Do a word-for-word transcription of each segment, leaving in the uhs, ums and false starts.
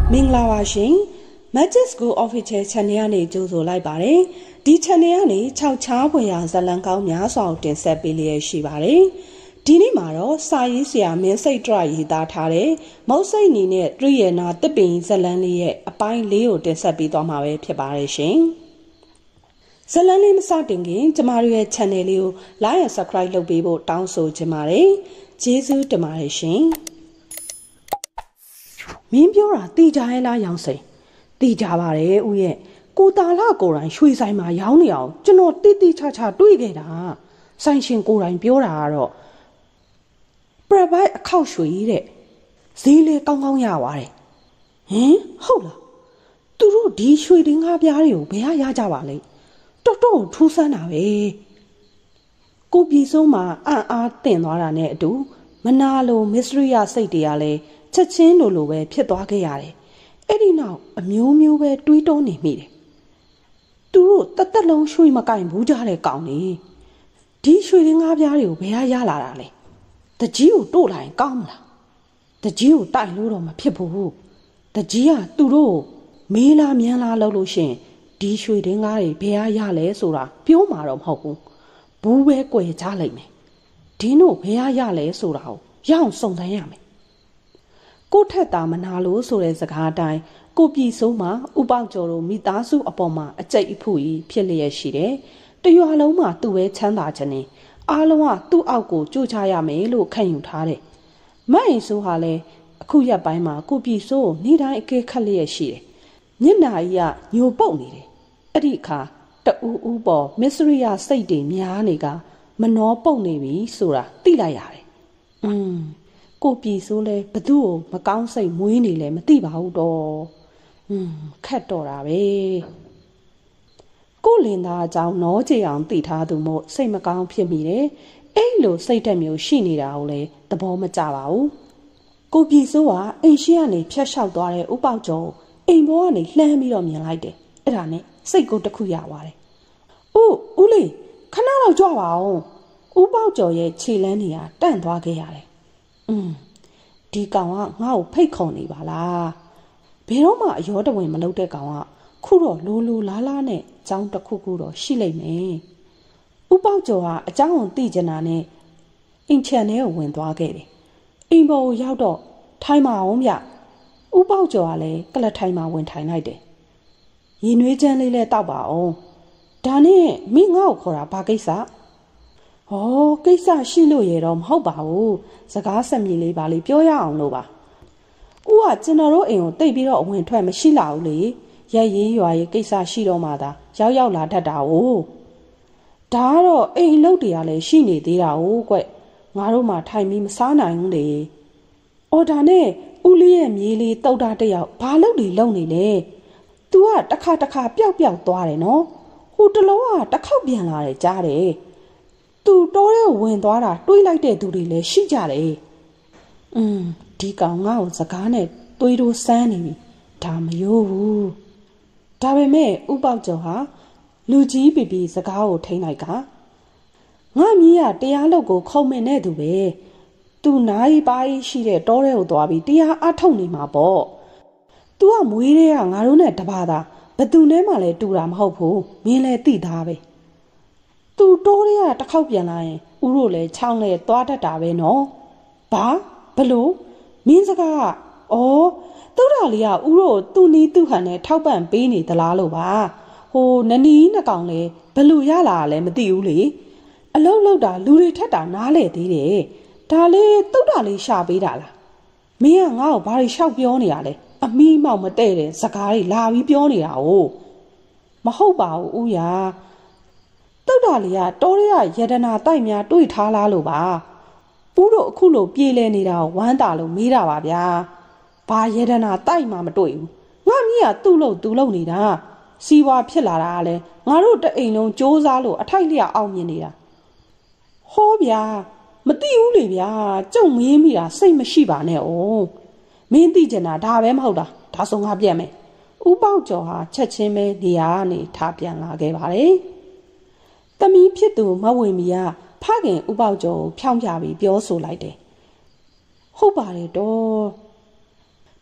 မင်္ဂလာပါရှင် Magic School Official Channel ကနေကြိုဆိုလိုက်ပါတယ်ဒီ channel ကနေ၆ချားဖွယ်ရာဇာတ်လမ်းကောင်းများစွာကိုတင်ဆက်ပေးလျက်ရှိပါတယ်ဒီနေ့မှာတော့စာရေးဆရာမင်းစိတ်တရရေးသားထားတဲ့မုတ်စိတ်နီနဲ့တရိယေနာတစ်ပင်ဇာတ်လမ်းလေးရဲ့အပိုင်းလေးကိုတင်ဆက်ပေးသွားမှာပဲဖြစ်ပါတယ်ရှင်ဇာတ်လမ်းလေးမစတင်ခင်ကျမတို့ရဲ့ channel လေးကို like and subscribe လုပ်ပေးဖို့တောင်းဆိုချင်ပါတယ်ကျေးဇူးတင်ပါတယ်ရှင်မင်းပြောတာတီကြရဲ့လားရောင်စိန်တီကြပါတယ်ဦးရဲ့ကိုတာလာကိုယ်တိုင်ရွှေဆိုင်မှာရောင်းနေအောင်ကျွန်တော်တိတိချာချာတွေးခဲ့တာဆိုင်ရှင်ကိုယ်တိုင်ပြောတာကတော့ပရပိုက်အခောက်ရွှေတဲ့ဈေးလေးကောင်းကောင်းရပါတယ်ဟင်ဟုတ်လားသူတို့ဒီရွှေတင်းကားပြားတွေကိုဘယ်ရရကြပါလဲတော်တော်ထူးဆန်းတာပဲကိုပြည်စုံးမှာအံ့အားသင့်သွားတာနဲ့အတူမနာလိုမစ္စရိယစိတ်တွေကလည်းချက်ချင်းလိုလိုပဲဖြစ်သွားခဲ့ရတယ်အဲ့ဒီနောက်အမျိုးမျိုးပဲတွေးတောနေမိတယ်သူတို့တသက်လုံးရွှေမကင်ဘူးကြတဲ့ကောင်နေဒီရွှေတင်းကားပြားတွေကိုဘယ်ရရလာတာလဲတကြီးကိုတို့လိုက်ကောင်းမလားတကြီးကိုတိုက်လို့တော့မဖြစ်ဘူးတကြီးကသူတို့မေးလားမြန်းလားလုပ်လို့ရှင်ဒီရွှေတင်းကားတွေဘယ်ရရလဲဆိုတာပြောမှာတော့မဟုတ်ဘူးဘူးပဲကြွယ်ချလိုက်မယ်ဒီတို့ဘယ်ရရလဲဆိုတာကိုရအောင်စုံစမ်းရမယ်ကိုထက်တာမနာလို့ဆိုတဲ့စကားအတိုင်းကိုပြည်စုံးမှာဥပောက်ကျော်တို့မိသားစုအပေါ်မှာအကျိတ်အဖူကြီးဖြစ်လျက်ရှိတယ်တရွာလုံးမှာသူ့ပဲချမ်းသာခြင်းနဲ့အားလုံးကသူ့အောက်ကိုကြိုးချရမယ်လို့ခံယူထားတယ်မတ်ရင်ဆိုးဟာလည်းအခုရက်ပိုင်းမှာကိုပြည်စုံးနေတိုင်းအကဲခတ်လျက်ရှိတယ်ညနာကြီးကညိုပုတ်နေတယ်အဲ့ဒီအခါတူးဦးပေါ်မစ္စရိယစိတ်တွေများနေကမနှောပုတ်နေပြီဆိုတာသိလိုက်ရတယ်อืมကိုပြည်ဆိုးလဲဘသူ့ကိုမကောင်းစိတ်မွေးနေလဲမသိပါဘူးတော့อืมခက်တော့တာပဲကိုလင်သားအကြောင်းနောကြည်အောင်သိထားသူမို့စိတ်မကောင်းဖြစ်မိတယ်အဲ့လိုစိတ်တက်မျိုးရှိနေတာကိုလဲသဘောမကျပါဘူးကိုပြည်ဆိုးကအိမ်ရှိကနေဖြတ်လျှောက်သွားတဲ့ဥပောက်ကျော်အိမ်ဘောကနေလှမ်းပြီးတော့မြင်လိုက်တယ်အဲ့ဒါနဲ့စိတ်ကိုတစ်ခုရသွားတယ်ဦးဦးလေးခဏတော့ကြွပါအောင်ဥပောက်ကျော်ရဲ့ခြေလမ်းနေရတန့်သွားခဲ့ရတယ်อืมဒီကောင်ကငါ့ကိုဖိတ်ခေါ်နေပါလားဘယ်တော့မှအရောတဝင်မလုပ်တဲ့ကောင်ကခုတော့လိုလိုလားလားနဲ့အကြောင်းတစ်ခုခုတော့ရှိလိမ့်မယ်ဥပောက်ကျော်ကအကြောင်းကိုသိချင်တာနဲ့အိမ်ချန်ထဲကိုဝင်သွားခဲ့တယ်အိမ်ပေါ်ကိုရောက်တော့ထိုင်မအောင်ဗျဥပောက်ကျော်ကလည်းကလတ်ထိုင်မှာဝင်ထိုင်လိုက်တယ်ရေနွေးချမ်းလေးလဲတောက်ပါအောင်ဒါနဲ့မင်းငါ့ကိုခေါ်တာဘာကိစ္စဟောကိစ္စရှိလို့ရတော့မဟုတ်ပါဘူးစကားဆက်မြေလေးပါလေးပြောရအောင်လို့ပါဦးကကျွန်တော်တို့အိမ်ကိုတိတ်ပြီးတော့အဝင်ထွက်မရှိလာဘူးလေရက်ရေးရွာရေးကိစ္စရှိတော့မှသာရောက်ရောက်လာတတ်တာ哦ဒါကတော့အိမ်လုတ်တွေကလည်းရှိနေသေးတာ哦ကွငါတို့မှထိုင်ပြီးမစားနိုင်ဘူးလေအော်ဒါနဲ့ဦးလေးရဲ့မြေးလေးတုတ်တာတယောက်ဘာလုတ်တွေလုံနေလဲ तू ကတစ်ခါတစ်ခါပျောက်ပျောက်သွားတယ်နော်ဟိုတလုံးကတစ်ခေါက်ပြန်လာတယ်ကြားတယ်သူတိုးရဲဝင်သွားတာတွေးလိုက်တဲ့သူတွေလည်းရှိကြတယ်။อืมဒီကောင်ငါ့ကိုစကားနဲ့တွေးတိုးစမ်းနေပြီ။ဒါမရိုးဘူး။ဒါပေမဲ့ဥပောက်ကျော်ဟာလူကြီးပီပီစကားကိုထိန်းလိုက်ကငါမီးကတရားလုတ်ကိုခုံမင်တဲ့သူပဲ။ तू နိုင်ပါးရှိတဲ့တောထဲကိုသွားပြီးတရားအထုတ်နေမှာပေါ့။ तू ကမွေးတဲ့ကငါတို့နဲ့တပါးသားဘသူနဲ့မှလည်းတူတာမဟုတ်ဘူး။မင်းလည်းသိသားပဲ။သူတိုးရဲကတစ်ခေါက်ပြန်လာရင်ဦးတို့လည်းချောင်းလဲသွားတတ်တာပဲနော်ဘာဘလို့မင်းစကားကဩတုတ်တာလေးကဦးတို့သူ့နီးသူ့ဟန်နဲ့ထောက်ပံ့ပေးနေသလားလို့ပါဟိုနနီးနှကောင်လဲဘလို့ရလာလဲမသိဘူးလေအလုံးလုံးတာလူတွေထက်တာနားလေသေးတယ်ဒါလေးတုတ်တာလေးရှာပေးတာလားမင်းကငါ့ကိုဘာတွေရှောက်ပြောနေရလဲအမီးမောက်မတဲ့တဲ့စကားတွေလာပြီးပြောနေတာ哦မဟုတ်ပါဘူးဦးရာတုတ်တာလေးကတောရဲရတနာတိုက်များတွေးထားလားလို့ပါဦးတို့အခုလိုပြေးလဲနေတာဝမ်းတာလို့မေးတာပါဗျာဘာရတနာတိုက်မှမတွေ့ဘူးငါမီးကသူ့လို့သူ့လို့နေတာစီဝါဖြစ်လာတာကလည်းငါတို့တအိမ်လုံးစူးစားလို့အထိုက်လျက်အောင်မြင်နေတာဟောဗျာမသိဘူးလေဗျာကြုံမင်းမိတာစိတ်မရှိပါနဲ့ဩမင်းသိကျင်တာဒါပဲမဟုတ်တာဒါဆိုငါပြတ်မယ်ဥပောက်ကျော်ဟာချက်ချင်းပဲနေရာကနေထားပြန်လာခဲ့ပါတယ်တမီးဖြစ်သူမဝေမီကဖခင်ဥပောက်ကျော်ကိုဖြောင်းပြပြီးပြောဆိုလိုက်တယ်ဟုတ်ပါတယ်တော့ဒ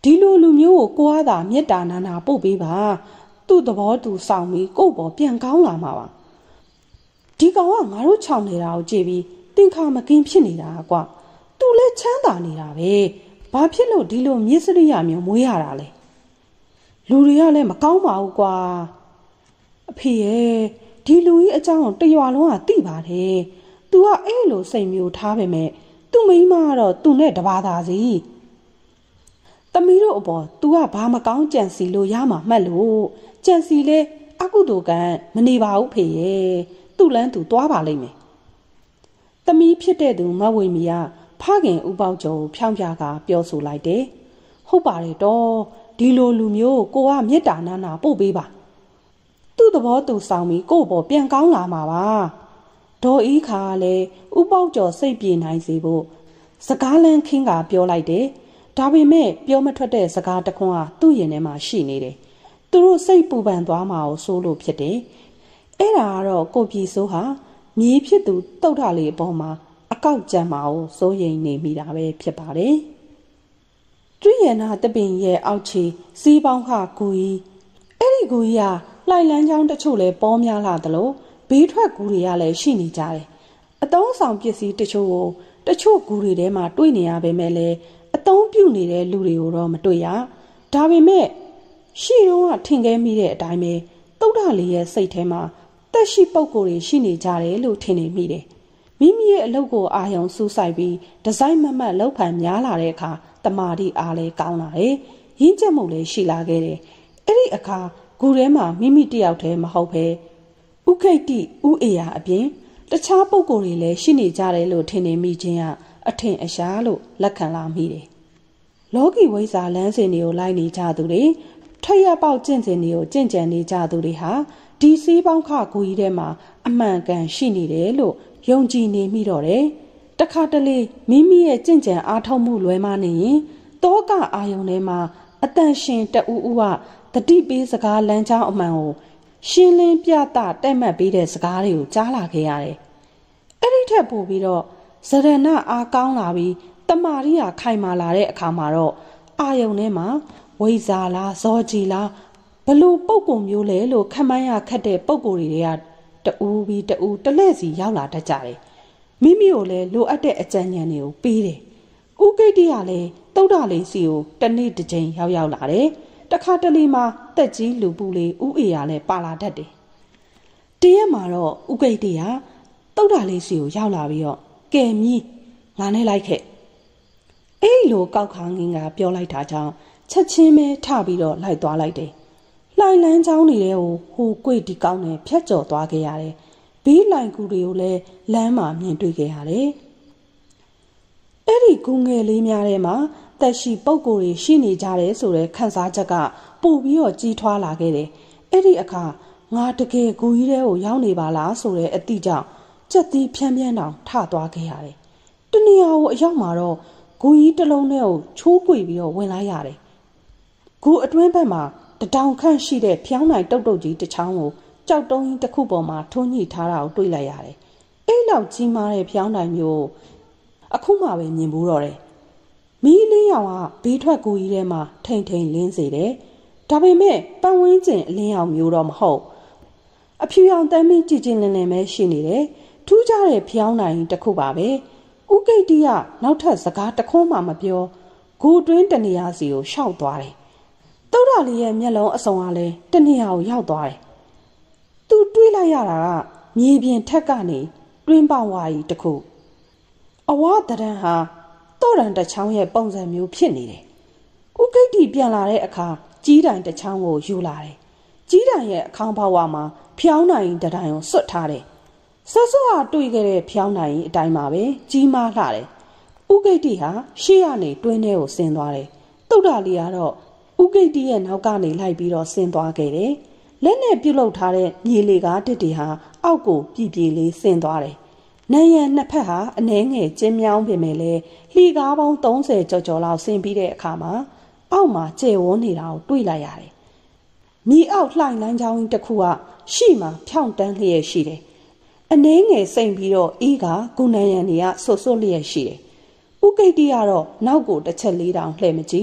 ဒီလိုလူမျိုးကိုကိုအားသာမေတ္တာနာနာပို့ပေးပါသူ့သဘောသူဆောင်ပြီးကို့ပေါ်ပြန်ကောင်းလာမှာပါဒီကောင်ကငါတို့ချောင်နေတာကိုကြည့်ပြီးတင်ခါမကင်းဖြစ်နေတာကွာသူလည်းချမ်းသာနေတာပဲဘာဖြစ်လို့ဒီလိုမြစ်စရိယာမျိုးမွေးရတာလဲလူတွေကလည်းမကောင်းပါဘူးကွာအဖေရဲ့ဒီလူကြီးအကြောင်းတရွာလုံးကသိပါတယ်သူကအဲ့လိုစိတ်မျိုးထားပေမဲ့သူ့မိန်းမကတော့သူ့နဲ့တပါးသားစီသမီးတို့အပေါ် तू ကဘာမကောင်းကြံစီလို့ရမှာမှတ်လို့ကြံစီလဲအကုသိုလ်ကံမနေပါဘူးဖေရဲ့သူ့လန်းသူသွားပါလိမ့်မယ်သမီးဖြစ်တဲ့သူမဝေမီကဖခင်ဥပေါကျော်ကိုဖြောင်းပြကပြောဆိုလိုက်တယ်ဟုတ်ပါတယ်တော့ဒီလိုလူမျိုးကိုကမေတ္တာနာနာပို့ပေးပါသူ့သဘောသူဆောင်ပြီးကို့ပေါ်ပြန်ကောင်းလာမှာပါဒေါ်ဤခါလည်းဥပေါကျော်စိတ်ပြေနိုင်စေဖို့စကားလန်းခင်းကပြောလိုက်တယ်ဒါပေမဲ့ပြောမထွက်တဲ့စကားတခွန်းဟာသူ့ရင်ထဲမှာရှိနေတယ်သူတို့စိတ်ပူပန်သွားမှာကိုစိုးလို့ဖြစ်တယ်အဲ့ဒါကတော့ကိုပြည်စိုးဟာမြေးဖြစ်သူတုတ်ထလေးအပေါ်မှာအကောက်ကြံမှာကိုစိုးရိမ်နေမိတာပဲဖြစ်ပါတယ်တွိရနာတပင်ရဲ့အောက်ခြေစီးပေါင်းခကူကြီးအဲ့ဒီကူကြီးကလှိုင်လန်းချောင်းတချို့လဲပေါ်များလာသလိုဘေးထွက်ကူတွေကလည်းရှိနေကြတယ်အတုံးဆောင်ပစ္စည်းတချို့ကိုတချို့ကူတွေထဲမှာတွေ့နေရပေမဲ့လည်းအတုံးပြုတ်နေတဲ့လူတွေကိုတော့မတွေ့ရဒါပေမဲ့ရှီတုံးကထင်ခဲ့မိတဲ့အတိုင်းပဲတုတ်ထလေးရဲ့စိတ်ထဲမှာတက်ရှိပုံကိုယ်တွေရှိနေကြတယ်လို့ထင်နေမိတယ်မိမိရဲ့အလုပ်ကိုအာရုံစူးစိုက်ပြီးဒီဇိုင်းမမတ်လောက်ဖန်များလာတဲ့အခါတမာတိအားလဲကောင်းလာတယ်ရင်းချက်မှုလည်းရှိလာခဲ့တယ်အဲ့ဒီအခါဂူထဲမှာမိမိတယောက်တည်းမဟုတ်ပဲဥခိတ်တိဥအေယာအပြင်တခြားပုံကိုယ်တွေလည်းရှိနေကြတယ်လို့ထင်နေမိခြင်းကအထင်အရှားလို့လက်ခံလာမိတယ်လောကီဝိဇ္ဇာလမ်းစဉ်တွေကိုလိုက်နေကြသူတွေထက်ရပေါက်ကျင့်စဉ်တွေကိုကျင့်ကြံနေကြသူတွေဟာဒီစီးပေါင်းခကူကြီးထဲမှာအမှန်ကန်ရှိနေတယ်လို့ယုံကြည်နေမိတော့တယ်တခါတလေမိမိရဲ့ကျင့်ကြံအားထုတ်မှုလွဲမနေရင်တောကအာယုန်ထဲမှာအတန်ရှင်တအူးဦးကတတိပေးစကားလမ်းကြောင်းအမှန်ကိုရှင်းလင်းပြသတဲ့မှတ်ပေးတဲ့စကားတွေကိုကြားလာခဲ့ရတယ်အဲ့ဒီထက်ပိုပြီးတော့ဇရဏအားကောင်းလာပြီးတမာရိယာခိုင်မာလာတဲ့အခါမှာတော့အာယုန်ထဲမှာဝိဇာလားဇောကြီးလားဘလို့ပုံကုံမျိုးလဲလို့ခန့်မှန်းရခက်တဲ့ပုံကိုယ်တွေကတူပြီးတူတလဲစီရောက်လာတတ်ကြတယ်မိမိကိုလည်းလိုအပ်တဲ့အကြံဉာဏ်တွေကိုပေးတယ်ဥကိတ္တိကလည်းတုတ်တလေးစီကိုတနေ့တစ်ချိန်ရောက်ရောက်လာတယ်တခါတလေမှာတက်ကြီးလူပူလေးဥအေရလည်းပါလာတတ်တယ်တရက်မှာတော့ဥကိတ္တိကတုတ်တလေးစီကိုရောက်လာပြီးတော့ကဲမြီးငါနဲ့လိုက်ခဲ့အဲ့လိုကောက်ခါငင်းကပြောလိုက်တာကြောင့်ချက်ချင်းပဲထပြီးတော့လိုက်သွားလိုက်တယ်လှိုင်လန်းချောင်းနေတဲ့ကိုဟိုကွေ့ဒီကောင်းနဲ့ဖြတ်ကျော်သွားခဲ့ရတယ်ဘေးလှိုင်ကူတွေကိုလည်းလမ်းမှာမြင်တွေ့ခဲ့ရတယ်အဲ့ဒီဂူငယ်လေးများထဲမှာတက်ရှိပုံကိုယ်တွေရှိနေကြတယ်ဆိုတဲ့ခန်းစားချက်ကပို့ပြီးတော့ကြီးထွားလာခဲ့တယ်အဲ့ဒီအခါငါတကယ်ဂူကြီးထဲကိုရောက်နေပါလားဆိုတဲ့အသည့်ကြောင့်ကြက်သီးဖြန်းဖြန်းတောင်ထသွားခဲ့ရတယ်တနေရာကိုအရောက်မှာတော့ဂူကြီးတစ်လုံးထဲကိုချိုးကွေပြီးတော့ဝင်လိုက်ရတယ်ဂူအတွင်းဘက်မှာတတောင်ခန့်ရှိတဲ့ဖျောင်းနိုင်တုတ်တုတ်ကြီးတစ်ချောင်းကိုကြောက်တုံးကြီးတစ်ခုပေါ်မှာထွန်းညှိထားတာကိုတွေ့လိုက်ရတယ်အဲ့လောက်ကြီးမားတဲ့ဖျောင်းနိုင်မျိုးအခုမှပဲမြင်ဘူးတော့တယ်မီးလေးရောင်ကဘေးထွက်ကူကြီးထဲမှာထိန်ထိန်လင်းစေတယ်ဒါပေမဲ့ပတ်ဝန်းကျင်အလင်းရောင်မျိုးတော့မဟုတ်အဖြူရောင်တမ်းမီးကြည်ကြည်လင်းလင်းပဲရှိနေတယ်ထူးခြားတဲ့ဖျောင်းနိုင်တစ်ခုပါပဲဥကိတ္တိကနောက်ထပ်စကားတခွန်းမှမပြောဂူတွင်းတနေရာစီကိုရှောက်သွားတယ်တုတ်တာလေးရဲ့မျက်လုံးအစုံကလည်းတနေရာကိုရောက်သွားတယ်သူတွေးလိုက်ရတာကမြေပြင်ထက်ကနေတွင်းပေါဝါကြီးတစ်ခုအဝတရံဟာတော့ရန်တချောင်းရဲ့ပုံစံမျိုးဖြစ်နေတယ်ဥကိတ္တိပြန်လာတဲ့အခါကြီးတိုင်တချောင်းကိုယူလာတယ်ကြီးတိုင်ရဲ့အခန်းဘဝမှာဖျောင်းနိုင်တတိုင်ကိုစွတ်ထားတယ်ဆော့ဆော့ဟာတွေ့ခဲ့တဲ့ဖျောင်းနိုင်အတိုင်းမှာပဲကြီးမားလှတယ်ဥကိတ္တိဟာရှေ့ကနေတွင်းထဲကိုဆင်းသွားတယ်တုတ်တာလေးကတော့ဥကိတ္တိရဲ့နောက်ကနေလိုက်ပြီးတော့ဆင်းသွားခဲ့တယ်လက်နဲ့ပြုတ်လုထားတဲ့မြေလေကားတစ်တွေဟာအောက်ကိုပြည့်ပြည့်လေးဆင်းသွားတယ်နံရံနှစ်ဖက်ဟာအနှဲငယ်ကျင်းမြောင်းပေမဲ့လည်းလှီကားပေါင်းသုံးဆယ်ကျော်ကျော်လောက်ဆင်းပြီးတဲ့အခါမှာအောက်မှာကျဲဝန်းနေတာကိုတွေ့လိုက်ရတယ်မြေအောက်လှိုင်လန်းချောင်းတစ်ခုကရှီမှာဖြောင့်တန်းလျက်ရှိတယ်အနှဲငယ်စိမ့်ပြီးတော့အေးကဂုဏယံတွေကဆွတ်ဆွတ်လျက်ရှိတယ်ဥကိတ္တိကတော့နောက်ကိုတစ်ချက်လေးတောင်လှည့်မကြည့်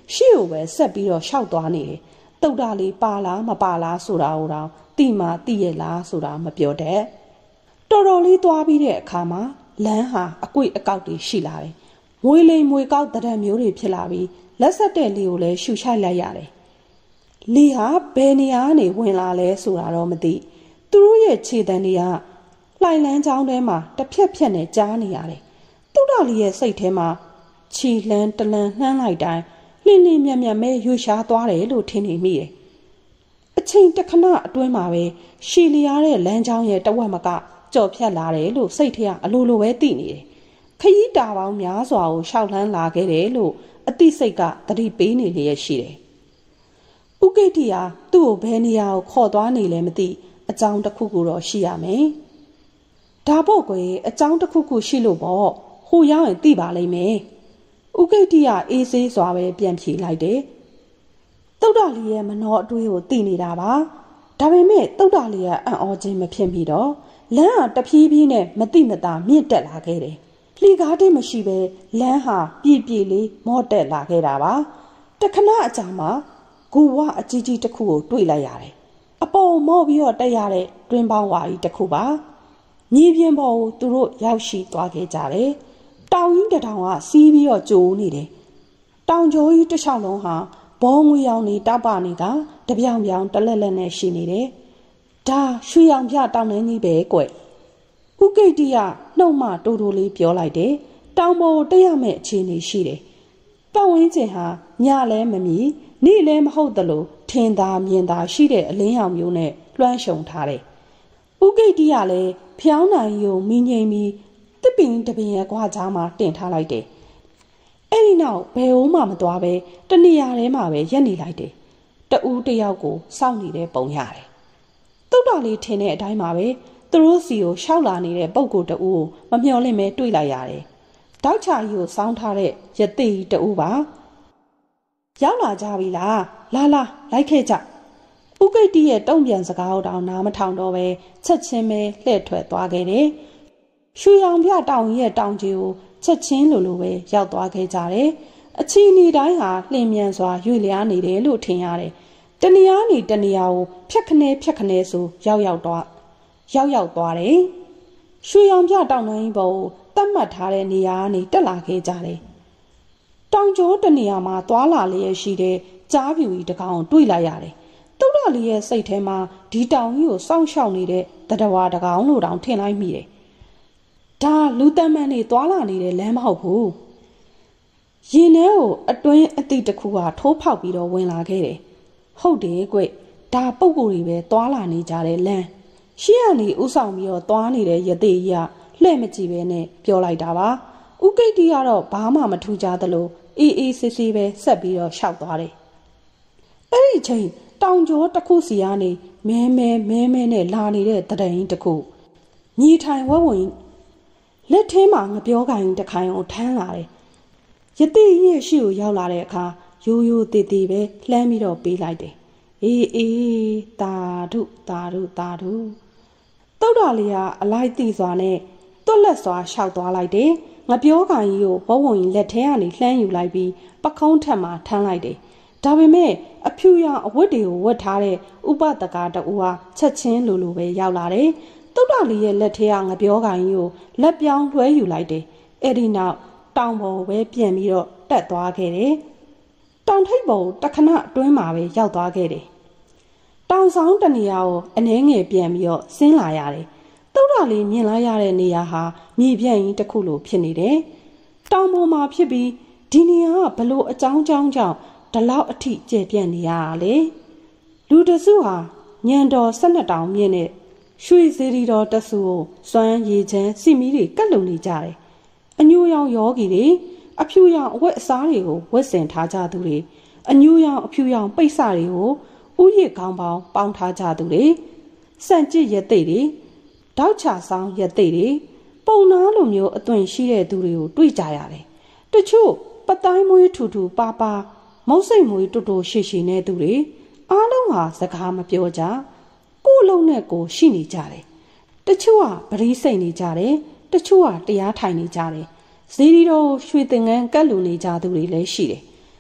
ရှေ့ကိုပဲဆက်ပြီးတော့ရှောက်သွားနေတယ်တုတ်တာလေးပါလားမပါလားဆိုတာကိုတော့တိမှတိရလားဆိုတာမပြောတတ်တော်တော်လေးသွားပြီးတဲ့အခါမှာလမ်းဟာအကွေ့အကောက်တွေရှိလာတယ်မွေလိမ်မွေကောက်တရံမျိုးတွေဖြစ်လာပြီးလက်ဆက်တဲ့လေကိုလည်းရှူရှိုက်လိုက်ရတယ်လေဟာဘယ်နေရာကနေဝင်လာလဲဆိုတာတော့မသိသူတို့ရဲ့ခြေတံတွေကလှိုင်လန်းချောင်းထဲမှာတစ်ဖြက်ဖြက်နဲ့ကြားနေရတယ်တုတ်တာလေးရဲ့စိတ်ထဲမှာခြေလှမ်းတလန်နှမ်းလိုက်တိုင်းလင်းလင်းမြတ်မြတ်မဲရွှေရှားသွားတယ်လို့ထင်နေမိတယ်အချိန်တစ်ခဏအတွင်းမှာပဲရှည်လျားတဲ့လမ်းချောင်းရဲ့တဝက်မကကြော်ဖြတ်လာတယ်လို့စိတ်ထဲကအလိုလိုပဲသိနေတယ်ခရီးတာပေါင်းများစွာကိုရှောက်လှမ်းလာခဲ့တယ်လို့အသိစိတ်ကသတိပေးနေလျက်ရှိတယ်ဥကိတိဟာသူ့ကိုဘယ်နေရာကိုခေါ်သွားနေလဲမသိအကြောင်းတစ်ခုခုတော့ရှိရမယ်ဒါပေါ့ကွယ်အကြောင်းတစ်ခုခုရှိလို့ပေါ့ဟိုရောက်ရင်သိပါလိမ့်မယ်ဥကိတိကအေးဆေးစွာပဲပြန်ဖြေလိုက်တယ်တုတ်တာလေးရဲ့မနှောအတွေးကိုသိနေတာပါဒါပေမဲ့တုတ်တာလေးကအံ့ဩခြင်းမဖြစ်မိတော့လမ်းဟာတဖြည်းဖြည်းနဲ့မတိမတာမြင့်တက်လာခဲ့တယ်လှီကားတိတ်မရှိပဲလမ်းဟာပြည့်ပြည့်လေးမော့တက်လာခဲ့တာပါတခဏအကြာမှာဂူဝအကြီးကြီးတစ်ခုကိုတွေ့လိုက်ရတယ်အပေါ်မော့ပြီးတော့တက်ရတဲ့တွင်ပေါင်းဝါကြီးတစ်ခုပါမြေပြင်ပေါ်ကိုသူတို့ရောက်ရှိသွားခဲ့ကြတယ်တောင်ကြီးတထောင်ကစီးပြီးတော့ကြိုးနေတယ်တောင်ကျော်ကြီးတစ်လျှောက်လုံးဟာဘောငွေရောင်နေတပနေကတပြောင်ပြောင်တလက်လက်နဲ့ရှိနေတယ်ဒါရွှေရောင်ပြတောင်နှင်းကြီးပဲကွဥကိတိကနှုတ်မှတိုးတိုးလေးပြောလိုက်တယ်တောင်ပေါ်တက်ရမယ့်အခြေအနေရှိတယ်ပတ်ဝန်းကျင်ဟာညလဲမမီနေ့လဲမဟုတ်သလိုထင်သာမြင်သာရှိတဲ့အလင်းရောင်မျိုးနဲ့လွှမ်းခြုံထားတယ်ဥကိတိကလည်းဖျောင်းနိုင်ကိုမိငိမ့်ပြီးတစ်ပင်တပင်ရဲ့ကွာကြားမှာတင်ထားလိုက်တယ်အဲ့ဒီနောက်ဘယ်ဦးမှမသွားပဲတနေရာထဲမှာပဲရက်နေလိုက်တယ်တဦးတယောက်ကိုစောင့်နေတဲ့ပုံရတယ်တုတ်တာလေးထင်တဲ့အတိုင်းမှာပဲသူတို့စီကိုရှောက်လာနေတဲ့ပုံကိုတဦးကိုမမျှော်လင့်မဲတွေ့လိုက်ရတယ်တောက်ချာကြီးကိုစောင်းထားတဲ့ရသေးကြီးတဦးပါရောက်လာကြပြီလားလာလာလိုက်ခဲ့ကြဥကိတိရဲ့တုံ့ပြန်စကားတောင်နားမထောင်တော့ပဲချက်ချင်းပဲလှည့်ထွက်သွားခဲ့တယ်ရွှေရောင်ပြတောင်ရဲ့တောင်ကြီးကိုချက်ချင်းလိုလိုပဲရောက်သွားခဲ့ကြတယ်အချီနီတိုင်းဟာလျင်မြန်စွာရွေ့လျားနေတယ်လို့ထင်ရတယ်တနေရာနေတနေရာကိုဖြက်ခနဲဖြက်ခနဲဆိုရောက်ရောက်တော့ရောက်ရောက်သွားတယ်ရွှေရောင်ပြတောင်နှင်းပေါ်ကိုတတ်မှတ်ထားတဲ့နေရာကနေတက်လာခဲ့ကြတယ်တောင်ကျောတနေရာမှာသွားလာလျက်ရှိတဲ့ကြားပြူကြီးတစ်ကောင်တွေ့လိုက်ရတယ်တုတ်တော်လေးရဲ့စိတ်ထဲမှာဒီတောင်ကြီးကိုစောင့်ရှောက်နေတဲ့တတဝါတစ်ကောင်လို့တောင်ထင်လိုက်မိတယ်ဒါလူတမန်တွေသွားလာနေတဲ့လမ်းမဟုတ်ဘူးရင်ထဲကိုအတွင်းအတိတစ်ခုကထိုးဖောက်ပြီးတော့ဝင်လာခဲ့တယ်ဟုတ်တယ်ကွဒါပုံကိုယ်တွေပဲသွားလာနေကြတဲ့လမ်းရှေ့ကနေဥဆောင်ပြီးတော့သွားနေတဲ့ရသေးကြီးကလှဲ့မကြည့်ပဲနဲ့ပြောလိုက်တာပါဥကိတိကတော့ဘာမှမထူးကြသလိုအေးအေးဆေးဆေးပဲဆက်ပြီးတော့ရှောက်သွားတယ်အဲ့ဒီချိန်တောင်ကျောတစ်ခုစီကနေမဲမဲမဲမဲနဲ့လာနေတဲ့တတိုင်တစ်ခုညီထိုင်ဝဲဝင်လက်ထဲမှာငပြောကိုင်တစ်ခိုင်အောင်ထမ်းလာတယ်ရသေးရဲ့ရှေ့ကိုရောက်လာတဲ့အခါရိုးရိုးတည်တည်ပဲလှမ်းပြီးတော့ပေးလိုက်တယ်အေးအေးတာဓုတာဓုတာဓုတုတ်တော်လေးကအလိုက်တိစွာနဲ့တွက်လက်စွာရှောက်သွားလိုက်တယ်ငပြောကိုင်ကြီးကိုဘဝဝင်လက်ထဲကနေလှမ်းယူလိုက်ပြီးပခုံးထက်မှာထမ်းလိုက်တယ်ဒါပေမဲ့အဖြူရောင်အဝတ်တွေကိုဝတ်ထားတဲ့ဥပဒကာတူဟာချက်ချင်းလိုလိုပဲရောက်လာတယ်တုတ်တော်လေးရဲ့လက်ထဲကငပြောကိုင်ကြီးကိုလက်ပြောင်းလွှဲယူလိုက်တယ်အဲ့ဒီနောက်တောင်ပေါ်ပဲပြန်ပြီးတော့တက်သွားခဲ့တယ်တောင်ထိပ်ပေါ်တခဏအတွင်းမှာပဲရောက်သွားခဲ့တယ်တောင်ဆောင်တနေရာကိုအနှဲငယ်ပြန်ပြီးတော့ဆင်းလာရတယ်တုတ်တော်လေးမြင်လိုက်ရတဲ့နေရာဟာမြေပြန့်ကြီးတစ်ခုလိုဖြစ်နေတယ်တောင်ပေါ်မှာဖြစ်ပြီးဒီနေရာကဘလို့အကြောင်းကြောင်းကြောင့်ဒီလောက်အထိကျယ်ပြန့်နေရတာလေလူတစုဟာညံတော်၁၂တောင်မြင့်နဲ့ရွှေစေရီတော်တစုကိုစွမ်းရည်ချမ်းစီမီတွေကတ်လုံနေကြတယ်အညိုရောင်ယောဂီတွေအဖြူရောင်အဝတ်အစားတွေကိုဝတ်ဆင်ထားကြသူတွေအညိုရောင်အဖြူရောင်ပိတ်စတွေကိုဥယျာဉ်ခေါင်းပေါင်းပေါင်းထားကြသူတွေစံကြစ်ရသိတွေတောက်ချဆောင်ရသိတွေပုံနာလိုမျိုးအသွင်ရှိတဲ့သူတွေကိုတွေ့ကြရတယ်တချို့ပတိုင်းမွေးထူထူပါပါမုတ်စိတ်မွေးတူတူရှည်ရှည်နဲ့သူတွေအားလုံးဟာစကားမပြောကြကိုယ်လုံးနဲ့ကိုယ်ရှိနေကြတယ်တချို့ကပရိစိတ်နေကြတယ်တချို့ကတရားထိုင်နေကြတယ်ဇီရီတော်ရွှေသင်္ကန်းကတ်လူနေကြသူတွေလည်းရှိတယ်တုတ်ရ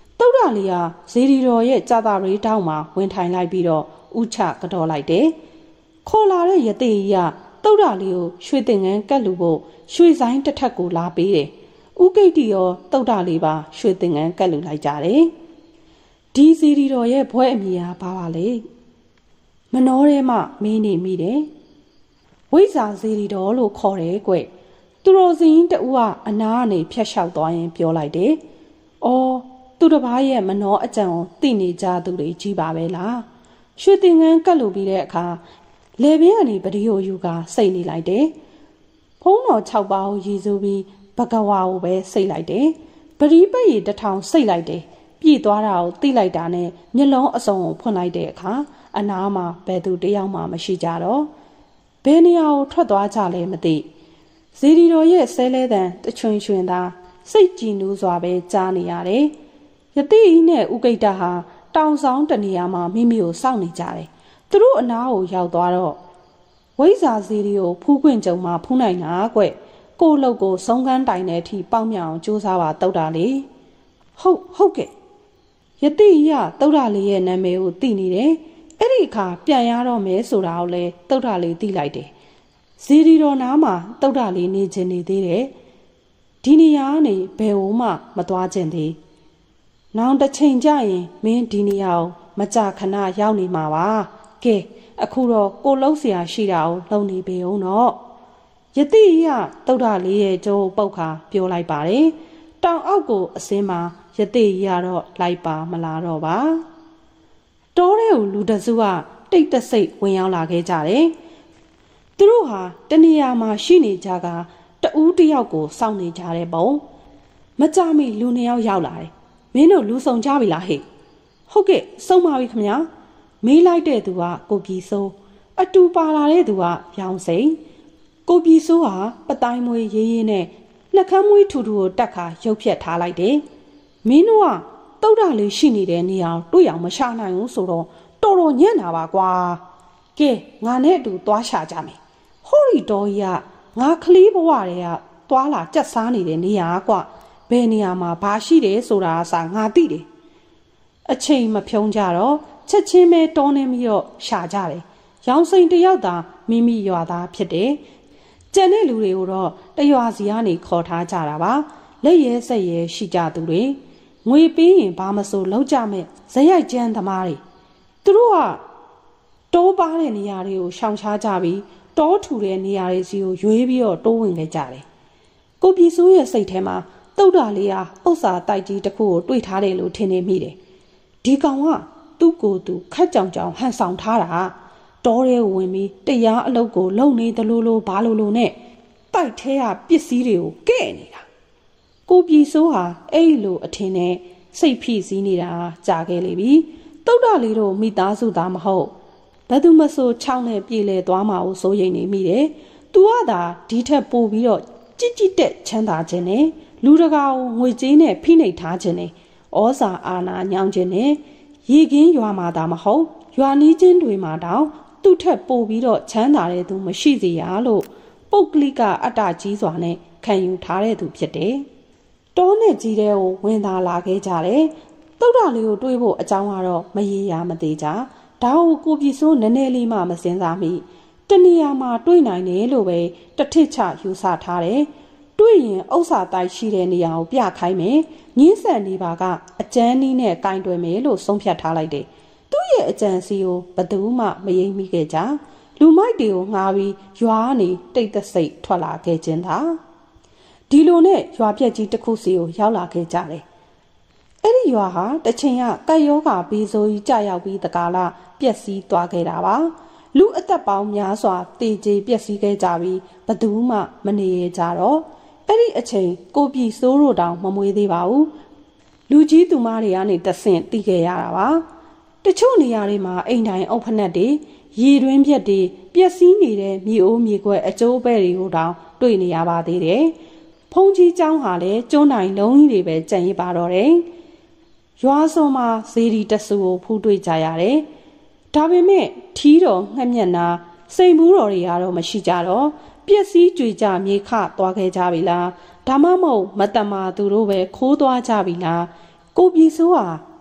လီယာဇေဒီတော်ရဲ့ကြာတာရီတောင်းမှာဝင်ထိုင်လိုက်ပြီးတော့ဥချကတော့လိုက်တယ်ခေါ်လာတဲ့ယသိကြီးကတုတ်တာလေးကိုရွှေတင်ငန်းကတ်လူဖို့ရွှေဆိုင်တစ်ထက်ကိုလာပေးတယ်ဥကိတ်တီရောတုတ်တာလေးပါရွှေတင်ငန်းကတ်လူလိုက်ကြတယ်ဒီဇေဒီတော်ရဲ့ဘွဲအမည်ဟာဘာပါလဲမနှောထဲမှမင်းနေမိတယ်ဝိဇ္ဇာဇေဒီတော်လို့ခေါ်တယ်ကွသူတော်စင်တူကအနားကနေဖြတ်လျှောက်သွားရင်ပြောလိုက်တယ်အော်သူတစ်ပါးရဲ့မနှောအကြံကိုသိနေကြသူတွေကြီးပါပဲလားရွှေတင်ငန်းကတ်လူပြီးတဲ့အခါလေပင်ကနေပတိယိုယူကစိတ်နေလိုက်တယ်ဖုံးတော်၆ပါးကိုရည်စူးပြီးဘဂဝါကိုပဲစိတ်လိုက်တယ်ပရိပည့်တထောင်စိတ်လိုက်တယ်ပြည့်သွားတာကိုသိလိုက်တာနဲ့မျက်လုံးအစုံကိုဖွင့်လိုက်တဲ့အခါအနားမှာဘယ်သူတယောက်မှမရှိကြတော့ဘယ်နေရာကိုထွက်သွားကြလဲမသိဇေဒီတော်ရဲ့ဆဲလဲတန်တချွင်ချွင်သာစိတ်ကြည်နူးစွာပဲကြားနေရတယ်ယသိဤနဲ့ဥကိတ္တဟာတောင်ဆောင်တနေရာမှာမိမိကိုစောင့်နေကြတယ်သူတို့အနားကိုရောက်သွားတော့ဝိဇ္ဇာဇီရီကိုဖူးခွင့်ကြုံမှာဖူးနိုင်တာကွကို့လောက်ကိုဆုံးကန်းတိုင်တဲ့အထိပေါက်မြောင်စူးစမ်းပါတုတ်တာလေဟုတ်ဟုတ်ကဲ့ယတိရတုတ်တာလေးရဲ့နာမည်ကိုသိနေတယ်အဲ့ဒီအခါပြန်ရတော့မယ်ဆိုတာကိုလည်းတုတ်တာလေးသိလိုက်တယ်ဇီရီတော်နားမှာတုတ်တာလေးနေခြင်းနေသေးတယ်ဒီနေရာကနေဘယ်ဟိုမှမသွားခြင်းသေးနောင်တစ်ချိန်ကျရင်မင်းဒီနေရာကိုမကြခဏရောက်နေမှာပါကဲအခုတော့ကိုလုံးเสียရှိတာကိုလုံနေပေအောင်တော့ယတိရတုတ်တာလေးရဲ့ကျိုးပုတ်ခါပြောလိုက်ပါတယ်တောင်အောက်ကိုအစင်းမှာယတိရတော့လိုက်ပါမလာတော့ပါတောထဲကိုလူတစုကတိတ်တဆိတ်ဝင်ရောက်လာခဲ့ကြတယ်သူတို့ဟာတနေရာမှာရှိနေကြကတဦးတယောက်ကိုစောင့်နေကြတဲ့ပုံမကြမိလူနှစ်ယောက်ရောက်လာတယ်မင်းတို့လူဆောင်ကြပြီလားဟဲ့ဟုတ်ကဲ့ဆုံးပါပြီခင်ဗျာမေးလိုက်တဲ့သူကကိုပြည်စိုးအတူပါလာတဲ့သူကရောင်စိန်ကိုပြည်စိုးဟာပတိုင်းမွေးရေးရေးနဲ့နှက်ခမ်းမွေးထူထူကိုတက်ခါရုပ်ဖြတ်ထားလိုက်တယ်မင်းတို့ကတုတ်တာလေးရှိနေတဲ့နေရာတွေ့အောင်မရှာနိုင်ဘူးဆိုတော့တော်တော်ညံ့တာပါကွာကဲငါနဲ့အတူသွားရှာကြမယ်ဟိုရီတော်ကြီးကငါကလေးဘဝတွေကသွားလာကြက်စားနေတဲ့နေရာကွာဘယ်နေရာမှာဘာရှိတယ်ဆိုတာအစားငါသိတယ်အချိန်မဖြုံးကြတော့ချက်ချင်းပဲတောနေပြီးတော့ရှာကြတယ်ရောင်စိန်တယောက်သာမိမိရွာသားဖြစ်တယ်ကျန်တဲ့လူတွေကိုတော့တရွာစီကနေခေါ်ထားကြတာပါလက်ရဲဆက်ရဲရှိကြသူတွေငွေပေးရင်ဘာမဆိုလောက်ကြမဲ့ဇရိုက်ကျန်းသမားတွေသူတို့ကတိုးပါတဲ့နေရာတွေကိုရှောင်ရှားကြပြီးတောထူတဲ့နေရာတွေစီကိုရွေးပြီးတော့တိုးဝင်ခဲ့ကြတယ်ကိုပြည်စိုးရဲ့စိတ်ထဲမှာတုတ်တာလေးဟာဥစ္စာတိုက်ကြီးတစ်ခုကိုတွေ့ထားတယ်လို့ထင်နေမိတယ်ဒီကောင်ကသူ့ကိုယ်သူခက်ကြောင်ကြောင်ဟန်ဆောင်ထားတာတောထဲဝင်ပြီးတရားအလုပ်ကိုလုံနေသလိုလိုဘာလိုလိုနဲ့တိုက်ထဲကပစ္စည်းတွေကိုကဲ့နေတာကိုပြည်စိုးဟာအဲ့လိုအထင်နဲ့စိတ်ဖိစီးနေတာကြာခဲ့လေပြီတုတ်တာလေးတို့မိသားစုသားမဟုတ်ဘယ်သူမဆိုချောင်းနဲ့ပြေလဲသွားမှာကိုစိုးရိမ်နေမိတယ်သူကသာဒီထက်ပိုပြီးတော့ကြစ်ကြစ်တက်ချမ်းသာခြင်းနဲ့လူတကာကိုငွေကြေးနဲ့ဖိနှိပ်ထားခြင်းနဲ့ဩဇာအာဏာညောင်းခြင်းနဲ့ရေကင်းရွာမှာသာမဟုတ်ရွာနီးချင်းတွေမှာတောင်သူ့ထက်ပိုပြီးတော့ချမ်းသာတဲ့သူမရှိစေရလို့ပုတ်ကလိကအတ္တကြီးစွာနဲ့ခံယူထားတဲ့သူဖြစ်တယ်။တောနဲ့ကြီးတဲ့ကိုဝင်သာလာခဲ့ကြတယ်။တုတ်တာလေးကိုတွေးဖို့အကြောင်းကတော့မရေရာမသေးကြ။ဒါကိုကိုပြည်စိုးနည်းနည်းလေးမှမစင်စားမိ။တနေရာမှာတွေးနိုင်တယ်လို့ပဲတထစ်ချယူဆထားတယ်။တွေးရင်ဥစ္စာတိုက်ရှိတဲ့နေရာကိုပြခိုင်းမယ်။ငင်းဆက်နေပါကအကျန်းနီးနဲ့ကင်တွယ်မယ်လို့ဆုံးဖြတ်ထားလိုက်တယ်။သူ့ရဲ့အကြံစီကိုဘယ်သူမှမယိမ့်မိခဲ့ကြလူမိုက်တွေကိုငှားပြီးရွာကနေတိတ်တဆိတ်ထွက်လာခဲ့ခြင်းသာဒီလိုနဲ့ရွာပြက်ကြီးတစ်ခုစီကိုရောက်လာခဲ့ကြတယ်အဲ့ဒီရွာဟာတချိန်ကတိုက်ယောဂဘီဆိုကြီးကြာရောက်ပြီးတကားလားပျက်စီးသွားခဲ့တာပါလူအသက်ပေါင်းများစွာတေကျေပျက်စီးခဲ့ကြပြီးဘသူမှမနေရကြတော့အဲ့ဒီအချိန်ကိုပြည်စိုးတို့တောင်မမွေးသေးပါဘူးလူကြီးသူမတွေကနေတဆင့်တီးခဲ့ရတာပါတချို့နေရာတွေမှာအိမ်တိုင်းအုပ်ဖက်တွေရေတွင်းပြက်တွေပျက်စီးနေတဲ့မြေအိုးမြေခွက်အကျိုးပဲတွေကိုတောင်တွေ့နေရပါသေးတယ်။ဖုန်ကြီးเจ้าဟာလည်းကျွန်းတိုင်းလုံးကြီးတွေပဲကြံရပါတော့တယ်။ရွာစုံမှာဇေဒီတဆူကိုဖူးတွေ့ကြရတယ်။ဒါပေမဲ့ထီးတော်ငှက်မျက်နာစိန်ဘူးတော်တွေကတော့မရှိကြတော့ပျက်စီးကြွေကြမြေခသွားခဲ့ကြပြီလား။ဒါမှမဟုတ်မတမာသူတို့ပဲခိုးသွားကြပြီလား။ကိုပြည်စိုးဟာဒ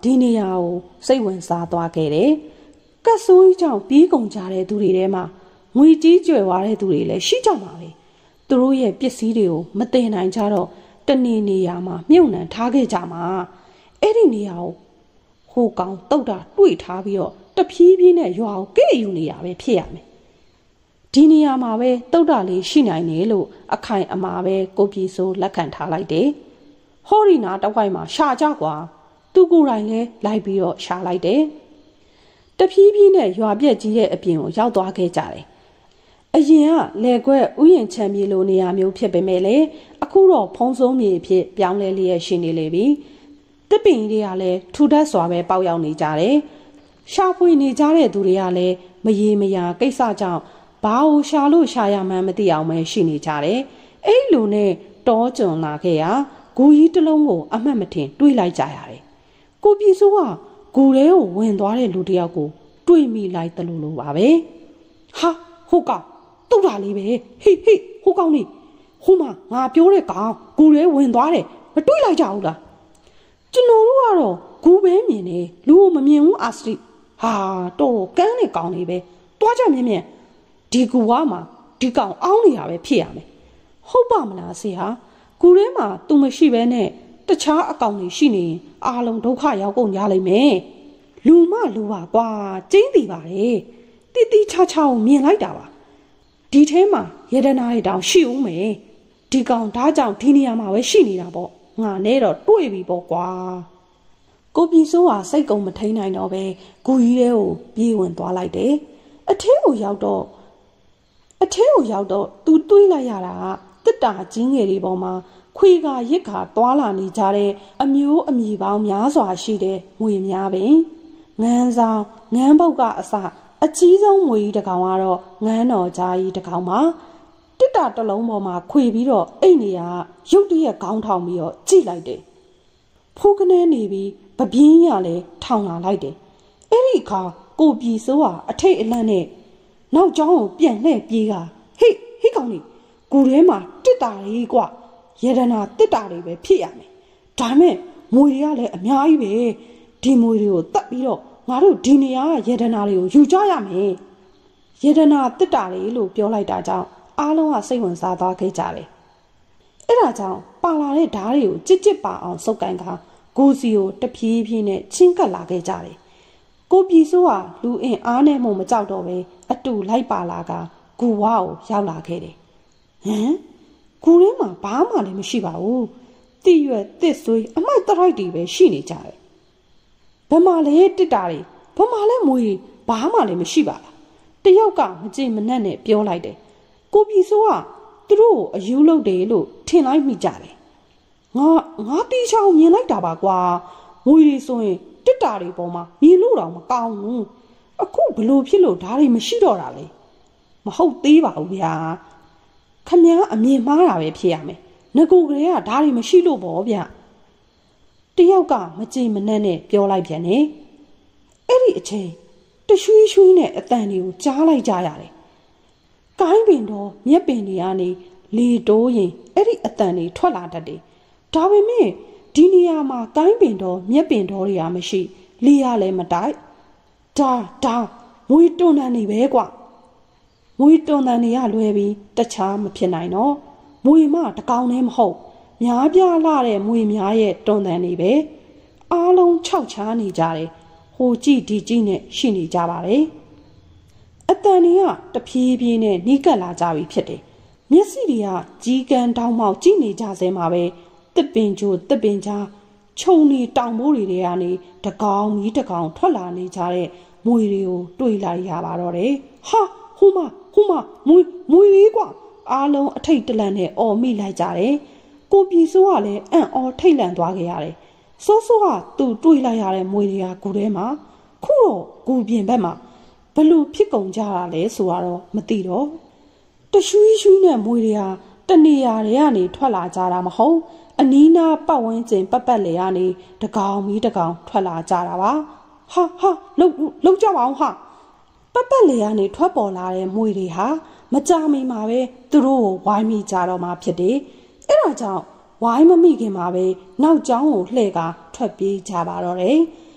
ဒီနေရာကိုစိတ်ဝင်စားသွားခဲ့တယ်ကတ်ဆိုးကြီးကြောင့်ပြေးကုန်ကြတဲ့သူတွေထဲမှာငွေကြီးကျွယ်ဝတဲ့သူတွေလည်းရှိကြမှာပဲသူတို့ရဲ့ပစ္စည်းတွေကိုမတင်နိုင်ကြတော့တနေနေရာမှာမြုပ်နှံထားခဲ့ကြမှာအဲ့ဒီနေရာကိုဟိုကောင်တုတ်တာတွေ့ထားပြီးတော့တဖြည်းဖြည်းနဲ့ရွာကိုကဲ့ယူနေရပဲဖြစ်ရမယ်ဒီနေရာမှာပဲတုတ်တာလေးရှိနိုင်တယ်လို့အခိုင်အမာပဲကိုပြည်စိုးလက်ခံထားလိုက်တယ်ဟောရီနာတဝိုက်မှာရှာကြကွာသူကိုယ်တိုင်လဲလိုက်ပြီးတော့ရှာလိုက်တယ်တဖြည်းဖြည်းနဲ့ရွာပြက်ကြီးတဲ့အပြင်ကိုရောက်သွားခဲ့ကြတယ်အရင်ကလေခွက်ဥယျာဉ်ချမ်းမြေလိုနေရာမျိုးဖြစ်ပေမဲ့လေအခုတော့ဖုံးဆုံးမြေဖြစ်ပြောင်းလဲလျက်ရှိနေလေပြီတစ်ပင်တွေကလည်းထူထပ်စွာပဲပေါက်ရောက်နေကြတယ်ရှာဖွေနေကြတဲ့သူတွေကလည်းမရေမရာကိစ္စကြောင့်ဘာကိုရှာလို့ရှာရမှန်းမသိအောင်ပဲရှိနေကြတယ်အဲ့လိုနဲ့တောကျွံလာခဲ့ရဂူကြီးတစ်လုံးကိုအမှတ်မထင်တွေးလိုက်ကြရတယ်ကိုပြည်စိုးကဂူထဲကိုဝင်သွားတဲ့လူတစ်ယောက်ကိုတွေးမိလိုက်တယ်လို့လိုပါပဲဟာဟုတ်ကောင်တုတ်တာလေးပဲဟိဟိဟိုကောင်လေးဟိုမှာငါပြောတဲ့ကောင်ဂူထဲဝင်သွားတယ်မတွေးလိုက်ကြဘူးလားကျွန်တော်တို့ကတော့ဂူပဲမြင်နေလူကိုမမြင်ဘူးအာစရိဟာတော့ကန်းနဲ့ကောင်လေးပဲတွားကြမြင်မြင်ဒီကူဝါမှာဒီကောင်အောင်းနေတာပဲဖြစ်ရမယ်ဟုတ်ပါမလားဆေဟာကူထဲမှာသူမရှိဘဲနဲ့တခြားအကောင်တွေရှိနေရင်အားလုံးဒုက္ခရောက်ကုန်ကြလိမ့်မယ်လူမလူပါကွာကျင်းတည်ပါတယ်တိတိချာချာကိုမြင်လိုက်တာပါဒီထဲမှာရတနာရဲ့တောင်ရှိဦးမယ်ဒီကောင်ဒါကြောင့်ဒီနေရာမှာပဲရှိနေတာပေါ့ငါနဲ့တော့တွေ့ပြီပေါ့ကွာကိုပြည်စိုးဟာစိတ်ကုံမထိန်နိုင်တော့ပဲဂူကြီးထဲကိုပြေးဝင်သွားလိုက်တယ်အထင်းကိုရောက်တော့အထင်းကိုရောက်တော့သူတွေးလိုက်ရတာကတစ်တာကြီးငယ်တွေပေါ်မှာခွေကရစ်ခါတွာလာနေကြတဲ့အမျိုးအမည်ပေါင်းများစွာရှိတဲ့ငွေများပင်ငန်းဆောင်ငန်းပုတ်ကအစအကြီးဆုံးငွေကြီးတစ်ကောင်ကတော့ငန်းတော်ကြားကြီးတစ်ကောင်ပါတစ်တာတစ်လုံးပေါ်မှာခွေပြီးတော့အိတ်နေရရုတ်တရက်ခေါင်းထောင်ပြီးတော့ကြိလိုက်တယ်ဖိုးကနေနေပြီးပပြင်းရလဲထောင်လာလိုက်တယ်အဲ့ဒီအခါကိုပြည်စိုးဟာအထိတ်အလန့်နဲ့နောက်ကျောင်းကိုပြန်လှည့်ပြေးကဟိဟိကောင်လေးကိုထဲမှာတစ်တာလေးကွရတနာတစ်တာလေးပဲဖြစ်ရမယ်ဒါမဲ့မွေတွေကလည်းအများကြီးပဲဒီမွေတွေကိုတတ်ပြီးတော့ငါတို့ဒီနေရာကရတနာတွေကိုယူကြရမယ်ရတနာတစ်တာလေးလို့ပြောလိုက်တာကြောင့်အားလုံးကစိတ်ဝင်စားသွားခဲ့ကြတယ်အဲ့ဒါကြောင့်ပါလာတဲ့ဓာတ်တွေကိုကြစ်ကြစ်ပါအောင်စုပ်ကန်ကဂူစီကိုတဖြည်းဖြည်းနဲ့ချင်းကပ်လာခဲ့ကြတယ်ကိုပြည်စိုးဟာလူအင်အားနဲ့မှမကြောက်တော့ပဲအတူလိုက်ပါလာကဂူဝါကိုရောက်လာခဲ့တယ်ဟမ်ဂူထဲမှာဘာမှလည်းမရှိပါဘူးတိရွက်တစ်ဆွေးအမိုက်တရိုက်တွေပဲရှိနေကြတယ်ဘယ်မှာလဲတစ်တာတွေဘယ်မှာလဲမွေဘာမှလည်းမရှိပါလားတယောက်ကမကြင်မနှက်နဲ့ပြောလိုက်တယ်ကိုပြည်စိုးကသူတို့ကိုအယူလုပ်တယ်လို့ထင်လိုက်မိကြတယ်ငါငါတီးချောင်းမြင်လိုက်တာပါကွာငွေတွေဆိုရင်တစ်တာတွေပေါ်မှာမြင်လို့တော့မကောင်းဘူးအခုဘလို့ဖြစ်လို့ဓာတ်တွေမရှိတော့တာလေမဟုတ်သေးပါဘူးဗျာခမည်းအမြင်မှားတာပဲဖြစ်ရမယ်ငကိုကလေးကဓာတ်တွေမရှိလို့ပေါ့ဗျတယောက်ကမကြင်မနှက်နဲ့ပြောလိုက်ပြန်တယ်အဲ့ဒီအချိန်တရွှီရွှီနဲ့အတန်တွေကိုကြားလိုက်ကြရတယ်ကိုင်းပင်တော့မြက်ပင်တွေကနေလေတိုးရင်အဲ့ဒီအတန်တွေထွက်လာတတ်တယ်ဒါပေမဲ့ဒီနေရာမှာကိုင်းပင်တော့မြက်ပင်တော်တွေကမရှိလေရလည်းမတိုက်ဒါဒါမွေတွန်းတန်နေပဲကွမွေတွန်းတန်နေရလွယ်ပြီးတခြားမဖြစ်နိုင်တော့မွေမတကောင်လည်းမဟုတ်များပြားလာတဲ့မွေများရဲ့တွန်းတန်နေပဲအားလုံးခြောက်ချားနေကြတယ်ဟိုကြည့်ဒီကြည့်နဲ့ရှိနေကြပါတယ်အတန်တွေကတဖြည်းဖြည်းနဲ့နီးကပ်လာကြပြီဖြစ်တယ်မျက်စိတွေကကြီးကန်းတောင်းမောက်ကြည့်နေကြစဲမှာပဲတစ်ပင်ကျိုးတစ်ပင်ကြားခြုံနေတောင်မိုးတွေထဲကနေတကောင်မီးတကောင်ထွက်လာနေကြတဲ့မွေတွေကိုတွေ့လိုက်ရပါတော့တယ်ဟာဟိုမဟိုမမွေမွေလေးကွာအားလုံးအထိတ်တလန့်နဲ့အော်မိလိုက်ကြတယ်ကိုပြည်စိုးကလည်းအံ့အော်ထိတ်လန့်သွားခဲ့ရတယ်စိုးစိုးကသူ့တွေ့လိုက်ရတဲ့မွေတွေကဂူထဲမှာခုတော့ဂူပြင်ဘက်မှာဘလို့ဖြစ်ကုန်ကြတာလဲဆိုတော့မသိတော့တရွှီရွှီနဲ့မွေတွေဟာတနေရာတွေကနေထွက်လာကြတာမဟုတ်အနီးနားပတ်ဝန်းကျင်ပတ်ပတ်လေကနေတကောင်မီးတကောင်ထွက်လာကြတာပါဟာဟာလုံလုံကြပါအောင်ဟာပတ်ပတ်လေကနေထွက်ပေါ်လာတဲ့မွေတွေဟာမကြမီမှာပဲသူတို့ကိုဝိုင်းမိကြတော့မှဖြစ်တယ်အဲ့ဒါကြောင့်ဝိုင်းမမိခင်မှာပဲနောက်ကျောင်းကိုလှည့်ကထွက်ပြေးကြပါတော့တယ်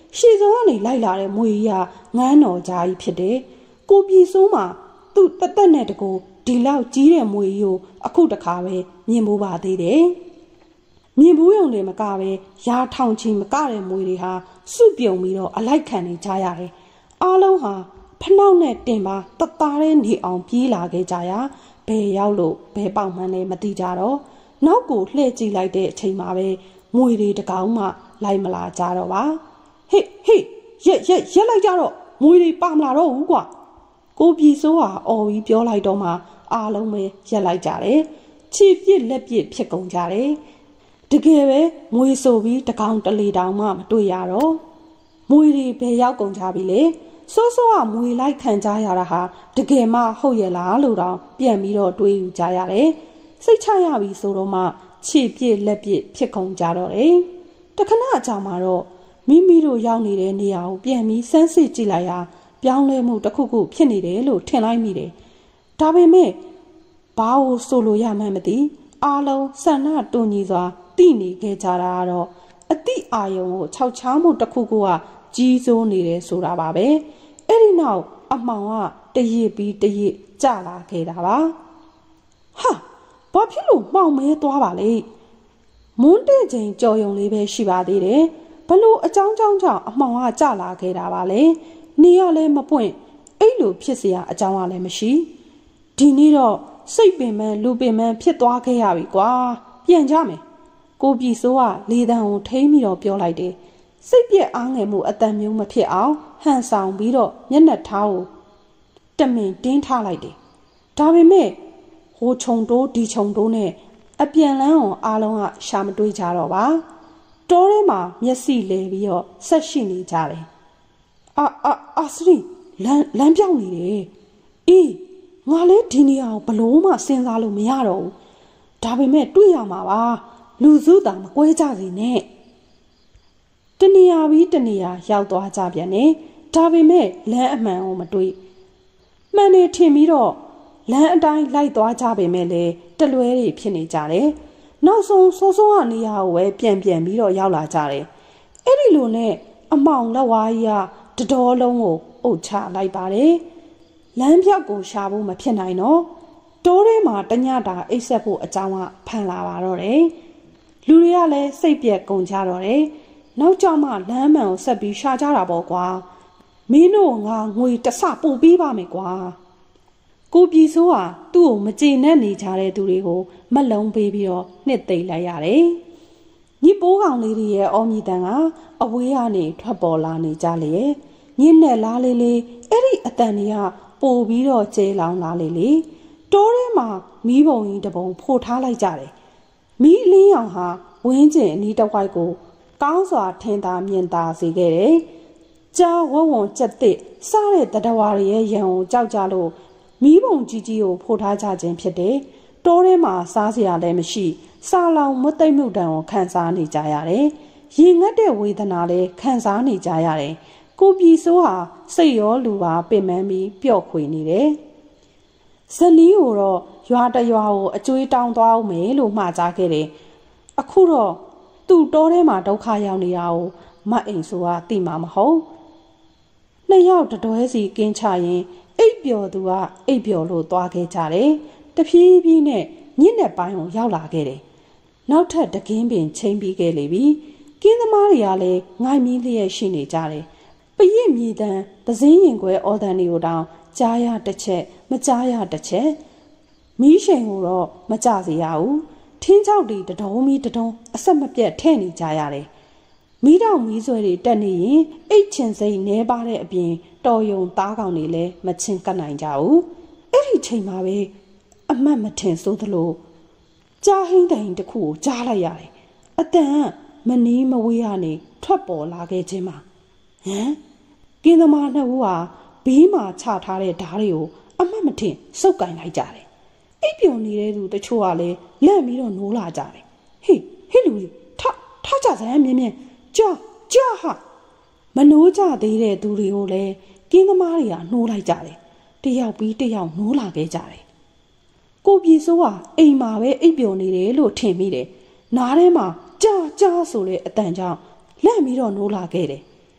ရှေ့ဆုံးကနေလိုက်လာတဲ့မွေကြီးကငန်းတော်ကြားကြီးဖြစ်တယ်ကိုပြည်စိုးမှာသူ့တသက်နဲ့တကူဒီလောက်ကြီးတဲ့မွေကြီးကိုအခုတခါပဲမြင်ဖို့ပါသေးတယ်မြင်ဘူးုံတွေမကပဲရာထောင်ချီမကတဲ့မွေတွေဟာစုပြုံပြီးတော့အလိုက်ခံနေကြရတယ်အားလုံးဟာဖနှောက်နဲ့တင်ပါတသားတဲ့နေအောင်ပြေးလာခဲ့ကြရဘယ်ရောက်လို့ဘယ်ပေါက်မှန်းလဲမသိကြတော့နောက်ကိုလှည့်ကြည့်လိုက်တဲ့အချိန်မှာပဲမွေတွေတကောင်မှလိုက်မလာကြတော့ပါဟေ့ဟေ့ရက်ရက်ရက်လိုက်ကြတော့မွေတွေပါမလာတော့ဘူးကွာကိုပြည်စိုးဟာအော်ပြီးပြောလိုက်တော့မှအားလုံးပဲရက်လိုက်ကြတယ်ခြေပြစ်လက်ပြစ်ဖြစ်ကုန်ကြတယ်တကယ်ပဲမွေဆိုပြီးတကောင်တလေတောင်မှမတွေ့ရတော့မွေတွေဘယ်ရောက်ကုန်ကြပြီလဲစိုးစိုးကမွေလိုက်ခံကြရတာဟာတကယ်မှဟုတ်ရဲ့လားလို့တော့ပြန်ပြီးတော့တွေးယူကြရတယ်စိတ်ချရပြီဆိုတော့မှခြေပြစ်လက်ပြစ်ဖြစ်ကုန်ကြတော့တယ်တခဏအကြာမှာတော့မိမိတို့ရောက်နေတဲ့နေရာကိုပြန်ပြီးစမ်းစစ်ကြည့်လိုက်ရပြောင်းလဲမှုတစ်ခုခုဖြစ်နေတယ်လို့ထင်လိုက်မိတယ်ဒါပေမဲ့ဘာလို့ဆိုလို့ရမှန်းမသိအားလုံးဆန္ဒတူညီစွာတည်နေခဲ့ကြတာကတော့အတိအာယုံကိုခြောက်ချားမှုတစ်ခုခုကကြီးစိုးနေတယ်ဆိုတာပါပဲအဲ့ဒီနောက်အမှောင်ကတရစ်ပြီးတရစ်ကျလာခဲ့တာပါဟာဘာဖြစ်လို့မှောင်မဲသွားပါလဲမွန်းတဲ့ချိန်ကြော်ယုံလေးပဲရှိပါသေးတယ်ဘလို့အကြောင်းကြောင့်ကြောင့်အမှောင်ကကျလာခဲ့တာပါလေနေရလဲမပွင့်အဲ့လိုဖြစ်เสียအကြောင်းကလည်းမရှိဒီနေ့တော့စိတ်ပင်ပန်းလူပင်ပန်းဖြစ်သွားခဲ့ရပြီကွာပြန်ကြမယ်ကိုပြည်စိုးကလေတံကိုထိမ့်ပြီးတော့ပြောလိုက်တယ်စိတ်ပြက်အားငယ်မှုအတန်မျိုးမဖြစ်အောင်ဟန်ဆောင်ပြီးတော့မျက်နှာထားကိုတမင်တင်းထားလိုက်တယ်ဒါပေမဲ့ဟိုခြုံတိုးဒီခြုံတိုးနဲ့အပြန်လန်းအောင်အားလုံးကရှာမတွေးကြတော့ပါတောထဲမှာမျက်စိလဲပြီးတော့ဆက်ရှိနေကြတယ်အာအာအာစရီလမ်းလမ်းပြောင်းနေတယ်အေးငါလည်းဒီနေရာကိုဘလို့မှစဉ်းစားလို့မရတော့ဘူးဒါပေမဲ့တွေ့ရမှာပါလူစုတာမကွဲကြစေနဲ့တနေရာပြီးတနေရာရောက်သွားကြပြန်တယ်ဒါပေမဲ့လမ်းအမှန်ကိုမတွေ့မှန်နေထင်ပြီးတော့လမ်းအတိုင်းလိုက်သွားကြပေမဲ့လည်းတလွဲတွေဖြစ်နေကြတယ်နောက်ဆုံးစိုးစိုးကနေရာကိုပဲပြန်ပြန်ပြီးတော့ရောက်လာကြတယ်အဲ့ဒီလိုနဲ့အမောင်လက်ဝါးကြီးကတတော်လုံးကိုအုပ်ချလိုက်ပါတယ်လမ်းပြောက်ကိုရှာဖို့မဖြစ်နိုင်တော့တိုးထဲမှာတညတာအိတ်ဆက်ဖို့အကြောင်းကဖန်လာပါတော့တယ်လူတွေကလည်းစိတ်ပြက်ကုန်ကြတော့တယ်နောက်ကြမှလမ်းမှန်ကိုဆက်ပြီးရှာကြတာပေါ့ကွာမင်းတို့ငါငွေတဆပို့ပေးပါမယ်ကွာကိုပြည်စိုးဟာသူ့ကိုမကျေနပ်နေကြတဲ့သူတွေကိုမက်လုံးပေးပြီးတော့နှစ်သိမ့်လိုက်ရတယ်ညီပိုးကောင်လေးတွေရဲ့အော်မြီတန်ကအဝေးကနေထွက်ပေါ်လာနေကြလေညင်းနဲ့လားလေးလေးအဲ့ဒီအတန်တွေကပို့ပြီးတော့ကျဲလောင်လာလေလေတောထဲမှာမီးပုံကြီးတပုံဖို့ထားလိုက်ကြတယ်မီးလင်းအောင်ဟာဝင်းကျင်အနီးတစ်ဝိုက်ကိုကောင်းစွာထင်သာမြင်သာစေခဲ့တယ်ကြားဝဝွန်ကြက်တစ်စားတဲ့တတဝါတွေရဲ့ရံကိုကြောက်ကြလို့မီးပုံကြီးကြီးကိုဖို့ထားကြခြင်းဖြစ်တယ်တောထဲမှာစားစရာလည်းမရှိစားလောင်မသိမ့်မှုတန်ကိုခံစားနေကြရတယ်ရင်ငတ်တဲ့ဝေဒနာလည်းခံစားနေကြရတယ်ကိုပြည်စိုးဟာစိတ်ရောလူပါပင်ပန်းပြီးပျော့ခွေနေတယ်ဇနီးကိုတော့ရွာတရွာကိုအကျွေးတောင်းသွားအောင်မယ်လို့မှာကြားခဲ့တယ်အခုတော့သူ့တောထဲမှာဒုက္ခရောက်နေတာကိုမအိမ်ဆိုကသိမှာမဟုတ်နှစ်ယောက်တတွဲစီကင်းချရင်အိပ်ပျော်သူကအိပ်ပျော်လို့သွားခဲ့ကြတယ်တဖြည်းဖြည်းနဲ့ညစ်တဲ့ပိုင်းကိုရောက်လာခဲ့တယ်နောက်ထပ်တကင်းပင်ချိန်ပြီးခဲ့လေပြီကင်းသမားတွေကလည်းငိုင်မီးလျက်ရှိနေကြတယ်ပရစ်မြည်တမ်းသစင်းရင်ခွဲအော်တန်တွေကိုတောင်ကြားရတစ်ချက်မကြားရတစ်ချက်မီးရှိန်ကိုတော့မကြစေရဘူးထင်းချောက်တွေတဒုံမီတဒုံအဆက်မပြတ်ထဲ့နေကြရတယ်မီးတောင်မီးဆွဲတွေတက်နေရင်အိတ်ချင်စိမ့်နဲပါတဲ့အပြင်တော်ယုံသားကောင်တွေလည်းမချင်းကပ်နိုင်ကြဘူးအဲ့ဒီချိန်မှာပဲအမတ်မထင်ဆိုသလိုကြားဟင်းတိုင်တစ်ခုကိုကြားလိုက်ရတယ်အတန်မနီးမဝေးကနေထွက်ပေါ်လာခဲ့ခြင်းမှာဟမ်ကင်းသမားနှစ်ဦးဟာဘေးမှာချထားတဲ့ဓားတွေကိုအမတ်မထင်စုပ်ကင်လိုက်ကြတယ်အိပ်ပျော်နေတဲ့သူတချို့ကလည်းလက်ပြီးတော့နိုးလာကြတယ်ဟေးဟေးလူကြီးထထကြစမ်းမြင်းမြင်းကြာကြာဟာမနိုးကြသေးတဲ့သူတွေကိုလည်းကင်းသမားတွေကနှိုးလိုက်ကြတယ်တယောက်ပြီးတယောက်နိုးလာခဲ့ကြတယ်ကိုပြည်စိုးဟာအိမ်မှာပဲအိပ်ပျော်နေတယ်လို့ထင်မိတယ်နားထဲမှာကြာကြာဆိုတဲ့အတန်ကြောင့်လက်ပြီးတော့နိုးလာခဲ့တယ်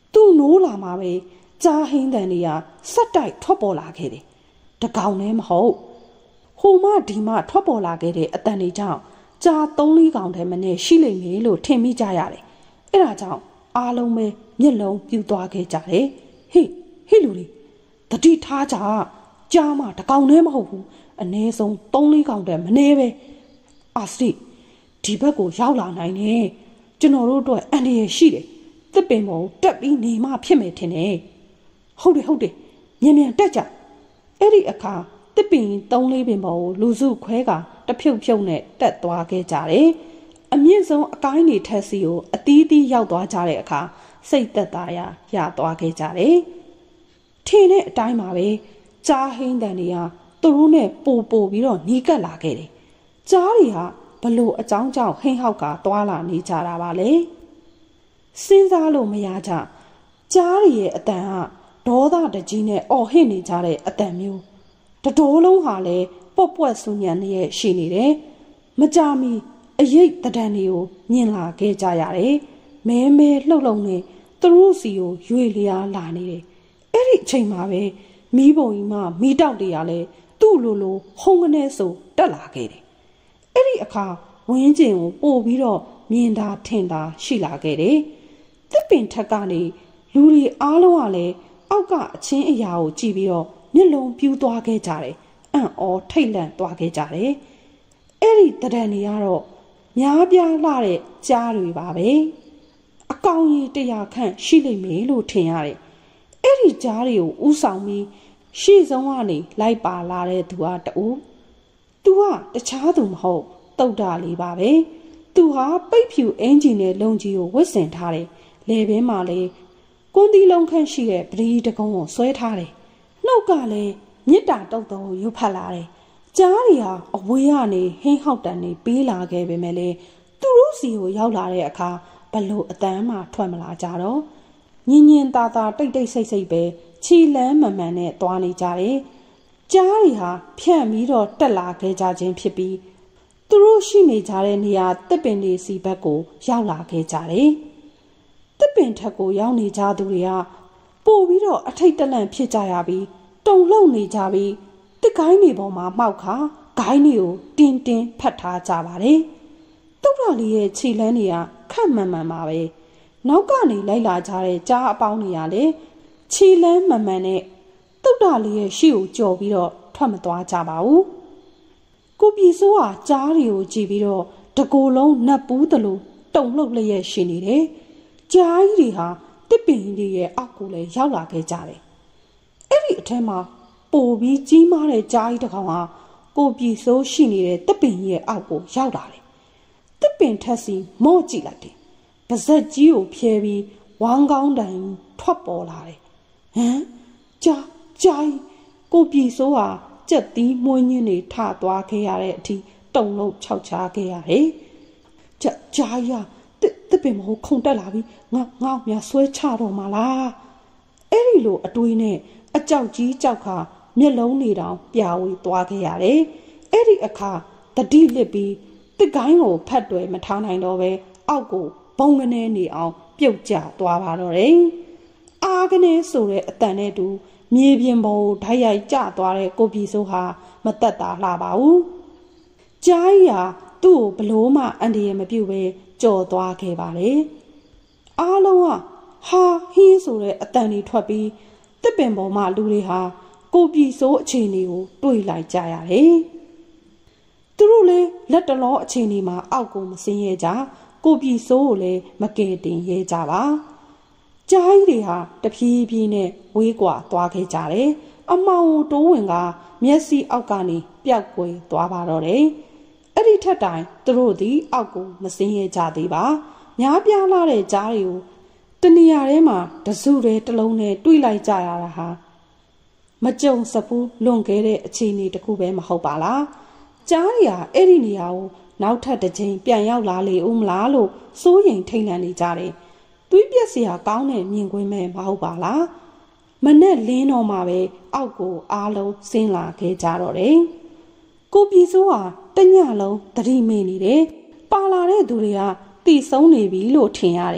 သူ့နိုးလာမှာပဲကြားဟင်းတန်တွေကဆက်တိုက်ထွက်ပေါ်လာခဲ့တယ်တကောင်လည်းမဟုတ်ဟိုမှဒီမှထွက်ပေါ်လာခဲ့တဲ့အတန်တွေကြောင့်ကြားသုံးလေးကောင်တည်းမနဲ့ရှိလိမ့်မယ်လို့ထင်မိကြရတယ်အဲ့ဒါကြောင့်အားလုံးပဲမျက်လုံးပြူသွားခဲ့ကြတယ်ဟေးဟေးလူတွေတတိထားကြကြားမှတကောင်လည်းမဟုတ်ဘူးအနည်းဆုံးသုံးလေးကောင်တည်းမနဲ့ပဲအာစတိဒီဘက်ကိုရောက်လာနိုင်တယ်ကျွန်တော်တို့အတွက်အန္တရာယ်ရှိတယ်တစ်ပင်ပေါ်တက်ပြီးနေမှဖြစ်မယ်ထင်တယ်ဟုတ်တယ်ဟုတ်တယ်မြန်မြန်တက်ကြအဲ့ဒီအခါတစ်ပင်သုံးလေးပင်ပေါ်ကိုလူစုခွဲကတဖြုတ်ဖြုတ်နဲ့တက်သွားခဲ့ကြတယ်အမြင့်ဆုံးအကိုင်းတွေထက်စီကိုအသီးသီးရောက်သွားကြတဲ့အခါစိတ်သက်သာရာရသွားခဲ့ကြတယ်ထင်းတဲ့အတိုင်းမှာပဲကြားဟင်းတန်တွေကသူတို့နဲ့ပို့ပို့ပြီးတော့နီးကပ်လာခဲ့တယ်ကြားတွေဟာဘလို့အကြောင်းကြောင့်ဟင်းဟောက်ကသွားလာနေကြတာပါလေစဉ်းစားလို့မရကြကြားရရဲ့အတန်ဟာဒေါသတကြီးနဲ့အော်ဟစ်နေကြတဲ့အတန်မျိုးတတော်လုံးဟာလည်းပွက်ပွက်ဆူညံနေရဲ့ရှိနေတယ်မကြမီအရေးတဒံတွေကိုမြင်လာခဲ့ကြရတယ်မဲမဲလှုပ်လှုပ်နေသူတို့စီကိုရွေလျားလာနေတယ်အဲ့ဒီအချိန်မှာပဲမီးပုံကြီးမှမီးတောက်တွေကလည်းသူ့လိုလိုဟုံးကနေဆိုတက်လာခဲ့တယ်အဲ့ဒီအခါဝင်းကျင်ကိုပို့ပြီးတော့မြင်တာထင်တာရှိလာခဲ့တယ်တစ်ပင်ထက်ကနေလူတွေအားလုံးကလည်းအောက်ကအချင်းအရာကိုကြည့်ပြီးတော့မျက်လုံးပြူးသွားခဲ့ကြတယ်အံ့ဩထိတ်လန့်သွားခဲ့ကြတယ်အဲ့ဒီတဒံတွေကတော့များပြားလာတဲ့ကြားတွေပါပဲအကောင်ကြီးတရာခန့်ရှိလိမ့်မယ်လို့ထင်ရတယ်အဲ့ဒီကြားတွေကိုဥဆောင်ပြီးရှေ့ဆုံးကနေလိုက်ပါလာတဲ့သူဟာတူသူကတခြားသူမဟုတ်တုတ်တာလေးပါပဲသူဟာပိတ်ဖြူအင်ဂျင်နဲ့လုံကြီးကိုဝတ်ဆင်ထားတယ်လေဘင်းမှာလေကွန်တီလုံးခန့်ရှိတဲ့ပရီးတကုံးကိုဆွဲထားတယ်နှုတ်ကလည်းမြစ်တာတုတ်တုံးကိုရွတ်ဖတ်လာတယ်ကြားတွေဟာအဝေးကနေဟင်းဟောက်တန်နေပေးလာခဲ့ပေမဲ့လေသူတို့စီကိုရောက်လာတဲ့အခါဘလို့အတန်းမှထွက်မလာကြတော့ညင်ညင်သာသာတိတ်တိတ်ဆိတ်ဆိတ်ပဲခြီလန်းမှန်မှန်နဲ့သွားနေကြတယ်ကြားတွေဟာဖြန့်ပြီးတော့တက်လာခဲ့ကြခြင်းဖြစ်ပြီးသူတို့ရှိနေကြတဲ့နေရာတစ်ပင်တွေစီဘက်ကိုရောက်လာခဲ့ကြတယ်တစ်ပင်ထက်ကိုရောက်နေကြသူတွေကပို့ပြီးတော့အထိတ်တလန့်ဖြစ်ကြရပြီးတုံလှုပ်နေကြပြီးတစ်ကိုင်းတွေပေါ်မှာမှောက်ခါဂိုင်းတွေကိုတင်းတင်းဖတ်ထားကြပါတယ်တုတ်တော်လေးရဲ့ခြေလန်းတွေကခက်မှန်မှန်ပါပဲနောက်ကနေလိုက်လာကြတဲ့ကြားအပေါင်းတွေကလည်းခြေလန်းမှန်မှန်နဲ့တုတ်တော်လေးရဲ့ရှေ့ကိုကြော်ပြီးတော့ထွက်မသွားကြပါဘူးကိုပြည်စိုးဟာကြားတွေကိုကြည့်ပြီးတော့တကိုယ်လုံးနတ်ပူးတလို့တုံလှုပ်လျက်ရှိနေတယ်ကြားကြီးတွေဟာတစ်ပင်ကြီးရဲ့အောက်ကိုလည်းရောက်လာခဲ့ကြတယ်အဲ့ဒီအထက်မှာပိုပြီးကြီးမားတဲ့ကြားကြီးတစ်ကောင်ဟာကိုပြည်စိုးရှိနေတဲ့တစ်ပင်ကြီးရဲ့အောက်ကိုရောက်လာတယ်တစ်ပင်ထက်စီမော့ကြည့်လိုက်တယ်ပါဇက်ကြီးကိုဖြဲပြီးဝမ်းကောင်းတိုင်ထွက်ပေါ်လာတယ်ဟမ်ကြားကြားကိုပြည်စိုးဟာကြက်သီးမွှင်းညင်းတွေထသွားခဲ့ရတဲ့အထိတုံလုံးခြောက်ချားခဲ့ရတယ်ကြကြားရတစ်ပင်မဟုတ်ခုန်တက်လာပြီးငါငါ့မြဆွဲချတော့မှာလားအဲ့ဒီလိုအတွေးနဲ့အကြောက်ကြီးကြောက်ခါမျက်လုံးတွေတောင်ပြာဝေးသွားခဲ့ရတယ်အဲ့ဒီအခါတတိလစ်ပြီးတစ်ကိုင်းကိုဖတ်တွယ်မထားနိုင်တော့ပဲအောက်ကိုဘုံကနေနေအောင်ပြုတ်ကျသွားပါတော့တယ်အာကနေဆိုတဲ့အတန်နဲ့တူမြေပြင်ပေါ်ကိုဓာတ်ရိုက်ကျသွားတဲ့ကိုပြည်စိုးဟာမတက်တာလှပါဘူးကြားကြီးဟာသူ့ကိုဘလို့မှအန်တရမပြုတ်ပဲကြော်သွားခဲ့ပါလေအားလုံးကဟာဟင်းဆိုတဲ့အတန်တွေထွက်ပြီးတစ်ပင်ပေါ်မှာလူတွေဟာကိုပြည်စိုးအခြေအနေကိုတွေးလိုက်ကြရတယ်သူတို့လည်းလက်တလောအခြေအနေမှာအောက်ကိုမစင်းရဲကြကိုပြည်စိုးကိုလည်းမကယ်တင်ရဲကြပါကြားကြီးတွေဟာတဖြည်းဖြည်းနဲ့ဝေးကွာသွားခဲ့ကြတယ်အမောင်တိုးဝင်ကမျက်စိအောက်ကနေပျောက်ကွယ်သွားပါတော့တယ်အဲ့ဒီထက်တိုင်သူတို့သည်အောက်ကိုမစင်းရဲကြသေးပါများပြားလာတဲ့ကြားတွေကိုတနေရာထဲမှာတစုတည်းတစ်လုံးနဲ့တွေးလိုက်ကြရတာဟာမကြုံစဘူးလွန်ခဲ့တဲ့အခြေအနေတစ်ခုပဲမဟုတ်ပါလားကြားရီဟာအဲ့ဒီနေရာကိုနောက်ထပ်တစ်ချိန်ပြန်ရောက်လာလေဦးမလားလို့စိုးရိမ်ထိတ်လန့်နေကြတယ်သွေးပြက်စရာကောင်းတဲ့မြင်ကွင်းမဲ့မဟုတ်ပါလားမနဲ့လင်းတော့မှပဲအောက်ကိုအားလုံးဆင်းလာခဲ့ကြတော့တယ်ကိုပြည်စိုးဟာတညလုံးသတိမေ့နေတယ်ပါလာတဲ့သူတွေကတိဆုံးနေပြီလို့ထင်ရတယ်တ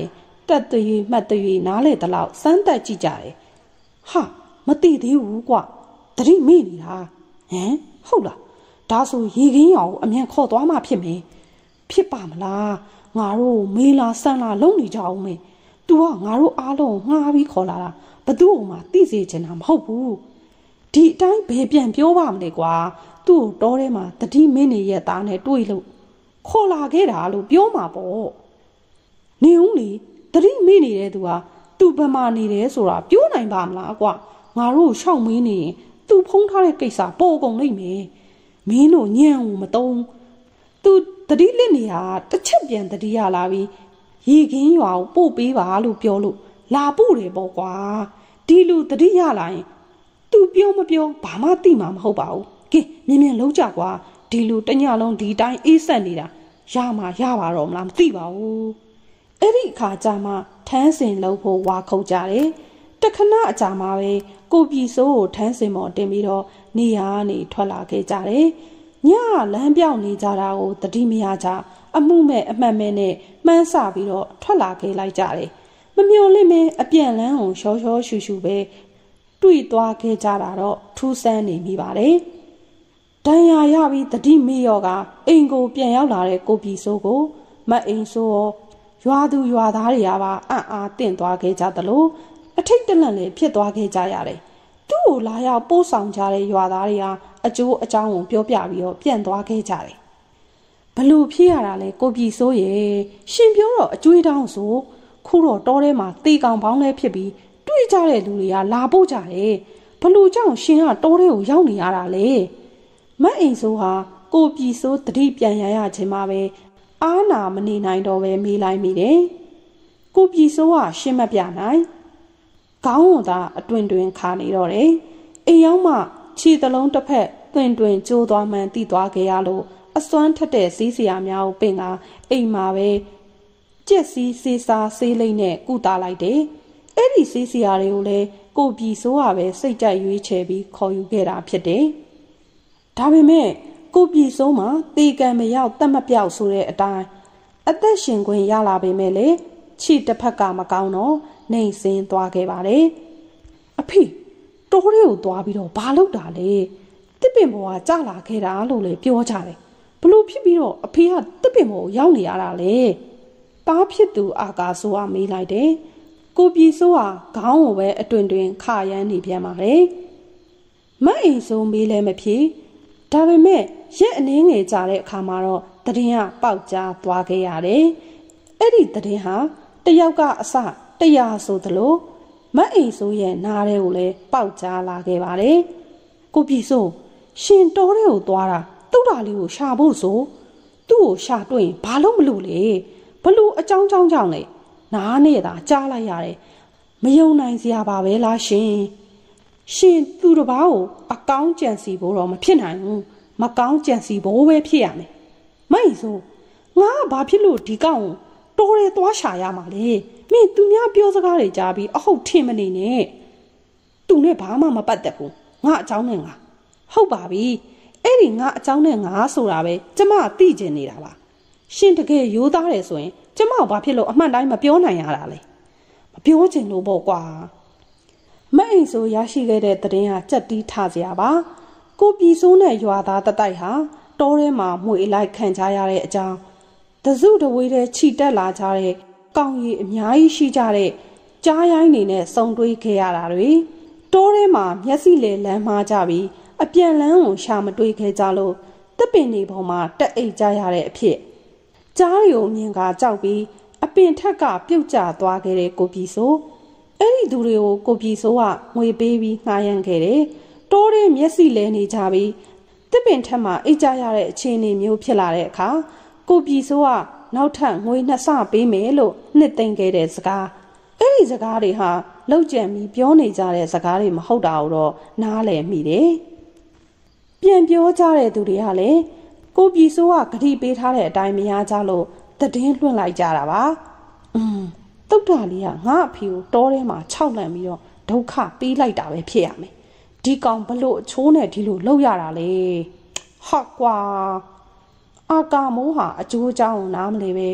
တက်သွေးမှတ်သွေးနားလေတလောက်စမ်းတက်ကြည့်ကြတယ်ဟာမသိသေးဘူးကွတတိမေ့နေတာဟမ်ဟုတ်လားဒါဆိုရေခင်းရောင်အမြန်ခေါ်သွားမှဖြစ်မယ်ဖြစ်ပါမလားငါတို့မေးလားဆန်းလားလုံနေကြအောင်မေ။ तू ကငါတို့အားလုံးငှားပြီးခေါ်လာတာဘသူ့မှသိစေချင်တာမဟုတ်ဘူးဒီအတိုင်းဘယ်ပြန်ပြောပါမလဲကွာသူ့ကိုတောထဲမှာတတိမင်းနေရဲ့သားနဲ့တွေ့လို့ခေါ်လာခဲ့တာလို့ပြောမှာပေါ့နေဦးလေတတိမင်းနေတဲ့သူကသူ့ဘမနေတယ်ဆိုတာပြောနိုင်ပါမလားကွာငါတို့ရှောက်မင်းနေရင်သူဖုံးထားတဲ့ကိစ္စပေါ်ကုန်လိမ့်မယ်မင်းတို့ညံ့ဦးမတုံးသူတတိလစ်နေတာတစ်ချက်ပြန်တတိရလာပြီးရေခင်းရွာကိုပို့ပေးပါလို့ပြောလို့လာပို့တယ်ပေါ့ကွာဒီလူတတိရလာရင်သူပြောမပြောဘာမှသိမှာမဟုတ်ပါဘူးကဲမြင်မြင်လုံးကြကွာဒီလူတညလုံးဒီတိုင်းအေးဆက်နေတာရမှာရပါတော့မလားမသိပါဘူးအဲ့ဒီအခါကျမှထန်းစင်လုံးဖို့ဝါခုတ်ကြတယ်တခဏအကြာမှာပဲကိုပြည်စိုးကိုထန်းစင်ပေါ်တင်ပြီးတော့နေရာကနေထွက်လာခဲ့ကြတယ်ညလမ်းပြောင်းနေကြတာကိုတတိမရကြအမှုမဲ့အမှတ်မဲ့နဲ့မှန်းဆပြီးတော့ထွက်လာခဲ့လိုက်ကြတယ်မမျော်လင့်မဲအပြန်လန်းကိုရှောရှောရှူရှူပဲတွေ့သွားခဲ့ကြတာတော့ထူးဆန်းနေမိပါတယ်ဒဏ်ရာရပြီးတတိမေရောကအိမ်ကိုပြန်ရောက်လာတဲ့ကိုပြည်စိုးကိုမအိမ်ဆိုးရောရွာသူရွာသားတွေကပါအံ့အားတင့်သွားခဲ့ကြသလိုအထိတ်တလန့်လည်းဖြစ်သွားခဲ့ကြရတယ်သူ့ကိုလာရောက်ပို့ဆောင်ကြတဲ့ရွာသားတွေဟာအကျိုးအကြောင်းကိုပြောပြပြီးတော့ပြန်သွားခဲ့ကြတယ်ဘလို့ဖြစ်ရတာလဲကိုပြည်စိုးရေရှင်ပြောတော့အကျွေးတောင်းဆိုခုတော့တောထဲမှာတေကောင်ပေါင်းလဲဖြစ်ပြီးတွေ့ကြတဲ့လူတွေကလာပို့ကြတယ်ဘလို့ကြောင့်ရှင်ကတောထဲကိုရောက်နေရတာလဲမအိမ်ဆိုးဟာကိုပြည်စိုးတတိပြန်ရရခြင်းမှာပဲအားနာမနေနိုင်တော့ပဲမေးလိုက်မိတယ်ကိုပြည်စိုးကရှင်းမပြနိုင်ခေါင်းဝန်သားအတွင်တွင်ခါနေတော့တယ်အိမ်ရောက်မှခြေသလုံးတစ်ဖက်တွင်တွင်ကျိုးသွားမှန်တိသွားခဲ့ရလို့အစွမ်းထက်တဲ့စီးစရာများကိုပင်ကအိမ်မှာပဲကြက်စီးစေးစားဆေးလိမ့်နဲ့ကုတာလိုက်တယ်အဲ့ဒီစီးစရာတွေကိုလည်းကိုပြည်စိုးကပဲစိတ်ကြိုက်ရွေးချယ်ပြီးခေါ်ယူခဲ့တာဖြစ်တယ်ဒါပေမဲ့ကိုပြည်စိုးမှာတေကံမရောက်တတ်မပြောက်ဆိုတဲ့အတိုင်းအသက်ရှင်ခွင့်ရလာပေမဲ့လေခြေတစ်ဖက်ကမကောင်းတော့နှိမ်စင်းသွားခဲ့ပါတယ်အဖေတိုးလေးကိုသွားပြီးတော့ဘာလုပ်တာလဲတစ်ပင်ပေါ်ကကြာလာခဲ့တာလို့လေပြောကြတယ်ဘလို့ဖြစ်ပြီးတော့အဖေကတစ်ပင်ပေါ်ကိုရောက်နေရတာလေတားဖြစ်သူအာကာဆိုးကမေးလိုက်တယ်ကိုပြည်စိုးဟာခေါင်းကိုပဲအတွင်တွင်ခရမ်းနေပြန်ပါလေမအိမ်ဆိုးမေးလဲမဖြစ်ဒါပေမဲ့ရက်အနည်းငယ်ကြာတဲ့အခါမှာတော့တရင်ကပေါက်ကြားသွားခဲ့ရတယ်အဲ့ဒီတရင်ဟာတယောက်ကအစတရာဆိုသလိုမအိမ်ဆိုးရဲ့နားထဲကိုလည်းပေါက်ကြားလာခဲ့ပါတယ်ကိုပြည်စိုးရှင်တော်တဲ့ကိုသွားတာတုတ်တာလေးကိုရှာဖို့ဆိုသူ့ကိုရှာတွေ့ရင်ဘာလို့မလို့လေဘလို့အကြောင်းကြောင်းကြောင့်လေနားနဲ့သာကြားလိုက်ရတယ်မယုံနိုင်စရာပါပဲလားရှင်ရှင်သူတစ်ပါးကိုအကောင်းကြံစီဖို့တော့မဖြစ်နိုင်ဘူးမကောင်းကြံစီဖို့ပဲဖြစ်ရမယ်မိုက်ဆိုငါကဘာဖြစ်လို့ဒီကောင်တော်တယ်သွားရှာရမှာလေမင်းသူများပြောစကားတွေကြားပြီးအဟုတ်ထင်မနေနဲ့သူနဲ့ဘာမှမပတ်သက်ဘူးငါအကြောင်းနဲ့ငါဟုတ်ပါပြီအဲ့ဒီငါအကြောင်းနဲ့ငါဆိုတာပဲကျမသိကျင်နေတာပါရှင်တကယ်ရိုးသားတယ်ဆိုရင်ကျမဘာဖြစ်လို့အမှန်တိုင်းမပြောနိုင်ရတာလဲမပြောချင်လို့ပေါ့ကွာမအိမ်ဆိုရရှိခဲ့တဲ့တရင်ဟာကြက်တီးထစရာပါကိုပြည်စိုးနဲ့ရွာသားတတိုက်ဟာတောထဲမှာမှွေလိုက်ခံကြရတဲ့အကြောင်းတစုတဝေးတဲ့ခြိတက်လာကြတဲ့ကောင်းရီအများကြီးရှိကြတဲ့ကြားရိုင်းနေနဲ့စုံတွေးခဲ့ရတာတွေတောထဲမှာမျက်စိလေလမ်းမှားကြပြီးအပြန်လန်းကိုရှာမတွေးခဲ့ကြလို့တစ်ပင်တွေပေါ်မှာတက်အိတ်ကြရတဲ့အဖြစ်ကြားရီကိုမြင်ကကြောက်ပြီးအပင်ထက်ကပြုတ်ကျသွားခဲ့တဲ့ကိုပြည်စိုးအဲ့ဒီသူတွေကိုကိုပြည်စိုးကငွေပေးပြီးငှားရမ်းခဲ့တယ်တောထဲမျက်စိလဲနေကြပြီးတစ်ပင်ထက်မှာအိတ်ကြရတဲ့အခြေအနေမျိုးဖြစ်လာတဲ့အခါကိုပြည်စိုးကနောက်ထပ်ငွေနှစ်ဆပေးမယ်လို့နှစ်သိမ့်ခဲ့တဲ့စကားအဲ့ဒီစကားတွေဟာလောက်ကျန်ပြီးပြောနေကြတဲ့စကားတွေမဟုတ်တာတော့နားလည်မိတယ်ပြန်ပြောကြတဲ့သူတွေကလည်းကိုပြည်စိုးကဂတိပေးထားတဲ့အတိုင်းမရကြလို့တည်င်းလွှင့်လိုက်ကြတာပါอืมတုတ်တာလေးကငါ့အဖေကိုတောထဲမှာခြောက်လန့်ပြီးတော့ဒုက္ခပေးလိုက်တာပဲဖြစ်ရမယ်ဒီကောင်ဘလို့အချိုးနဲ့ဒီလိုလှုပ်ရတာလေဟာကွာအာကာမိုးဟာအကျိုးအကြောင်းနားမလဲပဲတ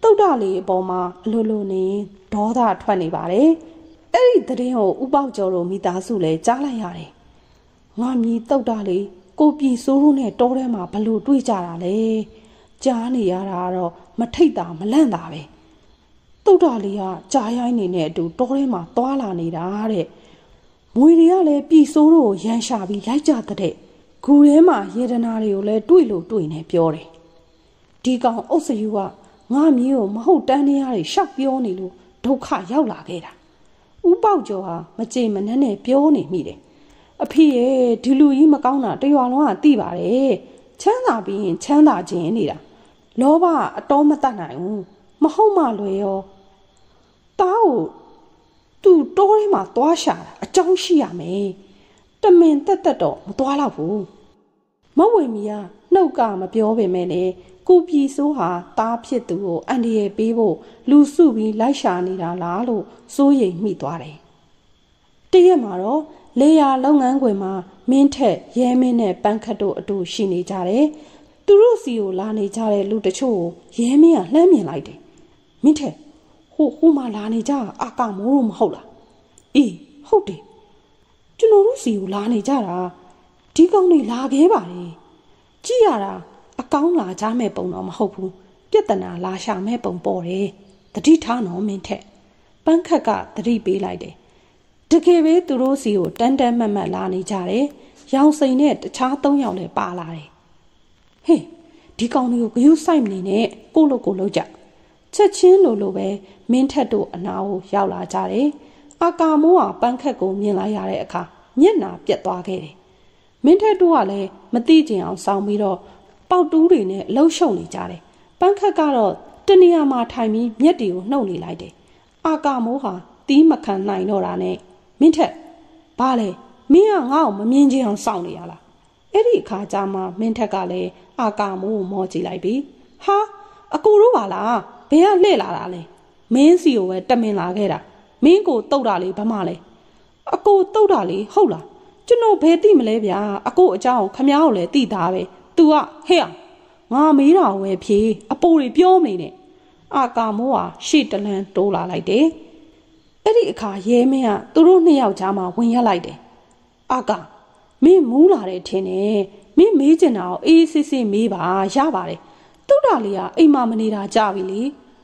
တုတ်တလေးအပေါ်မှာအလိုလိုနေဒေါသထွက်နေပါတယ်အဲ့ဒီသတင်းကိုဥပေါကျော်တို့မိသားစုလည်းကြားလိုက်ရတယ်ငါမြည်တုတ်တလေးကိုပြည်စိုးတို့နဲ့တောထဲမှာဘလို့တွေ့ကြတာလဲကြားနေရတာတော့မထိတ်တာမလန့်တာပဲတုတ်တလေးကကြားရိုင်းနေတဲ့အတူတောထဲမှာသွားလာနေတာတဲ့မွေတွေကလည်းပြည်စိုးတို့ကိုရန်ရှာပြီးလိုက်ကြတဲ့ဂူထဲမှာရေဒနာတွေကိုလည်းတွေ့လို့တွေ့နေပြောတယ်ဒီကောင်အုပ်စယူကငါမျိုးကိုမဟုတ်တန်းနေရတွေရှောက်ပြောနေလို့ဒုက္ခရောက်လာခဲ့တာဥပေါကျော်ဟာမကြင်မနှက်နဲ့ပြောနေမိတယ်အဖေရဲ့ဒီလူကြီးမကောင်းတာတရွာလုံးကသိပါတယ်ချမ်းသာပြီးရင်ချမ်းသာခြင်းနေတာလောဘအတော်မတတ်နိုင်ဘူးမဟုတ်မှလွယ်ရောတားကိုသူ့တောထဲမှာသွားရှာတာအကြောင်းရှိရမယ်တမင်တက်တက်တော့မသွားတော့ဘူးမဝေမီကနှုတ်ကမပြောပေမဲ့လေကိုပြည်စိုးဟာတားဖြစ်သူကိုအန်ဒီရဲ့ပေးဖို့လူစုပြီးလိုက်ရှာနေတာလားလို့စိုးရိမ်မိသွားတယ်တရက်မှာတော့လေယာလုပ်ငန်းခွင်မှာမင်းထက်ရဲမင်းနဲ့ပန်းခတ်တို့အတူရှိနေကြတယ်သူတို့စီကိုလာနေကြတဲ့လူတချို့ကိုရဲမင်းကလှမ်းမြင်လိုက်တယ်မင်းထက်ဟိုဟိုမှာလာနေကြအာကမိုးလို့မဟုတ်လားအေးဟုတ်တယ်ကျွန်တော်တို့စီကိုလာနေကြတာဒီကောင်တွေလာခဲ့ပါလေကြည့်ရတာအကောင်းလာကြမဲ့ပုံတော့မဟုတ်ဘူးပြဿနာလာရှာမဲ့ပုံပေါ်တယ်တတိထားနော်မင်းထက်ပန်းခက်ကတတိပေးလိုက်တယ်တကယ်ပဲသူတို့စီကိုတန်းတန်းမတ်မတ်လာနေကြတယ်ရောင်စိန်နဲ့တခြားသုံးယောက်လည်းပါလာတယ်ဟေးဒီကောင်တွေကိုဂယုစိုက်မနေနဲ့ကိုလိုကိုလို့ကြချက်ချင်းလိုလိုပဲမင်းထက်တို့အနာကိုရောက်လာကြတယ်အာကာမိုးကပန်းခက်ကိုမြင်လိုက်ရတဲ့အခါမျက်နှာပြက်သွားခဲ့တယ်မင်းထက်တို့ကလည်းမသိကျင်အောင်စောင်းပြီးတော့ပေါက်တူးတွေနဲ့အလုံးရှုံနေကြတယ်ပန်းခက်ကတော့တနေရာမှာထိုင်ပြီးမျက်တွေကိုနှုတ်နေလိုက်တယ်အာကာမိုးဟာတီးမခံနိုင်တော့တာနဲ့မင်းထက်ဘာလဲမင်းကငါ့ကိုမမြင်ချင်အောင်စောင့်နေရလားအဲ့ဒီအခါကျမှမင်းထက်ကလည်းအာကာမိုးကိုမောကြည့်လိုက်ပြီးဟာအကူတို့ပါလားဘယ်ကလှည့်လာတာလဲမင်းစီကိုပဲတမင်လာခဲ့တာမင်းကိုတုတ်တာလေဘာမှလဲအကိုတုတ်တာလေဟုတ်လားကျွန်တော်ဘယ်သိမလဲဗျာအကိုအကြောင်းခမားကိုလည်းသိသားပဲ तू ကဟဲ့အောင်ငါမေးတာဝယ်ဖြေအပိုတွေပြောမနေနဲ့အာကာမိုးဟာရှေ့တလန်းတိုးလာလိုက်တယ်အဲ့ဒီအခါရဲမင်းကသူတို့နှစ်ယောက်ကြားမှာဝင်ရက်လိုက်တယ်အာကာမင်းမူးလာတယ်ထင်တယ်မင်းမေးချင်တာကိုအေးစစ်စစ်မေးပါရပါတယ်တုတ်တာလေးကအိမ်မမနေတာကြပြီလေ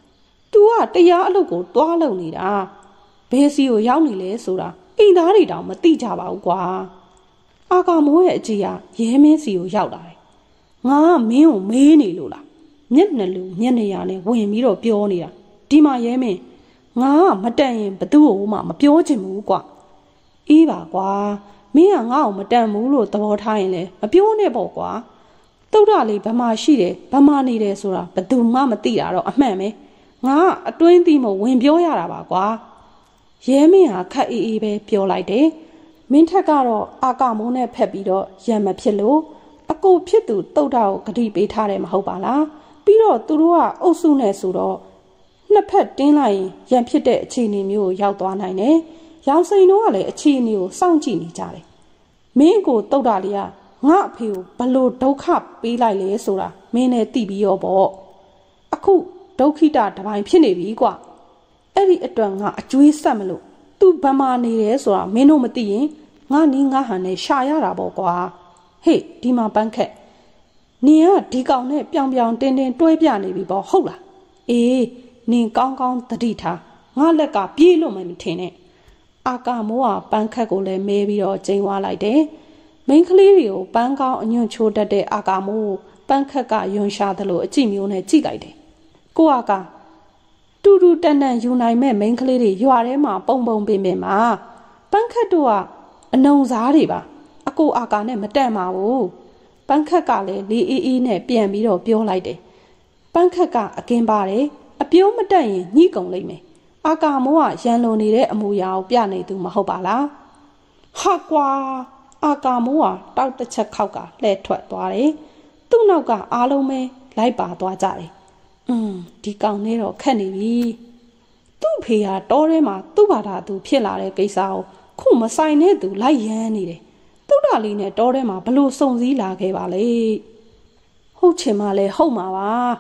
तू ကတရားအလုပ်ကိုတွားလုံနေတာဘယ်စီကိုရောက်နေလဲဆိုတာအိမ်သားတွေတောင်မသိကြပါဘူးကွာအာကာမိုးရဲ့အကြီးကရဲမင်းစီကိုရောက်လာတယ်ငါကမင်းကိုမေးနေလို့လားမျက်နှာလူမျက်နှာရနဲ့ဝင်ပြီးတော့ပြောနေတာဒီမှာရဲမင်းငါကမတန်ရင်ဘသူ့ကိုမှမပြောချင်ဘူးကွာအေးပါကွာမင်းကငါ့ကိုမတန်ဘူးလို့သဘောထားရင်လည်းမပြောနဲ့ပေါ့ကွာတုတ်တာလေးဘယ်မှာရှိတယ်ဘယ်မှာနေတယ်ဆိုတာဘသူမှမသိတာတော့အမှန်ပဲငါကအတွင်းသိမဝင်ပြောရတာပါကွာရဲမင်းဟာခက်အေးအေးပဲပြောလိုက်တယ်မင်းထက်ကတော့အာကာမိုးနဲ့ဖက်ပြီးတော့ရံမဖြစ်လို့အကိုဖြစ်သူတုတ်တာကိုဂတိပေးထားတယ်မဟုတ်ပါလားပြီးတော့သူတို့ကအုပ်စုနဲ့ဆိုတော့နှစ်ဖက်တင်းလိုက်ရင်ရံဖြစ်တဲ့အခြေအနေမျိုးကိုရောက်သွားနိုင်တယ်ရောင်စိန်တို့ကလည်းအခြေအနေကိုစောင့်ကြည့်နေကြတယ်မင်းကိုတုတ်တာလေးကငါအဖေကိုဘလို့ဒုက္ခပေးလိုက်လဲဆိုတာမင်းနဲ့သိပြီးရောပေါ့အခုဒုက္ခိတတပိုင်းဖြစ်နေပြီကွာအဲ့ဒီအတွက်ငါအကျွေးဆက်မလို့သူဗမာနေတယ်ဆိုတာမင်းတို့မသိရင်ငါနီးငါဟန်နဲ့ရှာရတာပေါ့ကွာဟေ့ဒီမှာပန်းခက်နင်ကဒီကောင်နဲ့ပြောင်ပြောင်တင်းတင်းတွဲပြနေပြီပေါ့ဟုတ်လားအေးနင်ကောင်းကောင်းသတိထားငါလက်ကပြေးလို့မထင်နဲ့အာကာမိုးကပန်းခက်ကိုလည်းမဲပြီးတော့ကျိန်းဝါလိုက်တယ်မိန်းကလေးတွေကိုပန်းကောင်းအညွန့်ချိုးတတ်တဲ့အာကာမိုးပန်းခက်ကယွန်ရှာသလိုအကြည့်မျိုးနဲ့ကြည့်လိုက်တယ်ကိုအာကာတူတူတန်တန်ယူနိုင်မဲ့မိန်းကလေးတွေရွာထဲမှာပုံပုံပင်ပင်မှာပန်းခက်တို့ကအနုံစားတွေပါအကိုအာကာနဲ့မတန့်ပါဘူးပန်းခက်ကလည်းလေးအေးအေးနဲ့ပြန်ပြီးတော့ပြောလိုက်တယ်ပန်းခက်ကအကင်းပါတယ်အပြုံးမတက်ရင်ညှိကုန်လိမ့်မယ်အာကာမိုးကရန်လုံနေတဲ့အမူအရာကိုပြနေသူမဟုတ်ပါလားဟာကွာအာကာမိုးကတောက်တစ်ချက်ခောက်ကလှဲ့ထွက်သွားတယ်သူ့နောက်ကအားလုံးပဲလိုက်ပါသွားကြတယ်อืมဒီကောင်နဲ့တော့ခက်နေပြီသူ့ဖေဟာတောထဲမှာသူ့ဘာသာသူဖြစ်လာတဲ့ကိစ္စကိုခုမဆိုင်တဲ့သူလိုက်ရမ်းနေတယ်တုတ်တာလေးနဲ့တောထဲမှာဘလို့စုံစည်းလာခဲ့ပါလေဟုတ်ချင်မှလဲဟုတ်မှာပါဥ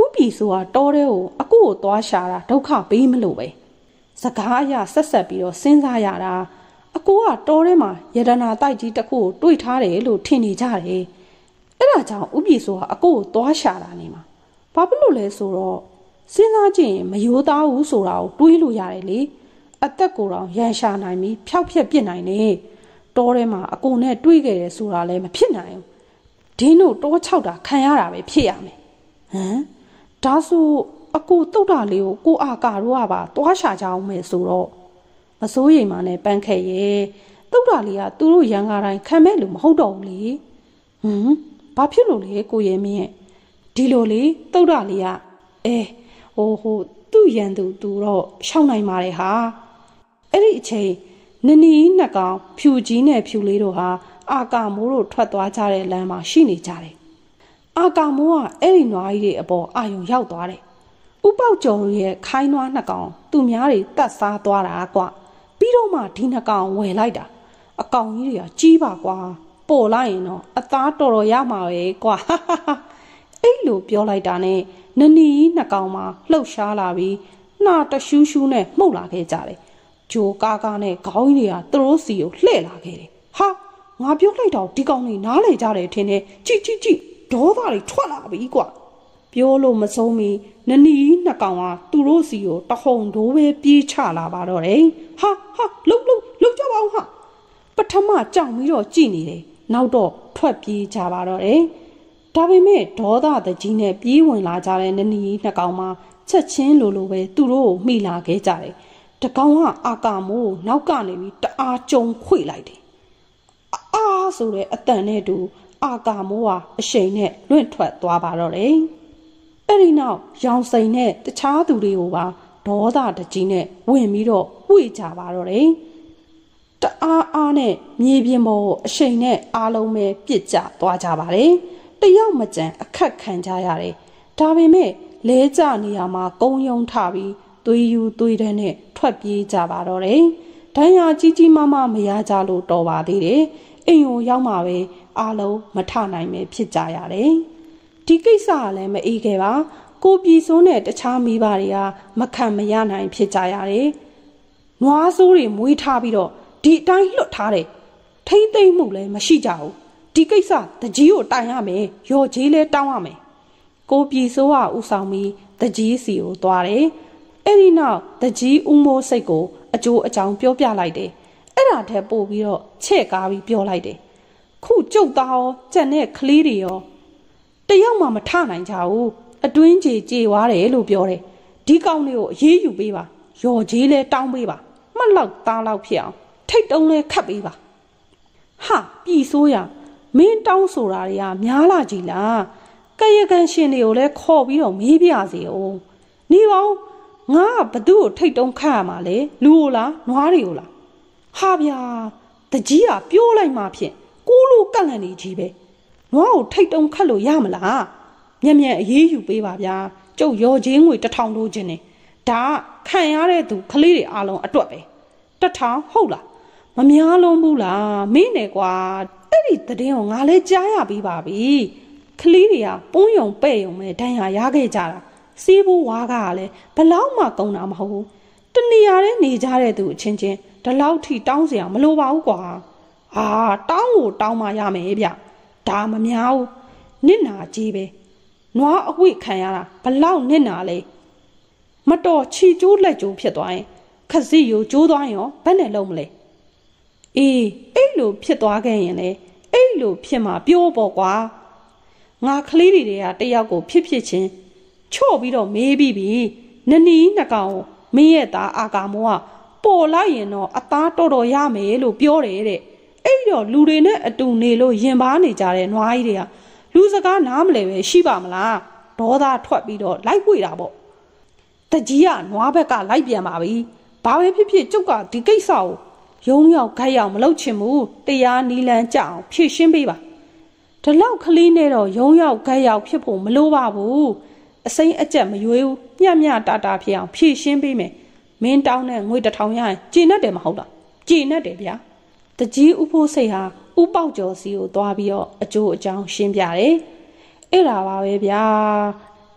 ပြည်ဆိုတာတောတဲ့ကိုအကိုကိုသွားရှာတာဒုက္ခပေးမလို့ပဲစကားအရဆက်ဆက်ပြီးတော့စဉ်းစားရတာအကိုကတောထဲမှာယတနာတိုက်ကြီးတစ်ခုကိုတွေ့ထားတယ်လို့ထင်နေကြတယ်အဲ့ဒါကြောင့်ဥပြည်ဆိုတာအကိုကိုသွားရှာတာနေမှာဘာဖြစ်လို့လဲဆိုတော့စဉ်းစားကြည့်ရင်မယိုးသားဘူးဆိုတာကိုတွေးလို့ရတယ်လေအသက်ကိုယ်တော်ရန်ရှာနိုင်ပြီးဖျောက်ဖျက်ပစ်နိုင်တယ်တောထဲမှာအကိုနဲ့တွေးခဲ့တယ်ဆိုတာလည်းမဖြစ်နိုင်ဘူးဒင်းတို့တောချောက်တာခံရတာပဲဖြစ်ရမယ်ဟမ်ဒါဆိုအကိုတုတ်တာလေးကိုကိုအာကာတို့ကပါသွားရှာကြအောင်မယ်ဆိုတော့မစိုးရိမ်မှနဲ့ပန်းခဲ့ရဲ့တုတ်တာလေးကသူတို့ရန်ကားတိုင်းခံမဲ့လို့မဟုတ်တော့ဘူးလေဟမ်ဘာဖြစ်လို့လဲကိုရဲမင်းရဲ့ဒီလိုလေတုတ်တာလေးကအဲဟိုဟိုသူ့ရန်သူသူတော့ရှောင်းနိုင်ပါတယ်ဟာအဲ့ဒီအချိန်နနီးနှစ်ကောင်ဖြူကြီးနဲ့ဖြူလေးတို့ဟာအာကာမိုးတို့ထွက်သွားကြတဲ့လမ်းမှာရှိနေကြတယ်အာကာမိုးကအဲ့ဒီနွားကြီးတွေအပေါ်အာယုံရောက်သွားတယ်ဥပေါကျော်ရဲ့ခိုင်းနွားနှစ်ကောင်သူများတွေတတ်စားသွားတာကွပြီးတော့မှဒီနှစ်ကောင်ဝယ်လိုက်တာအကောင်ကြီးတွေကကြီးပါကွာပေါ်လိုက်ရင်တော့အသားတော်တော်ရမှာပဲကွာအဲ့လိုပြောလိုက်တာနဲ့နနီးနှစ်ကောင်မှလှုပ်ရှားလာပြီးနှာတရှူးရှူးနဲ့မှုတ်လာခဲ့ကြတယ်ဂျိုကားကားနဲ့ခေါင်းကြီးတွေကသူတို့စီကိုလှည့်လာခဲ့တယ်ဟာငါပြောလိုက်တော့ဒီကောင်တွေနားလေကြတယ်ထင်တယ်ကြည့်ကြည့်ကြည့်ဒေါသတွေထွက်လာပြီကွာပြောလို့မဆုံးမီနနီးနှစ်ကောင်ကသူတို့စီကိုတဟုန်ဒိုးပဲပြေးချလာပါတော့တယ်ဟာဟာလှုပ်လှုပ်လှုပ်ကြပါဦးဟာပထမကြောင်ပြီးတော့ကြည်နေတယ်နောက်တော့ထွက်ပြေးကြပါတော့တယ်ဒါပေမဲ့ဒေါသတကြီးနဲ့ပြေးဝင်လာကြတဲ့နနီးနှစ်ကောင်မှချက်ချင်းလိုလိုပဲသူတို့ကိုမှီလာခဲ့ကြတယ်တကောင်ကအာကာမိုးနောက်ကနေပြီးတအားကြုံခွေလိုက်တယ်အာဆိုတဲ့အတန်နဲ့တူအာကာမိုးဟာအရှိန်နဲ့လွင့်ထွက်သွားပါတော့တယ်အဲ့ဒီနောက်ရောင်စိန်နဲ့တခြားသူတွေကိုပါဒေါသတကြီးနဲ့ဝင်ပြီးတော့ဝှေ့ကြပါတော့တယ်တအားအားနဲ့မြေပြင်ပေါ်အရှိန်နဲ့အားလုံးပဲပြစ်ကျသွားကြပါတယ်တယောက်မကြံအခက်ခံကြရတယ်ဒါပေမဲ့လဲကျနေရမှာကုန်းယုံထပြီးသွေးယူသွေးတဲ့နဲ့ထွက်ပြေးကြပါတော့တယ်ဒဏ်ရာကြီးကြီးမားမားမရကြလို့တော်ပါသေးတယ်အိမ်ကိုရောက်မှပဲအားလုံးမထနိုင်ပဲဖြစ်ကြရတယ်ဒီကိစ္စကလည်းမအေးခဲ့ပါကိုပြည်စိုးနဲ့တခြားမိဘတွေကမခံမရနိုင်ဖြစ်ကြရတယ်နွားဆိုးတွေမွေးထားပြီးတော့ဒီအတိုင်းလွတ်ထားတယ်ထိမ့်သိမ့်မှုလည်းမရှိကြဘူးဒီကိစ္စတကြီးကိုတိုင်ရမယ်ရော်ကြီးလဲတောင်းရမယ်ကိုပြည်စိုးကဥဆောင်ပြီးတကြီးစီကိုသွားတယ်အဲ့ဒီနောက်တကြီးဦးမိုးစိတ်ကိုအကျိုးအကြောင်းပြောပြလိုက်တယ်အဲ့ဒါထက်ပို့ပြီးတော့ချဲ့ကားပြီးပြောလိုက်တယ်ခုကျုပ်သားရောကြက်နဲ့ကလေးတွေရောတယောက်မှမထနိုင်ကြဘူးအတွင်းကြီးကြေွားတယ်လို့ပြောတယ်ဒီကောင်တွေကိုအေးအေးယူပေးပါရော်ကြီးလဲတောင်းပေးပါမှတ်လောက်သားလောက်ဖြစ်အောင်ထိတ်တုံးလဲခတ်ပေးပါဟာပြည်စိုးရမင်းတောင်းဆိုတာတွေကများလာကြည်လားကရကန်ရှင်တွေကိုလည်းခေါ်ပြီးတော့မေးပြစေအောင်နေပါဦးငါကဘသူ့ကိုထိတ်တုံးခတ်ရမှာလဲလူကိုလားနွားတွေကိုလားဟာဗျာတကြီးကပြိုးလိုက်မှဖြင့်ကိုလိုကန့်လန့်နေကြီးပဲနွားကိုထိတ်တုံးခတ်လို့ရမလားမျက်မျက်အေးယူပေးပါဗျာကျုပ်ရော်ချင်းငွေတစ်ထောင်လို့ခြင်းနေဒါခံရတဲ့သူကလေးတွေအားလုံးအတွက်ပဲတစ်ထောင်ဟုတ်လားမများလုံးဘူးလားမင်းနဲ့ကွာအဲ့ဒီတည်င်းကိုငါလဲကြားရပြီးပါပြီကလေးတွေကပုံးယုံပဲ့ယုံပဲဒဏ်ရာရခဲ့ကြတာစီးဘူးဝါးကလည်းဘလောက်မှကုံတာမဟုတ်ဘူးတနေရာနဲ့နေကြတဲ့သူအချင်းချင်းဒီလောက်ထိတောင်းစရာမလိုပါဘူးကွာဟာတောင်းကိုတောင်းမှရမယ်ဗျဒါမများဘူးနစ်နာကြီးပဲနွားအဝိခံရတာဘလောက်နစ်နာလဲမတော်ချီကျိုးလက်ကျိုးဖြစ်သွားရင်ခစီကိုကျိုးသွားရင်ရောဘယ်နဲ့လုံးမလဲအေးအဲ့လိုဖြစ်သွားခဲ့ရင်လေအဲ့လိုဖြစ်မှာပြောပေါ့ကွာငါကလေးတွေကတယောက်ကိုဖြစ်ဖြစ်ချင်းချော့ပြီးတော့မေးပြီးပြီနနီးနှကောင်မင်းရဲ့သားအာကာမောကပေါ်လိုက်ရင်တော့အသားတော်တော်ရမယ်လို့ပြောတယ်တဲ့အဲ့တော့လူတွေနဲ့အတူနေလို့ရင်ပါနေကြတဲ့နွားကြီးတွေကလူစကားနားမလဲပဲရှိပါမလားဒေါသထွက်ပြီးတော့လိုက်ဝေ့တာပေါ့တကြီးကနွားဘက်ကလိုက်ပြန်ပါပြီဘာပဲဖြစ်ဖြစ်ကျုပ်ကဒီကိစ္စကိုရုံရောက်ခိုက်ရောက်မလုပ်ချင်ဘူးတရားနီလန်းကြအောင်ဖြည့်ရှင်းပေးပါဒီလောက်ကလေးနဲ့တော့ရုံရောက်ခိုက်ရောက်ဖြစ်ဖို့မလိုပါဘူးအစိမ့်အကျက်မရွေးဘူးညံ့ညံ့တာတာဖြစ်အောင်ဖြည့်ရှင်းပေးမယ်မင်းတောင်းတဲ့ငွေတစ်ထောင်ရရင်ကျေနပ်တယ်မဟုတ်လားကျေနပ်တယ်ဗျာတကြီးဥဖို့စိတ်ဟာဥပေါက်ကျော်စီကိုသွားပြီးတော့အကျိုးအကြောင်းရှင်းပြတယ်အဲ့ဒါပါပဲဗျာဒ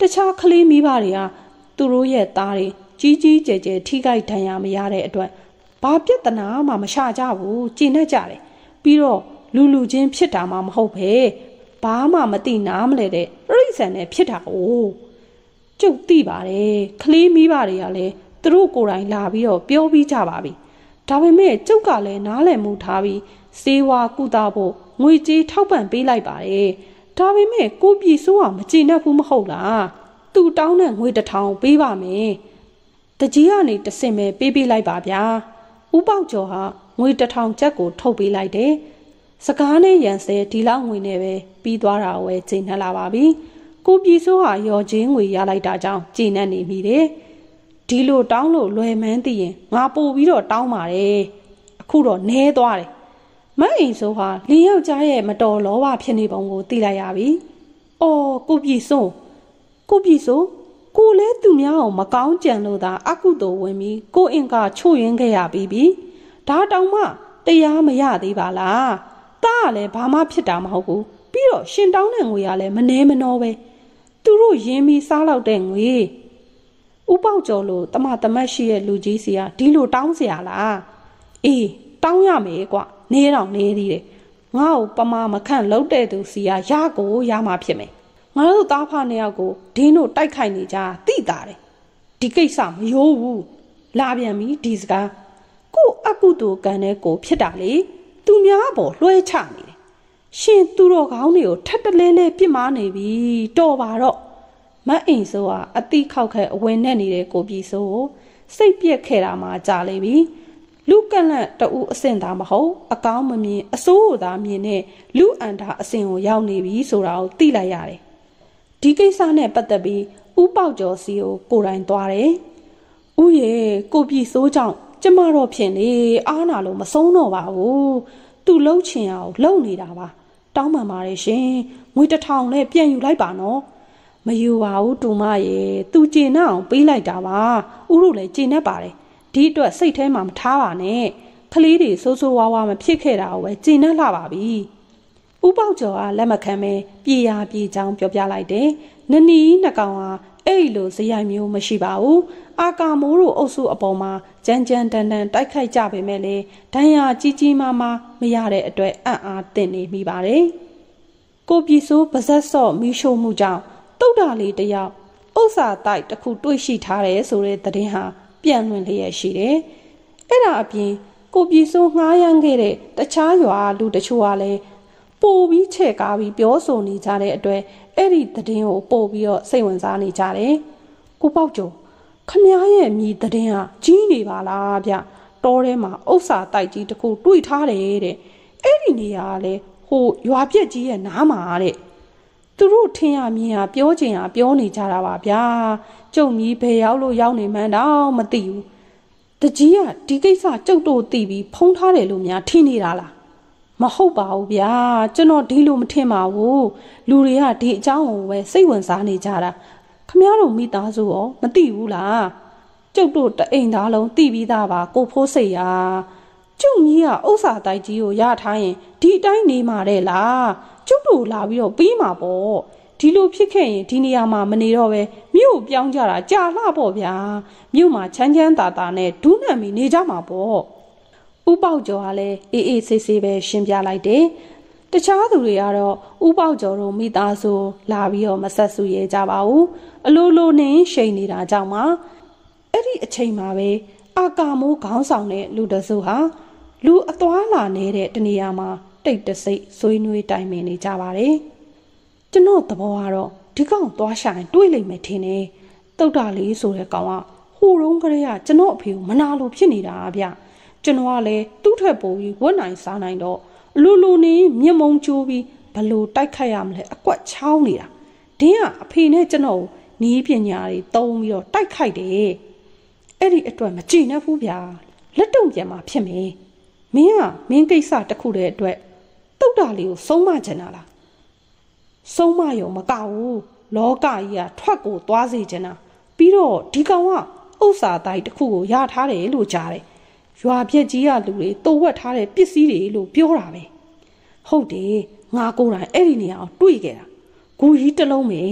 တခြားကလေးမိဘတွေကသူတို့ရဲ့သားတွေကြီးကြီးကျယ်ကျယ်ထိခိုက်ဒဏ်ရာမရတဲ့အတွက်ဘာပြဿနာမှမရှာကြဘူးကြည်နဲ့ကြတယ်ပြီးတော့လူလူချင်းဖြစ်တာမှမဟုတ်ပဲဘာမှမသိနားမလဲတဲ့ပြိဿံနဲ့ဖြစ်တာကိုကျုပ်သိပါတယ်ကလေးမိဘတွေကလည်းသူတို့ကိုယ်တိုင်လာပြီးတော့ပြောပြီးကြပါပြီဒါပေမဲ့ကျုပ်ကလည်းနားလည်မှုထားပြီးစေဝါကုသဖို့ငွေကြေးထောက်ပံ့ပေးလိုက်ပါတယ်ဒါပေမဲ့ကိုပြည်စိုးကမကြည်နဲ့ဘူးမဟုတ်လားသူတောင်းတဲ့ငွေတစ်ထောင်ပေးပါမယ်တကြီးကနေတဆင့်ပဲပေးပေးလိုက်ပါဗျာဦးပေါက်ကျော်ဟာငွေတစ်ထောင်ကျပ်ကိုထုတ်ပေးလိုက်တယ်စကားနဲ့ရန်ဆဲဒီလောက်ငွေနဲ့ပဲပြီးသွားတာဝဲကျင်းနှက်လာပါပြီကိုပြည်စိုးဟာရော်ချင်းငွေရလိုက်တာကြောင့်ကျင်းနှက်နေမိတယ်ဒီလိုတောင်းလို့လွယ်မှန်းသိရင်ငါပို့ပြီးတော့တောင်းပါတယ်အခုတော့နဲသွားတယ်မအိမ်ဆိုဟာလင်းယောက်ျားရဲ့မတော်လောဘဖြစ်နေပုံကိုသိလိုက်ရပြီအော်ကိုပြည်စိုးကိုပြည်စိုးကိုလည်းသူများအောင်မကောင်းကြံလို့သာအကုသိုလ်ဝင်ပြီးကိုအင်ကချို့ယွင်းခဲ့ရပြီးပြီဒါတောင်မှတရားမရသေးပါလားတားကလည်းဘာမှဖြစ်တာမဟုတ်ဘူးပြီးတော့ရှင်တောင်းတဲ့ငွေကလည်းမနှဲမနှောပဲသူတို့ရင်းပြီးစားလောက်တဲ့ငွေဥပေါက်ကျော်လို့တမတမတ်ရှိရဲ့လူကြီးစီကဒီလိုတောင်းเสียလားအေးတောင်းရမယ်ကွနေတော့နေသေးတယ်ငါ့ကိုပမာမခန့်လှုပ်တဲ့သူစီကရကိုရမှာဖြစ်မယ်ငါတို့သားဖနှစ်ယောက်ကိုဒင်းတို့တိုက်ခိုက်နေကြသိတာတယ်ဒီကိစ္စမရိုးဘူးလာပြန်ပြီဒီစကားကိုအကုသိုလ်ကံနဲ့ကိုဖြစ်တာလေသူများပေါ်လွှဲချနေတယ်ရှင်သူတော်ကောင်းတွေကိုထပ်တလဲလဲပြစ်မာနေပြီတော်ပါတော့မအိမ်ဆိုကအတိခောက်ခဲအဝင်နဲ့နေတဲ့ကိုပြည်ဆိုကိုစိတ်ပြက်ခဲ့တာမှကြာလေပြီလူကန့်လန့်တူအဆင့်သားမဟုတ်အကောင်းမမြင်အစိုးရသားမြင်နဲ့လူအန်တာအဆင့်ကိုရောက်နေပြီဆိုတာကိုသိလိုက်ရတယ်ဒီကိစ္စနဲ့ပတ်သက်ပြီးဥပေါက်ကျော်စီကိုကိုယ်တိုင်သွားတယ်ဥရဲ့ကိုပြည်စိုးကြောင့်ကျမတော့ဖြင့်လေအားနာလို့မဆုံးတော့ပါဘူးသူလှုပ်ချင်အောင်လှုပ်နေတာပါတောင်းပန်ပါတယ်ရှင်ငွေတစ်ထောင်နဲ့ပြန်ယူလိုက်ပါနော်မယူပါဘူးတူမရဲ့သူကျင်နဲ့အောင်ပေးလိုက်တာပါဥတို့လည်းကျင်နေပါတယ်ဒီအတွက်စိတ်ထဲမှာမထားပါနဲ့ကလေးတွေစိုးစိုးဝါးဝါမဖြစ်ခဲ့တာကိုပဲကျင်နေလှပါပြီဥပေါက်ကျော်ကလက်မခံပဲပြေရပြေချောင်းပြောပြလိုက်တယ်နနီးနှကောင်ဟာအဲ့လိုဇယိုင်မျိုးမရှိပါဘူးအာကာမိုးတို့အုပ်စုအပေါ်မှာကြမ်းကြမ်းတန်တန်တိုက်ခိုက်ကြပေမဲ့လေဒဏ်ရာကြီးကြီးမားမားမရတဲ့အတွက်အံ့အားသင့်နေမိပါတယ်ကိုပြည်စိုးပါဇက်စော့မီးရှို့မှုကြောင့်တုတ်တာလေးတယောက်ဥစ္စာတိုက်တစ်ခုတွေ့ရှိထားတယ်ဆိုတဲ့သတင်းဟာပြန့်လွင့်လျက်ရှိတယ်အဲ့ဒါအပြင်ကိုပြည်စိုးငှားရမ်းခဲ့တဲ့တခြားရွာလူတချို့ကလည်းပို့ပြီးချဲ့ကားပြီးပြောဆိုနေကြတဲ့အတွက်အဲ့ဒီသတင်းကိုပို့ပြီးတော့စိတ်ဝင်စားနေကြတယ်ကိုပေါက်ကျော်ခမည်းရဲ့မြည်သတင်းဟာကြီးနေပါလားဗျတောထဲမှာဥစ္စာတိုက်ကြီးတစ်ခုတွေ့ထားတယ်တဲ့အဲ့ဒီနေရာကလေဟိုရွာပြက်ကြီးရဲ့နားမှာတဲ့သူတို့ထင်ရမြင်ရပြောချင်ရပြောနေကြတာပါဗျာကျုံကြီးဘယ်ရောက်လို့ရောက်နေမှန်းတော့မသိဘူးတကြီးကဒီကိစ္စကျုပ်တို့သိပြီးဖုံးထားတယ်လို့များထင်နေတာလားမဟုတ်ပါဘူးဗျာကျွန်တော်ဒီလိုမထင်ပါဘူးလူတွေကဒီအကြောင်းကိုပဲစိတ်ဝင်စားနေကြတာခမရတို့မိသားစုရောမသိဘူးလားကျုပ်တို့တအိမ်သားလုံးသိပြီးသားပါကိုဖိုးစိတ်ရာကျုံကြီးကဥစ္စာတိုက်ကြီးကိုရထားရင်ဒီအတိုင်းနေမှာတဲ့လားကျုပ်တို့လာပြီးတော့ပြီးမှာပေါ့ဒီလိုဖြစ်ခဲ့ရင်ဒီနေရာမှာမနေတော့ပဲမြို့ပြောင်းကြတာကြာလှပေါ့ဗျာမြို့မှာချမ်းချမ်းသာသာနဲ့ဒူးနံမီနေကြမှာပေါ့ဥပေါက်ကျော်ကလည်းအေးအေးဆေးဆေးပဲရှင်းပြလိုက်တယ်တခြားသူတွေကတော့ဥပေါက်ကျော်တို့မိသားစုလာပြီးတော့မဆက်စုရဲကြပါဘူးအလိုလိုနဲ့ရှိန်နေတာကြောင့်မှအဲ့ဒီအချိန်မှာပဲအာကာမိုးခေါင်းဆောင်တဲ့လူတစုဟာလူအသွားလာနေတဲ့တနေရာမှာတိတ်တဆိတ်ဆွေးနွေးတိုင်ပင်နေကြပါတယ်ကျွန်တော်သဘောကတော့ဒီကောင်သွားရှာရင်တွေးလိမ့်မယ်ထင်တယ်တုတ်တာလေးဆိုတဲ့ကောင်ကဟိုတုန်းကလေးကကျွန်တော်အဖေကိုမနာလို့ဖြစ်နေတာဗျကျွန်တော်ကလည်းသူ့ထက်ပိုပြီးဝတ်နိုင်စားနိုင်တော့လူလူနေမျက်မုံကျိုးပြီးဘလို့တိုက်ခတ်ရမလဲအကွက်ချောင်းနေတာဒင်းကအဖေနဲ့ကျွန်တော်နီးပညာတွေတုံးပြီးတော့တိုက်ခိုက်တယ်အဲ့ဒီအတွက်မကြည့်နဲ့ဘူးဗျာလက်တုံပြန်มาဖြစ်မယ်မင်းကမင်းကိစ္စတစ်ခုတည်းအတွက်တုတ်တာလေးကိုဆုံးမချင်တာလားဆုံးမရုံမကဘူးလောကကြီးကထွက်ကိုသွားစေချင်တာပြီးတော့ဒီကောင်ကဥစ္စာတိုက်တစ်ခုကိုရထားတယ်လို့ကြားတယ်ရွာပြက်ကြီးကလူတွေတိုးဝက်ထားတဲ့ပစ္စည်းတွေလို့ပြောတာပဲဟုတ်တယ်ငါကိုယ်တိုင်အဲ့ဒီနေရာကိုတွေ့ခဲ့တာဂူကြီးတစ်လုံးပဲ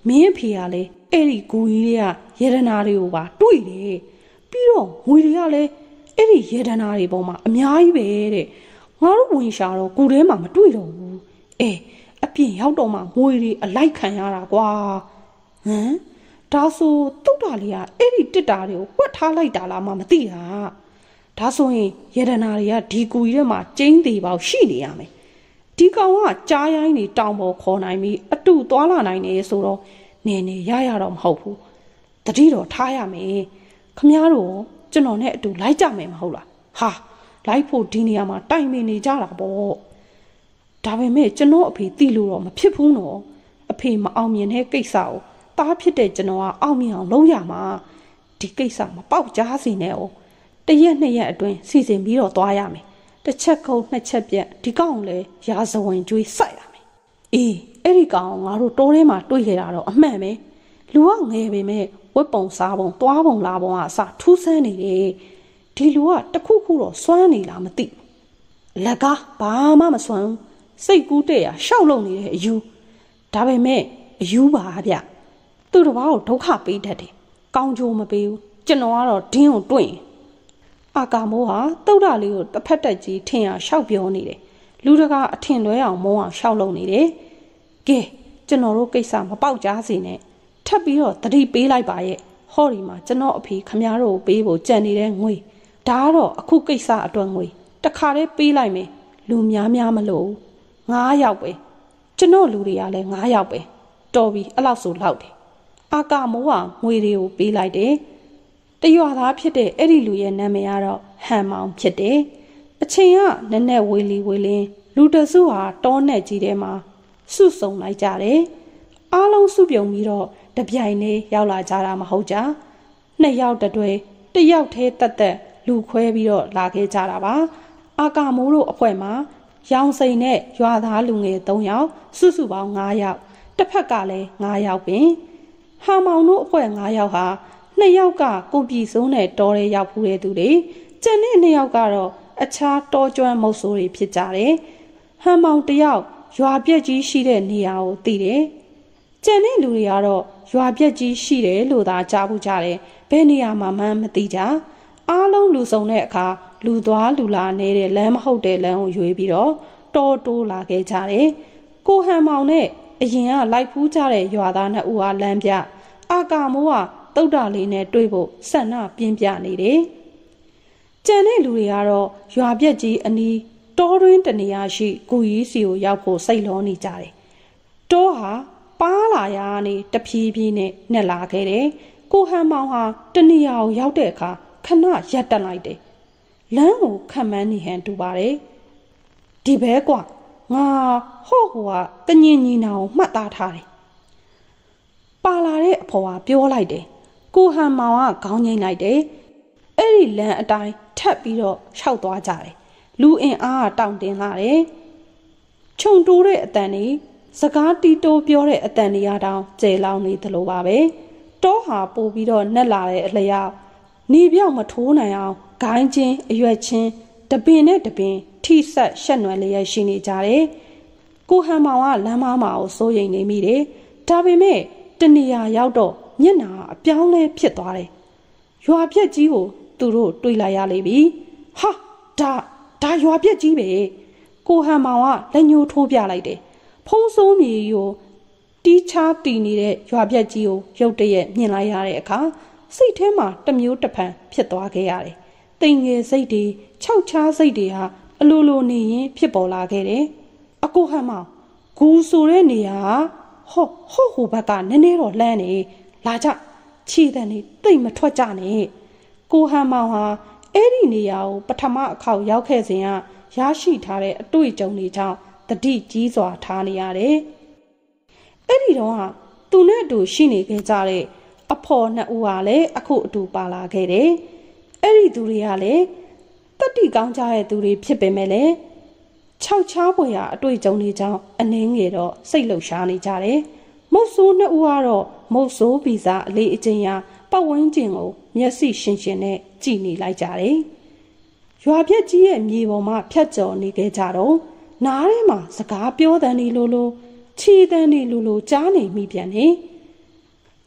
မင်းအဖေကလည်းအဲ့ဒီဂူကြီးတွေကရေဒနာတွေကိုပါတွေ့တယ်ပြီးတော့ငွေတွေကလည်းအဲ့ဒီရေဒနာတွေပေါ်မှာအများကြီးပဲတဲ့ငါတို့ဝင်ရှာတော့ဂူထဲမှာမတွေ့တော့ဘူးအဲအပြင်ရောက်တော့မှငွေတွေအလိုက်ခံရတာကွာဟမ်ဒါဆိုတုတ်တာလေးကအဲ့ဒီတစ်တာတွေကိုဝတ်ထားလိုက်တာလားမှမသိတာဒါဆိုရင်ရေဒနာတွေကဒီဂူကြီးထဲမှာကျင်းသေးပေါက်ရှိနေရမယ်ဒီကောင်ကကြားရိုင်းနေတောင်ပေါ်ခေါ်နိုင်ပြီးအတူသွားလာနိုင်နေဆိုတော့နေနေရရတော့မဟုတ်ဘူးတတိတော်ထားရမယ်ခမည်းတော်ကျွန်တော်နဲ့အတူလိုက်ကြမယ်မဟုတ်လားဟာလိုက်ဖို့ဒီနေရာမှာတိုင်ပင်နေကြတာပေါ့ဒါပေမဲ့ကျွန်တော်အဖေသိလို့တော့မဖြစ်ဘူးနော်အဖေမအောင်မြင်တဲ့ကိစ္စကိုတားဖြစ်တဲ့ကျွန်တော်ကအောင်မြင်အောင်လုပ်ရမှာဒီကိစ္စမပေါက်ကြားစေနဲ့哦တရက်နှစ်ရက်အတွင်းစီစဉ်ပြီးတော့သွားရမယ်တစ်ချက်ခုံးနှစ်ချက်ပြက်ဒီကောင်လည်းရာဇဝင်ကျွေးစိုက်ရမယ်အေးအဲ့ဒီကောင်ငါတို့တိုးထဲမှာတွေ့ခဲ့တာတော့အမှန်ပဲလူကငယ်ပေမဲ့ဝက်ပုံစားပုံသွားပုံလာပုံကအစထူးဆန်းနေတယ်ဒီလူကတခုခုတော့စွမ်းနေလားမသိဘူးလက်ကားဘာမှမစွမ်းဘူးစိတ်ကူးတဲ့ရရှောက်လုံနေတဲ့အယူဒါပေမဲ့အယူပါဗျသူ့တစ်ပါးကိုဒုက္ခပေးတတ်တယ်ကောင်းကျိုးမပေးဘူးကျွန်တော်ကတော့ဒင်းကိုတွေ့ရင်အာကာမိုးဟာတုတ်တာလေးကိုတစ်ဖက်တက်ကြီးထင်အောင်ရှောက်ပြောနေတယ်လူတကာအထင်လွဲအောင်မုန်းအောင်ရှောက်လုံနေတယ်ကဲကျွန်တော်တို့ကိစ္စမပေါက်ကြားစေနဲ့ထပ်ပြီးတော့တတိပေးလိုက်ပါရဲ့ဟောဒီမှာကျွန်တော်အဖေခမည်းတော်ကိုပေးဖို့ကြံနေတဲ့ငွေဒါကတော့အခုကိစ္စအတွက်ငွေတခါတည်းပေးလိုက်မယ်လူများများမလို့ငါးယောက်ပဲကျွန်တော်လူတွေကလည်းငါးယောက်ပဲတော်ပြီအဲ့လောက်ဆိုလောက်တယ်အာကာမိုးကငွေတွေကိုပေးလိုက်တယ်တရွာသားဖြစ်တဲ့အဲ့ဒီလူရဲ့နာမည်ကတော့ဟန်မောင်ဖြစ်တယ်အချိန်ကနည်းနည်းဝေလီဝေလင်းလူတစုဟာတောနဲ့ကြီးထဲမှာစုဆုံလိုက်ကြတယ်အားလုံးစုပြုံပြီးတော့တပြိုင်တည်းရောက်လာကြတာမဟုတ်ကြနှစ်ယောက်တတွေတယောက်သေးတက်တက်လူခွဲပြီးတော့လာခဲ့ကြတာပါအာကာမိုးတို့အဖွဲ့မှာရောင်စိန်နဲ့ရွာသားလူငယ်၃ယောက်စုစုပေါင်း၅ယောက်တစ်ဖက်ကလည်း၅ယောက်ပင်ဟာမောင်တို့အဖွဲ့၅ယောက်ဟာနှစ်ယောက်ကကိုပြည်စုံးနဲ့တော်ရဲရောက်ဖူးတဲ့သူတွေကျန်တဲ့နှစ်ယောက်ကတော့အခြားတော်ကျွမ်းမုတ်ဆိုးတွေဖြစ်ကြတယ်ဟန်မောင်တယောက်ရွာပြက်ကြီးရှိတဲ့နေရာကိုသိတယ်ကျန်တဲ့လူတွေကတော့ရွာပြက်ကြီးရှိတယ်လို့သာကြားဘူးကြတယ်ဘယ်နေရာမှာမှမသိကြအားလုံးလူစုံတဲ့အခါလူသွားလူလာနေတဲ့လမ်းမဟုတ်တဲ့လမ်းကိုရွေးပြီးတော့တော်တိုးလာခဲ့ကြတယ်ကိုဟန်မောင်နဲ့အရင်ကလိုက်ဖူးကြတဲ့ရွာသားနှစ်ဦးဟာလမ်းပြအာကာမိုးကတုတ်တာလေးနဲ့တွေ့ဖို့ဆန္ဒပြင်းပြနေတယ်။ကြံတဲ့လူတွေကတော့ရွာပြက်ကြီးအနီးတောတွင်းတနေရာရှိဂူကြီးစီကိုရောက်ဖို့စိတ်လောနေကြတယ်။တောဟာပါလာရာကနေတဖြည်းဖြည်းနဲ့နှက်လာခဲ့တယ်။ကိုဟန်မောင်ဟာတနေရာကိုရောက်တဲ့အခါခဏရပ်တက်လိုက်တယ်။လမ်းကိုခံမှန်းနေဟန်တူပါတယ်။ဒီဘဲကွာငါဟော့ဟိုကကညင်ညီနာကိုမှတ်သားထားတယ်။ပါလာတဲ့အဖေါ်ကပြောလိုက်တယ်ကိုဟန်မောင်ကခေါင်းငိမ့်လိုက်တယ်အဲ့ဒီလမ်းအတိုင်းထပ်ပြီးတော့ရှောက်သွားကြတယ်လူအင်အားကတောင့်တင်လာတယ်ခြုံတိုးတဲ့အတန်တွေစကားတီးတိုးပြောတဲ့အတန်တွေအတောင်ကျဲလောင်နေသလိုပါပဲတောဟာပို့ပြီးတော့နှက်လာတဲ့အလျောက်နေပြောက်မထိုးနိုင်အောင်ဂိုင်းချင်းအရွက်ချင်းတပင်နဲ့တပင်ထိဆက်ရှက်နွယ်လျက်ရှိနေကြတယ်ကိုဟန်မောင်ကလမ်းမမှာကိုစိုးရိမ်နေမိတယ်ဒါပေမဲ့တနေရာရောက်တော့မျက်နှာအပြောင်းလဲဖြစ်သွားတယ်။ရွာပြက်ကြီးကိုသူတို့တွေးလိုက်ရလိမ့်ပြီ။ဟာဒါဒါရွာပြက်ကြီးပဲ။ကိုဟန်မောင်ကလက်ညှိုးထိုးပြလိုက်တယ်။ဖုံးစိုးမြေကိုတီးချားတီနေတဲ့ရွာပြက်ကြီးကိုရုတ်တရက်မြင်လိုက်ရတဲ့အခါစိတ်ထဲမှာတမျိုးတစ်ဖန်ဖြစ်သွားခဲ့ရတယ်။တိမ်ငယ်စိတ်တွေခြောက်ခြားစိတ်တွေဟာအလိုလိုနေရင်ဖြစ်ပေါ်လာခဲ့တယ်။အကိုဟန်မောင်ဂူဆိုတဲ့နေရာဟောဟောဟိုဘက်ကနည်းနည်းတော့လှမ်းနေလာကြခြေတံနေတိတ်မထွက်ကြနဲ့ကိုဟန်မောင်ဟာအဲ့ဒီနေရာကိုပထမအခေါက်ရောက်ခဲ့စဉ်ကရရှိထားတဲ့အတွေ့အကြုံတွေကြောင့်တတိကြီးစွာထားနေရတယ်အဲ့ဒီတော့ကသူနဲ့အတူရှိနေခဲ့ကြတဲ့အဖော်နှစ်ဦးဟာလည်းအခုအတူပါလာခဲ့တယ်အဲ့ဒီသူတွေကလည်းတတိကောင်းကြတဲ့သူတွေဖြစ်ပေမဲ့လည်းခြောက်ခြားပွေရာအတွေ့အကြုံတွေကြောင့်အနှင်းငယ်တော့စိတ်လှုပ်ရှားနေကြတယ်မုတ်ဆိုးနှစ်ဦးကတော့မုတ်ဆိုးဗီဇအလေးအကျဉ်းရာပတ်ဝန်းကျင်ကိုမျက်စိရှင်းရှင်းနဲ့ကြည့်နေလိုက်ကြတယ်။ရွာပြက်ကြီးရဲ့မြေပေါ်မှာဖြတ်ကျော်နေခဲ့ကြတော့နားထဲမှာစကားပြောတဲ့နေလိုလိုခြေတဲ့နေလိုလိုကြားနေမိပြန်နေ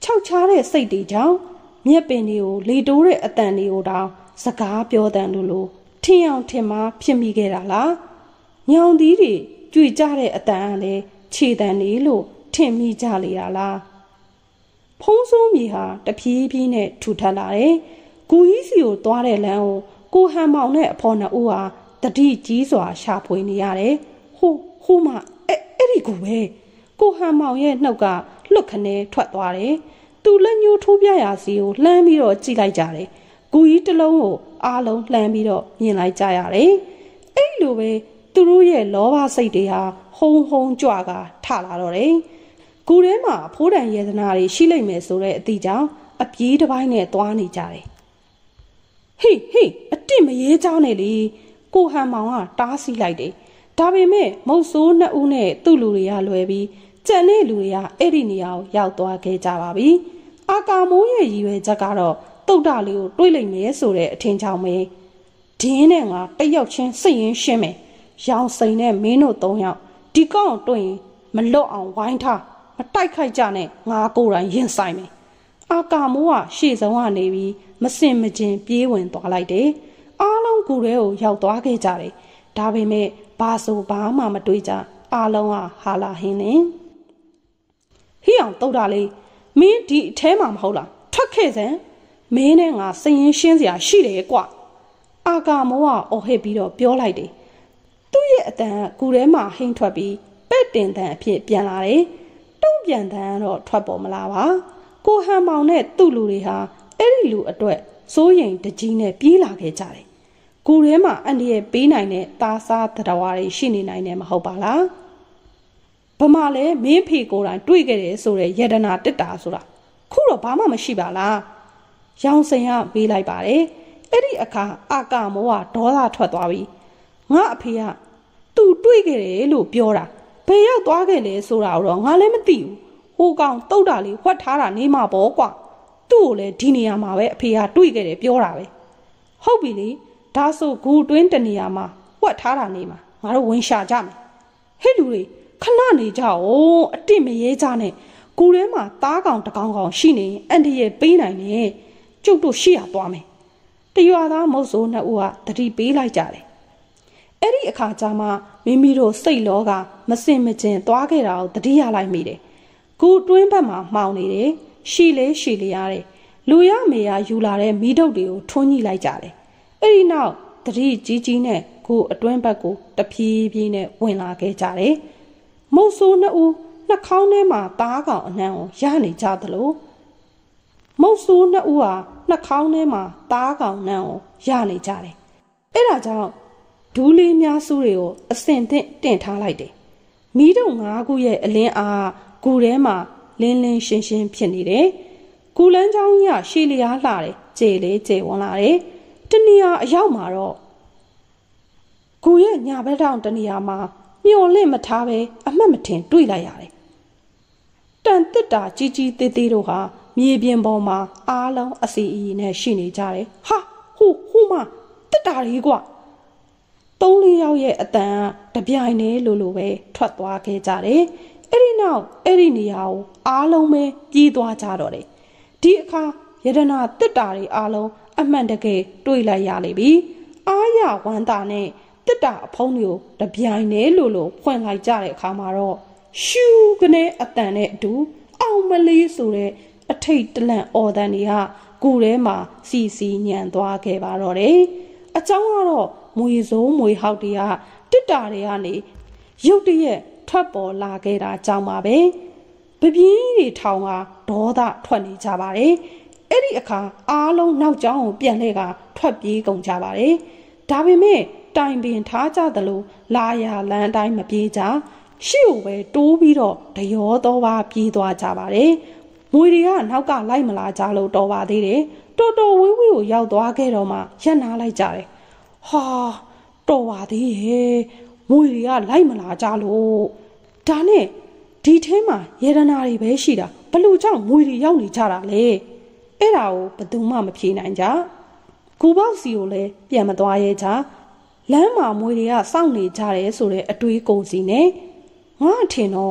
ခြောက်ခြားတဲ့စိတ်တွေကြောင့်မြက်ပင်တွေကိုလေတိုးတဲ့အတန်တွေကိုတောင်စကားပြောတန်လို့လို့ထင်အောင်ထင်မှားဖြစ်မိခဲ့တာလားညောင်သီးတွေကြွေကြတဲ့အတန်ကလည်းခြေတန်နေလို့ထင်မိကြလေရလားဖုံးဆိုးမြေဟာတဖြည်းဖြည်းနဲ့ထူထပ်လာတယ်။ဂူကြီးစီကိုသွားတဲ့လမ်းကိုကိုဟန်မောင်နဲ့အဖေါ်နှစ်ဦးဟာတတိကြီးစွာရှာဖွေနေရတယ်။ဟိုဟိုမှအဲ့အဲ့ဒီကူပဲကိုဟန်မောင်ရဲ့နှုတ်ကလွတ်ခနဲထွက်သွားတယ်။သူလက်ညှိုးထိုးပြရာစီကိုလှမ်းပြီးတော့ကြည့်လိုက်ကြတယ်။ဂူကြီးတစ်လုံးကိုအားလုံးလှမ်းပြီးတော့မြင်လိုက်ကြရတယ်။အဲ့လိုပဲသူတို့ရဲ့လောဘစိတ်တွေဟာဟုံဟုံကြွကထလာတော့တယ်။ကူထဲမှာဖိုးတန်ယေဒနာတွေရှိလိမ့်မယ်ဆိုတဲ့အသည့်ကြောင့်အပြေးတစ်ပိုင်းနဲ့သွားနေကြတယ်။ဟေးဟေးအတစ်မရေးကြောင်းနဲ့လေကိုဟန်မောင်ကတားဆီးလိုက်တယ်။ဒါပေမဲ့မုတ်ဆိုးနှစ်ဦးနဲ့သူ့လူတွေကလွယ်ပြီးကြံတဲ့လူတွေကအဲ့ဒီနေရာကိုရောက်သွားခဲ့ကြပါပြီ။အာကာမိုးရဲ့ရည်ရွယ်ချက်ကတော့တုတ်တလေးကိုတွေးလိုက်မယ်ဆိုတဲ့အထင်ကြောင့်ပဲဒင်းနဲ့ငါတယောက်ချင်းစိတ်ရင်းရှင်းမယ်။ရောင်စိန်နဲ့မင်းတို့သုံးယောက်ဒီကောင်းတွေ့ရင်မလွတ်အောင်ဝိုင်းထားမတိုက်ခိုက်ကြနဲ့ငါကိုယ်တိုင်ရင်ဆိုင်မယ်အာကာမိုးကရှေ့ဆုံးကနေပြီးမစင်မကျင်ပြေးဝင်သွားလိုက်တယ်အားလုံးကူထဲကိုရောက်သွားခဲ့ကြတယ်ဒါပေမဲ့ဘာဆိုဘာမှမတွေးကြအားလုံးကဟာလာဟင်းနေဟိအောင်တုတ်တာလေးမင်းဒီအထဲမှာမဟုတ်လားထွက်ခဲ့စမ်းမင်းနဲ့ငါစရင်ရှင်းစရာရှိတယ်ကွအာကာမိုးကအော်ဟစ်ပြီးတော့ပြောလိုက်တယ်သူ့ရဲ့အတန်ကူထဲမှာဟိန်းထွက်ပြီးပဲ့တင်တန်အဖြစ်ပြန်လာတယ်တုံ့ပြန်တန်တော့ထွက်ပေါ်မလာပါကိုဟန်မောင်နဲ့သူ့လူတွေဟာအဲ့ဒီလူအတွက်စိုးရိမ်တကြီးနဲ့ပြေးလာခဲ့ကြတယ်ကိုထဲမှာအန်ဒီရဲ့ပေးနိုင်တဲ့သားစားတရားဝါတွေရှိနေနိုင်တယ်မဟုတ်ပါလားဗမာလဲမင်းဖေကိုယ်တိုင်တွေ့ခဲ့တယ်ဆိုတဲ့ယတနာတစ်တာဆိုတာခုတော့ဘာမှမရှိပါလားရောင်စင်ကပေးလိုက်ပါတယ်အဲ့ဒီအခါအာကာမိုးကဒေါသထွက်သွားပြီငါအဖေကသူတွေ့ခဲ့တယ်လို့ပြောတာဘယ်ရောက်သွားခဲ့လဲဆိုတာတော့ငါလည်းမသိဘူးဟိုကောင်တုတ်တာလေးဝှက်ထားတာနေမှာပေါ့ကွာသူ့ကိုလည်းဒီနေရာမှာပဲအဖေကတွေ့ခဲ့တယ်ပြောတာပဲဟုတ်ပြီလေဒါဆိုဂူတွင်းတနေရာမှာဝှက်ထားတာနေမှာငါတို့ဝင်ရှာကြမယ်ဟဲ့လူတွေခဏနေကြအောင်အတစ်မရဲကြနဲ့ဂူထဲမှာသားကောင်တကောင်ကောင်ရှိနေရင်အန်ဒီရဲ့ပေးနိုင်တယ်ကျုပ်တို့ရှိရသွားမယ်တရွာသားမုတ်ဆိုးနှစ်ဦးကတတိပေးလိုက်ကြတယ်အဲ့ဒီအခါကျမှမိမိတို့စိတ်လောကမစင်မကျင်သွားခဲ့တာကိုတတိရလိုက်မိတယ်။ဂူတွင်းဘက်မှာမှောင်နေတယ်။ရှီလေးရှီလေးရတယ်။လူရမေရယူလာတဲ့မိတုပ်တွေကိုထွန်းညှိလိုက်ကြတယ်။အဲ့ဒီနောက်တတိကြီးကြီးနဲ့ဂူအတွင်းဘက်ကိုတဖြည်းဖြည်းနဲ့ဝင်လာခဲ့ကြတယ်။မုတ်ဆိုးနှစ်ဦးနှာခေါင်းထဲမှာသားကောင်အနှံကိုရနေကြသလိုမုတ်ဆိုးနှစ်ဦးဟာနှာခေါင်းထဲမှာသားကောင်နှံကိုရနေကြတယ်။အဲ့ဒါကြောင့်ဒူးလေးများစုတွေကိုအစင်သင့်တင်ထားလိုက်တယ်။မီးတုံငါးခုရဲ့အလင်းအားဂူထဲမှာလင်းလင်းရှင်းရှင်းဖြစ်နေတယ်။ဂူလန်းချောင်းကြီးကရှည်လျားလှတယ်။ကျေလေးကျေဝန်းလာတယ်။တနေရာအရောက်မှာတော့ဂူရဲ့ညာဘက်တောင်တနေရာမှာမျောလင့်မထားပဲအမှတ်မထင်တွေ့လိုက်ရတယ်။တန်တစ်တာကြီးကြီးသေးသေးတို့ဟာမြေပြင်ပေါ်မှာအားလုံးအစီအီနဲ့ရှိနေကြတယ်။ဟာဟိုဟိုမှတစ်တာလေးကွာသုံးလေးယောက်ရဲ့အတန်တပြိုင်တည်းလိုလိုပဲထွက်သွားခဲ့ကြတယ်။အဲ့ဒီနောက်အဲ့ဒီနေရာကိုအားလုံးပဲပြေးသွားကြတော့တယ်။ဒီအခါယဒနာတစ်တာတွေအားလုံးအမှန်တကယ်တွေ့လိုက်ရလိမ့်ပြီ။အားရဝမ်းသာနဲ့တစ်တာအဖုံးတွေကိုတပြိုင်တည်းလိုလိုဖွင့်လိုက်ကြတဲ့အခါမှာတော့ရှူးကနေအတန်နဲ့အတူအောင်မလေးဆိုတဲ့အထိတ်တလန့်အော်တန်တွေကကိုယ်ထဲမှာစီစီညံသွားခဲ့ပါတော့တယ်။အကြောင်းကတော့မွေစိုးမွေဟောက်တွေကတစ်တာတွေကနေရုတ်တရက်ထွက်ပေါ်လာခဲ့တာကြောင့်ပါပဲပပြင်းတွေထောင်ကဒေါသထွက်နေကြပါတယ်အဲ့ဒီအခါအားလုံးနောက်ကျောင်းကိုပြန်လှည့်ကထွက်ပြေးကုန်ကြပါတယ်ဒါပေမဲ့တိုင်ပင်ထားကြသလိုလာရလမ်းတိုင်းမပြေးကြရှေ့ကိုပဲတိုးပြီးတော့တရောတော့ပါပြေးသွားကြပါတယ်မွေတွေကနောက်ကလိုက်မလာကြလို့တော်ပါသေးတယ်တော်တော်ဝေးဝေးကိုရောက်သွားခဲ့တော့မှရက်နာလိုက်ကြတယ်ဟာတော်ပါသေးရဲ့မွေတွေကလိုက်မလာကြလို့ဒါနဲ့ဒီထဲမှာယေဒနာတွေပဲရှိတာဘလို့ကြောင့်မွေတွေရောက်နေကြတာလဲအဲ့ဒါကိုဘယ်သူမှမဖြေနိုင်ကြကိုပေါက်စီကိုလည်းပြန်မသွားရဲကြလမ်းမှာမွေတွေကစောင့်နေကြတယ်ဆိုတဲ့အတွေးကိုစီနဲ့ငါအထင်တော့ဒီ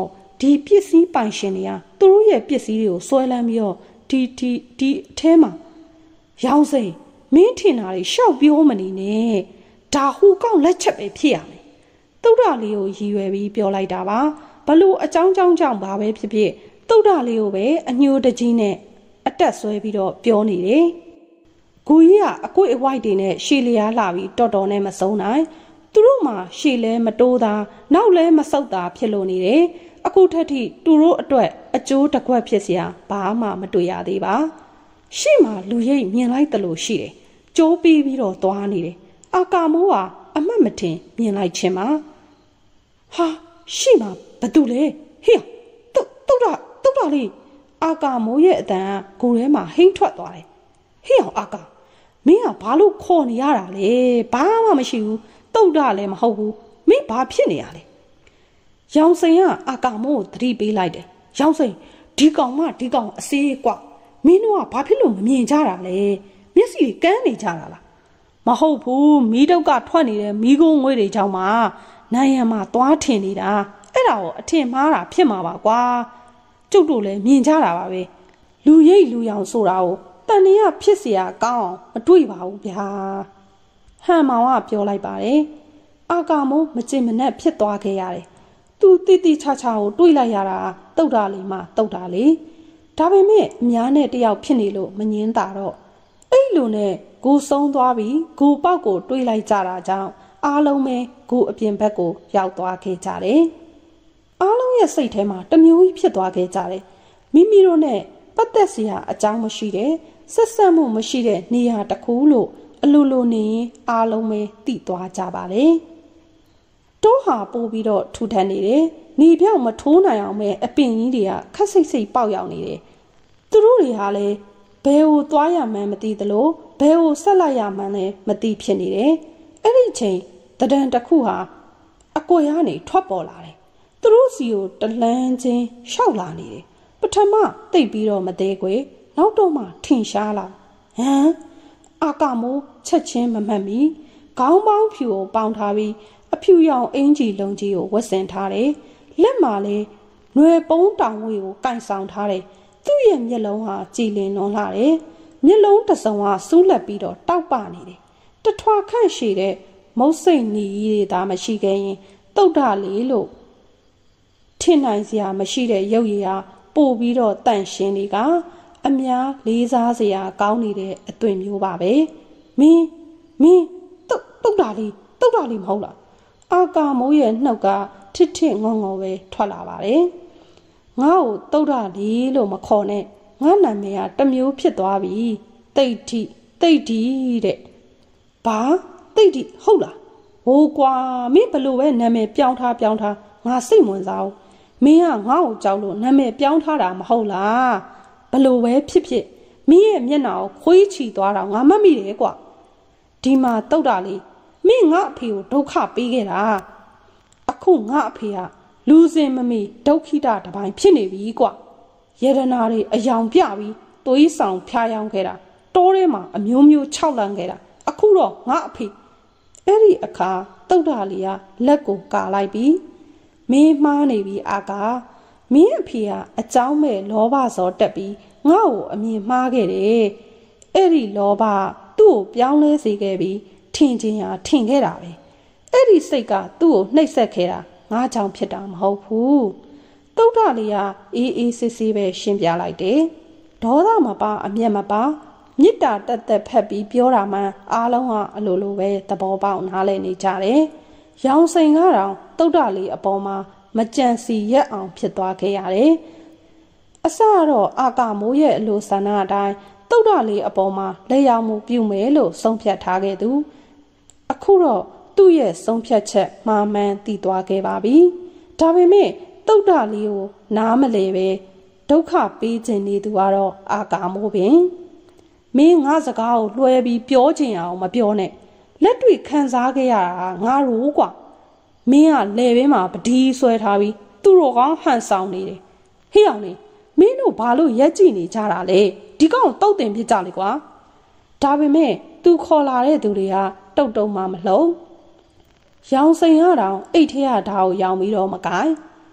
ဒီပစ္စည်းပိုင်ရှင်တွေကသူတို့ရဲ့ပစ္စည်းတွေကိုဆွဲလန်းပြီးတော့ဒီဒီဒီအထဲမှာရောင်စိန်မင်းထင်တာတွေရှောက်ပြောမနေနဲ့ဒါဟူကောက်လက်ချက်ပဲဖြစ်ရမယ်သုဒ္ဓလေးကိုရည်ရွယ်ပြီးပြောလိုက်တာပါဘလို့အကြောင်းကြောင်းကြောင့်ဘာပဲဖြစ်ဖြစ်သုဒ္ဓလေးကိုပဲအညိုတကြီးနဲ့အတက်ဆွဲပြီးတော့ပြောနေတယ်ဂူကြီးကအကွေ့အဝိုက်တွေနဲ့ရှေလျားလာပြီးတော်တော်နဲ့မဆုံးနိုင်သူတို့မှရှေလဲမတိုးတာနောက်လဲမဆုတ်တာဖြစ်လို့နေတယ်အခုထက်ထိသူတို့အတွက်အကျိုးတကွက်ဖြစ်စရာဘာမှမတွေ့ရသေးပါရှေ့မှာလူရိပ်မြင်လိုက်တယ်လို့ရှိတယ်ကြိုးပြီးပြီးတော့သွားနေတယ်အာကာမိုးကအမှတ်မထင်မြင်လိုက်ခြင်းပါဟာရှေ့မှာဘာတူလဲဟေ့တုတ်တုတ်တာတုတ်တာလေးအာကာမိုးရဲ့အတန်ကကိုယ်ထဲမှာဟိမ့်ထွက်သွားတယ်ဟေ့အောင်အာကာမင်းကဘာလို့ခေါ်နေရတာလဲဘာမှမရှိဘူးတုတ်တာလည်းမဟုတ်ဘူးမင်းဘာဖြစ်နေရလဲရောင်စိန်ကအာကာမိုးကိုသတိပေးလိုက်တယ်ရောင်စိန်ဒီကောင်မှဒီကောင်အစေးကွာမင်းတို့ကဘာဖြစ်လို့မမြင်ကြတာလဲမျက်စိကန်းနေကြတာလားမဟုတ်ဘူးမီးတုတ်ကထွက်နေတဲ့မီးကုန်းငွေတွေကြောင့်မှနိုင်ရမှာသွားထင်နေတာအဲ့ဒါကိုအထင်မှားတာဖြစ်မှာပါကွာကျုပ်တို့လည်းမြင်ကြတာပါပဲလူရိပ်လူရောင်ဆိုတာကိုတန်နေရဖြစ်เสียကောင်းမတွေ့ပါဘူးဗျာဟန်မောင်ကပြောလိုက်ပါတယ်အာကာမိုးမကြင်မနဲ့ဖြစ်သွားခဲ့ရတယ်သူတိတိချာချာကိုတွေးလိုက်ရတာတုတ်တာလေးမှတုတ်တာလေးဒါပေမဲ့အများနဲ့တယောက်ဖြစ်နေလို့မငင်းတာတော့အဲ့လိုနဲ့ကိုဆုံးသွားပြီးကိုပေါက်ကိုတွေးလိုက်ကြတာကြောင့်အားလုံးပဲကိုအပြင်ဘက်ကိုရောက်သွားခဲ့ကြတယ်အားလုံးရဲ့စိတ်ထဲမှာတမျိုးကြီးဖြစ်သွားခဲ့ကြတယ်မိမိတို့နဲ့ပတ်သက်စရာအကြောင်းမရှိတဲ့ဆက်ဆက်မှုမရှိတဲ့နေရာတစ်ခုလို့အလိုလိုနေရင်အားလုံးပဲသိသွားကြပါတယ်တိုးဟာပို့ပြီးတော့ထူထပ်နေတယ်နေပြောင်မထိုးနိုင်အောင်ပဲအပင်ကြီးတွေကခက်စိတ်စိတ်ပေါက်ရောက်နေတယ်သူတို့တွေဟာလည်းဘယ်ကိုသွားရမှန်းမသိသလိုဘယ်ကိုဆက်လိုက်ရမှန်းလည်းမသိဖြစ်နေတယ်အဲ့ဒီချိန်တဒံတစ်ခုဟာအကွယ်ကနေထွက်ပေါ်လာတယ်သူတို့စီကိုတလန်းချင်းရှောက်လာနေတယ်ပထမတိတ်ပြီးတော့မသေးခွေနောက်တော့မှထင်ရှားလာဟမ်အာကာမိုးချက်ချင်းမမှတ်မီခေါင်းပေါင်းဖြူကိုပေါင်းထားပြီးအဖြူရောင်အင်ကြီးလုံးကြီးကိုဝတ်ဆင်ထားတယ်လက်မှာလည်းနွယ်ပုံးတောင်ဝေကိုကင်ဆောင်ထားတယ်သူ့ရဲ့မျက်လုံးဟာကြည်လင်လွန်လာတယ်မျက်လုံးတစ်စုံကစူးလက်ပြီးတော့တောက်ပနေတယ်တထွာခန့်ရှည်တဲ့မုတ်စိတ်နီကြီးတွေဒါမရှိခဲ့ရင်တုတ်တာလေးလို့ထင်နိုင်စရာမရှိတဲ့ရုပ်ရည်ဟာပို့ပြီးတော့တန့်ရှင်းနေကအများလေးစားစရာကောင်းနေတဲ့အသွင်မျိုးပါပဲမင်းမင်းတုတ်တုတ်တာလေးတုတ်တာလေးမဟုတ်လားအာကာမိုးရဲ့နှုတ်ကထစ်ထစ်ငုံငုံပဲထွက်လာပါတယ်ငါ့ကိုတုတ်တာလေးလို့မခေါ်နဲ့ငါနာမည်ကတမျိုးဖြစ်သွားပြီတိတ်တိတိတ်တီတဲ့ဘာတိတ်တီဟုတ်လားဟိုကွာမင်းဘလို့ပဲနာမည်ပြောင်းထားပြောင်းထားငါစိတ်ဝင်စားဘူးမင်းကငါ့ကိုကြောက်လို့နာမည်ပြောင်းထားတာမဟုတ်လားဘလို့ပဲဖြစ်ဖြစ်မင်းရဲ့မျက်နှာကိုခွေးချီသွားတာငါမှတ်မိတယ်ကွာဒီမှာတုတ်တာလေးမင်းငါအဖေကိုဒုက္ခပေးခဲ့တာအခုငါအဖေကလူစင်မမီဒုက္ခိတတပိုင်းဖြစ်နေပြီကွာယေဒနာတွေအယောင်ပြပြီးသွေးဆောင်ဖျားယောင်းခဲ့တာတိုးထဲမှာအမျိုးမျိုးခြောက်လန့်ခဲ့တာအခုတော့ငါအဖေအဲ့ဒီအခါတုတ်တာလေးကလက်ကိုကာလိုက်ပြီးမင်းမှားနေပြီအာကာမင်းအဖေကအကြောင်းမဲ့လောဘဇောတက်ပြီးငါ့ကိုအမြင်မှားခဲ့တယ်အဲ့ဒီလောဘသူ့ကိုပြောင်းလဲစေခဲ့ပြီးထင်ချင်းဟာထင်ခဲ့တာပဲအဲ့ဒီစိတ်ကသူ့ကိုနှိပ်စက်ခဲ့တာငါကြောင့်ဖြစ်တာမဟုတ်ဘူးတုတ်တာလေးကအေးအေးဆေးဆေးပဲရှင်းပြလိုက်တယ်ဒေါသမပါအမျက်မပါမေတ္တာတက်တက်ဖက်ပြီးပြောတာမှအားလုံးကအလိုလိုပဲသဘောပေါက်နားလည်နေကြတယ်ရောင်စိန်ကတော့တုတ်တာလေးအပေါ်မှာမကြံစီရက်အောင်ဖြစ်သွားခဲ့ရတယ်အစတော့အာကာမိုးရဲ့အလိုဆန္ဒအတိုင်းတုတ်တာလေးအပေါ်မှာလက်ရောက်မှုပြုမယ်လို့ဆုံးဖြတ်ထားခဲ့သူအခုတော့သူ့ရဲ့ဆုံးဖြတ်ချက်မှားမှန်းသိသွားခဲ့ပါပြီဒါပေမဲ့တုတ်တာလေးကိုနားမလဲပဲဒုက္ခပေးခြင်းနေသူကတော့အာကာမိုးပင်မင်းငါစကားကိုလွှဲပြီးပြောချင်အောင်မပြောနဲ့လက်တွေ့ခံစားခဲ့ရတာငါရိုးကွာမင်းကလေဘင်းမှာပဒီဆွဲထားပြီးသူ့တော်ကောင်းဟန်ဆောင်နေတယ်ဟေ့အောင်နေမင်းတို့ဘာလို့ရက်ကြည့်နေကြတာလဲဒီကောင်တုတ်တင်ပြကြလေကွာဒါပေမဲ့သူခေါ်လာတဲ့သူတွေကတုတ်တုံမှမလှုပ်ရောင်စိန်ရတောင်အိတ်ထဲရဓာတ်ကိုရောင်ပြီးတော့မကိုင်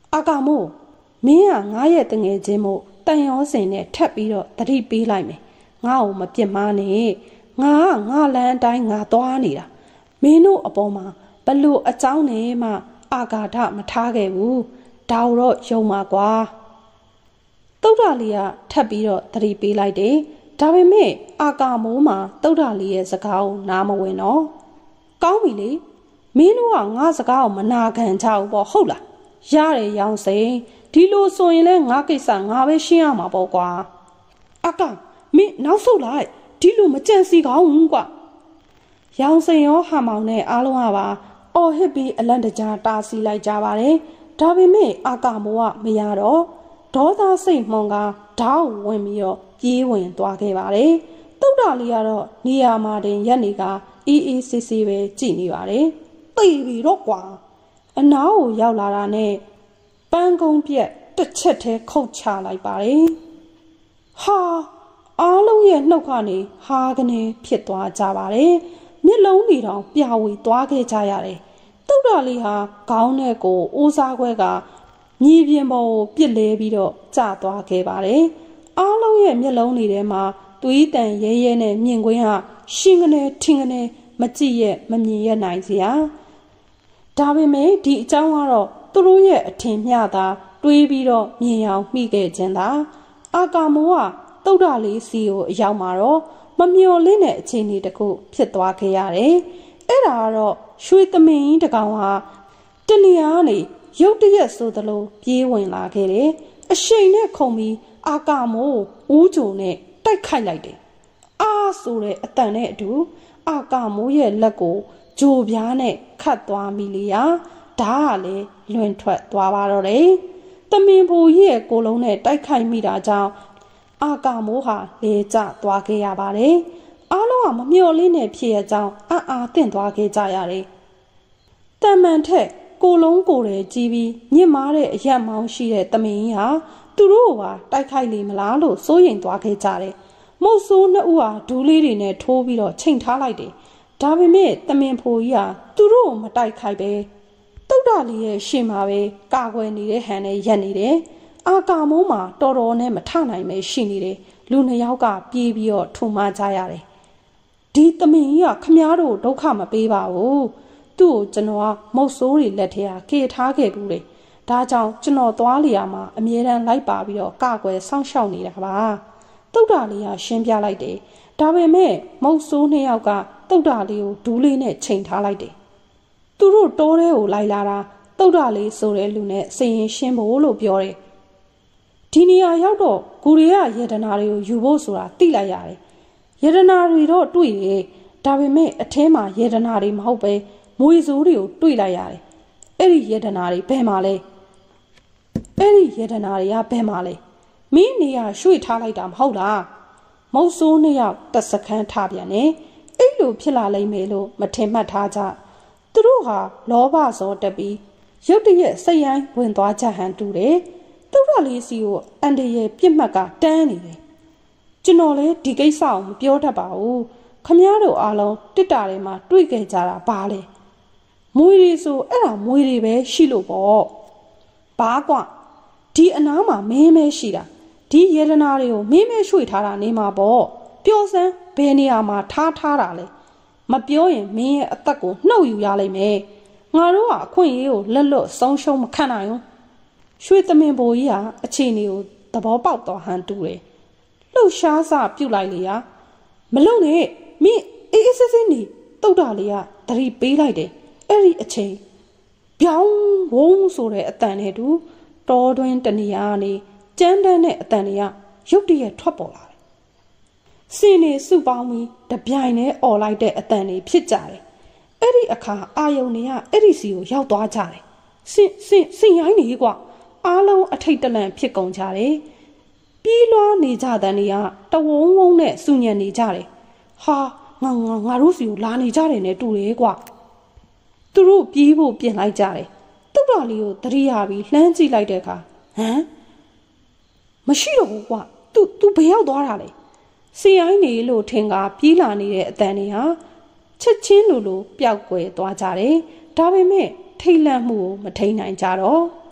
အာကာမို့မင်းကငါရဲ့တငယ်ချင်းမို့တန်ရောစင်နဲ့ထပ်ပြီးတော့တတိပေးလိုက်မယ်ငါ့ကိုမပြစ်မှားနဲ့ငါကငါလမ်းအတိုင်းငါသွားနေတာမင်းတို့အပေါ်မှာဘလို့အကြောင်းနဲ့မှအာဃာတမထားခဲ့ဘူးဒါတော့ယုံပါကွာတုတ်တာလေးကထပ်ပြီးတော့တတိပေးလိုက်တယ်ဒါပေမဲ့အာကာမိုးမှာတုတ်တာလေးရဲ့စကားကိုနားမဝင်တော့ကောင်းပြီလေမင်းတို့ကငါစကားကိုမနာခံကြဘူးပေါ့ဟုတ်လားရတယ်ရောင်စိန်ဒီလိုဆိုရင်လဲငါကိစ္စငါပဲရှင်းရမှာပေါ့ကွာအကမင်းနောက်ဆုတ်လိုက်ဒီလိုမကြံစီကောင်းဘူးကွာရောင်စိန်ရောဟာမောင်နဲ့အားလုံးကပါအော်ဟစ်ပြီးအလန့်တကြားတားဆီးလိုက်ကြပါတယ်ဒါပေမဲ့အာကာမိုးကမရတော့ဒေါသစိတ်မှွန်ကဓာတ်ဝင်ပြီးတော့ပြေးဝင်သွားခဲ့ပါတယ်တုတ်တာလေးကတော့နေရာမှာတင်ရက်နေကအေးအေးဆေးဆေးပဲကြည်နေပါတယ်သိပြီတော့ကွာအနားကိုရောက်လာတာနဲ့ပန်းကုန်းပြက်တစ်ချက်တည်းခုတ်ချလိုက်ပါတယ်ဟာအားလုံးရဲ့နှုတ်ခါနေဟာကနေဖြစ်သွားကြပါတယ်မျက်လုံးတွေတောင်ပြဝေသွားခဲ့ကြရတယ်တုတ်တာလေးဟာခေါင်းနဲ့ကိုအိုးစားခွဲကမြေပြင်ပေါ်ကိုပြစ်လဲပြီးတော့ကျသွားခဲ့ပါတယ်အားလုံးရဲ့မျက်လုံးတွေထဲမှာသွေးတန်ရဲရဲနဲ့မြင်ကွင်းဟာရှင်ကနေထင်ကနေမကြည့်ရဲ့မမြင်ရနိုင်စရာဒါပေမဲ့ဒီအကြောင်းကတော့သူတို့ရဲ့အထင်မျှတာတွေးပြီးတော့မြင်အောင်မိခဲ့ခြင်းသာအာကာမိုးကတုတ်တာလေးစီကိုအရောက်မှာတော့မမျော်လင့်တဲ့အခြေအနေတစ်ခုဖြစ်သွားခဲ့ရတယ်အဲ့ဒါကတော့ရွှေသမင်ကြီးတကောင်ဟာတနေရာကနေရုတ်တရက်ဆိုသလိုပြေးဝင်လာခဲ့တယ်အရှိန်နဲ့ခုန်ပြီးအာကာမိုးဦးကြုံနဲ့တိုက်ခိုက်လိုက်တယ်အာဆိုတဲ့အတန်နဲ့အတူအာကာမိုးရဲ့လက်ကိုဂျိုပြားနဲ့ခတ်သွားမိလေရာဓာတ်ကလည်းလွင်ထွက်သွားပါတော့တယ်တမင်ဘူရဲ့ကိုလုံးနဲ့တိုက်ခိုက်မိတာကြောင့်အာကာမိုးဟာလေကျသွားခဲ့ရပါတယ်အားလုံးကမမျှော်လင့်တဲ့ဖြစ်ရကြောင်းအာအာတင့်သွားခဲ့ကြရတယ်တမန်ထက်ကိုလုံးကိုယ်တယ်ကြီးပြီးညစ်မားတဲ့အရက်မောင်းရှိတဲ့တမင်ကြီးဟာသူတို့ကတိုက်ခိုက်လိမ့်မလားလို့စိုးရိမ်သွားခဲ့ကြတယ်မုတ်ဆိုးနှစ်ဦးဟာဒူးလေးတွေနဲ့ထိုးပြီးတော့ချိန်ထားလိုက်တယ်ဒါပေမဲ့တမင်ဖိုကြီးဟာသူတို့ကိုမတိုက်ခိုက်ပဲတုတ်တာလေးရဲ့ရှေ့မှာပဲကာကွယ်နေတဲ့ဟန်နဲ့ရက်နေတယ်အာကာမိုးမှာတော်တော်နဲ့မထနိုင်ပဲရှိနေတယ်လူနှစ်ယောက်ကပြေးပြီးတော့ထုံမကြရတယ်ဒီတမင်ကြီးကခမားတို့ဒုက္ခမပေးပါဘူးသူ့ကိုကျွန်တော်ကမုတ်ဆိုးတွေလက်ထဲကကေထားခဲ့ဘူးလေဒါကြောင့်ကျွန်တော်သွားလျာမှာအမြဲတမ်းလိုက်ပါပြီးတော့ကာကွယ်စောင့်ရှောက်နေတာပါတုတ်တာလေးကရှင်းပြလိုက်တယ်ဒါပေမဲ့မုတ်ဆိုးနှစ်ယောက်ကတုတ်တာလေးကိုဒူးလေးနဲ့ချိန်ထားလိုက်တယ်သူတို့တိုးထဲကိုလိုက်လာတာတုတ်တာလေးဆိုတဲ့လူနဲ့စရင်ရှင်းဖို့လို့ပြောတယ်ဒီနေရာရောက်တော့ဂူတွေကယေဒနာတွေကိုယူဖို့ဆိုတာသိလိုက်ရတယ်ယေဒနာတွေတော့တွေ့တယ်ဒါပေမဲ့အထဲမှာယေဒနာတွေမဟုတ်ပဲမွေစိုးတွေကိုတွေ့လိုက်ရတယ်အဲ့ဒီယေဒနာတွေဘယ်မှာလဲအဲ့ဒီယေဒနာတွေကဘယ်မှာလဲမင်းနေရာရွှေ့ထားလိုက်တာမဟုတ်လားမုတ်ဆိုးနှစ်ယောက်တစ်စခန်းထားပြန်နေအဲ့လိုဖြစ်လာလိမ့်မယ်လို့မထင်မှတ်ထားကြသူတို့ဟာလောဘဇောတက်ပြီးရုတ်တရက်စိတ်ရိုင်းဝင်သွားကြဟန်တူတယ်သူတို့လေးစီကိုအန်တရဲ့ပြစ်မှတ်ကတန်းနေတယ်ကျွန်တော်လည်းဒီကိစ္စကိုမပြောတတ်ပါဘူးခမည်းတော်အားလုံးတစ်တာထဲမှာတွေ့ခဲ့ကြတာဘာလဲမွေတွေဆိုအဲ့ဒါမွေတွေပဲရှိလို့ပေါ့ဘာကွဒီအနားမှာမင်းမဲရှိတာဒီယေဒနာတွေကိုမင်းမဲရွှေ့ထားတာနေမှာပေါ့ပျော်စမ်းဘယ်နေရာမှာထားထားတာလဲမပြောရင်မင်းရဲ့အသက်ကိုနှုတ်ယူရလိမ့်မယ်ငါတို့ကအခွင့်အရေးကိုလက်လွတ်ဆုံးရှုံးမခံနိုင်ဘူးရွှေသမင်ဘိုးကြီးဟာအခြေအနေကိုသဘောပေါက်သွားဟန်တူတယ်လှုပ်ရှားစပြုတ်လိုက်လေရာမလုံနဲ့မင်းအေးအေးဆေးဆေးနေတုတ်တာလေးကသတိပေးလိုက်တယ်အဲ့ဒီအချိန်ပြောင်းဝုန်းဆိုတဲ့အတန်နဲ့တူတော်တွင်တနေရာကနေကြမ်းတမ်းတဲ့အတန်တွေကရုတ်တရက်ထွက်ပေါ်လာတယ်စင်နေစုပေါင်းပြီးတပြိုင်နဲ့អော်လိုက်တဲ့အတန်တွေဖြစ်ကြတယ်အဲ့ဒီအခါအာယုန်တွေကအဲ့ဒီစီကိုရောက်သွားကြတယ်စင်စင်စင်ရိုင်းနေကွာအားလုံးအထိတ်တလန့်ဖြစ်ကုန်ကြတယ်ပြီးလွှားနေကြတဲ့နေရာတဝုံဝုံနဲ့စူညံနေကြတယ်ဟာငါငါငါတို့စီကိုလာနေကြတယ်နဲ့တူတယ်ကွာသူတို့ပြေးဖို့ပြင်လိုက်ကြတယ်တုတ်တော်လေးကိုတရိယာပြီးလှမ်းကြည့်လိုက်တဲ့အခါဟမ်မရှိတော့ဘူးကွာ तू तू ဘယ်ရောက်သွားတာလဲစီအိုင်းနေလို့ထင်ကပြေးလာနေတဲ့အတန်တွေဟာချက်ချင်းလိုလိုပျောက်ကွယ်သွားကြတယ်ဒါပေမဲ့ထိတ်လန့်မှုကိုမထိန်နိုင်ကြတော့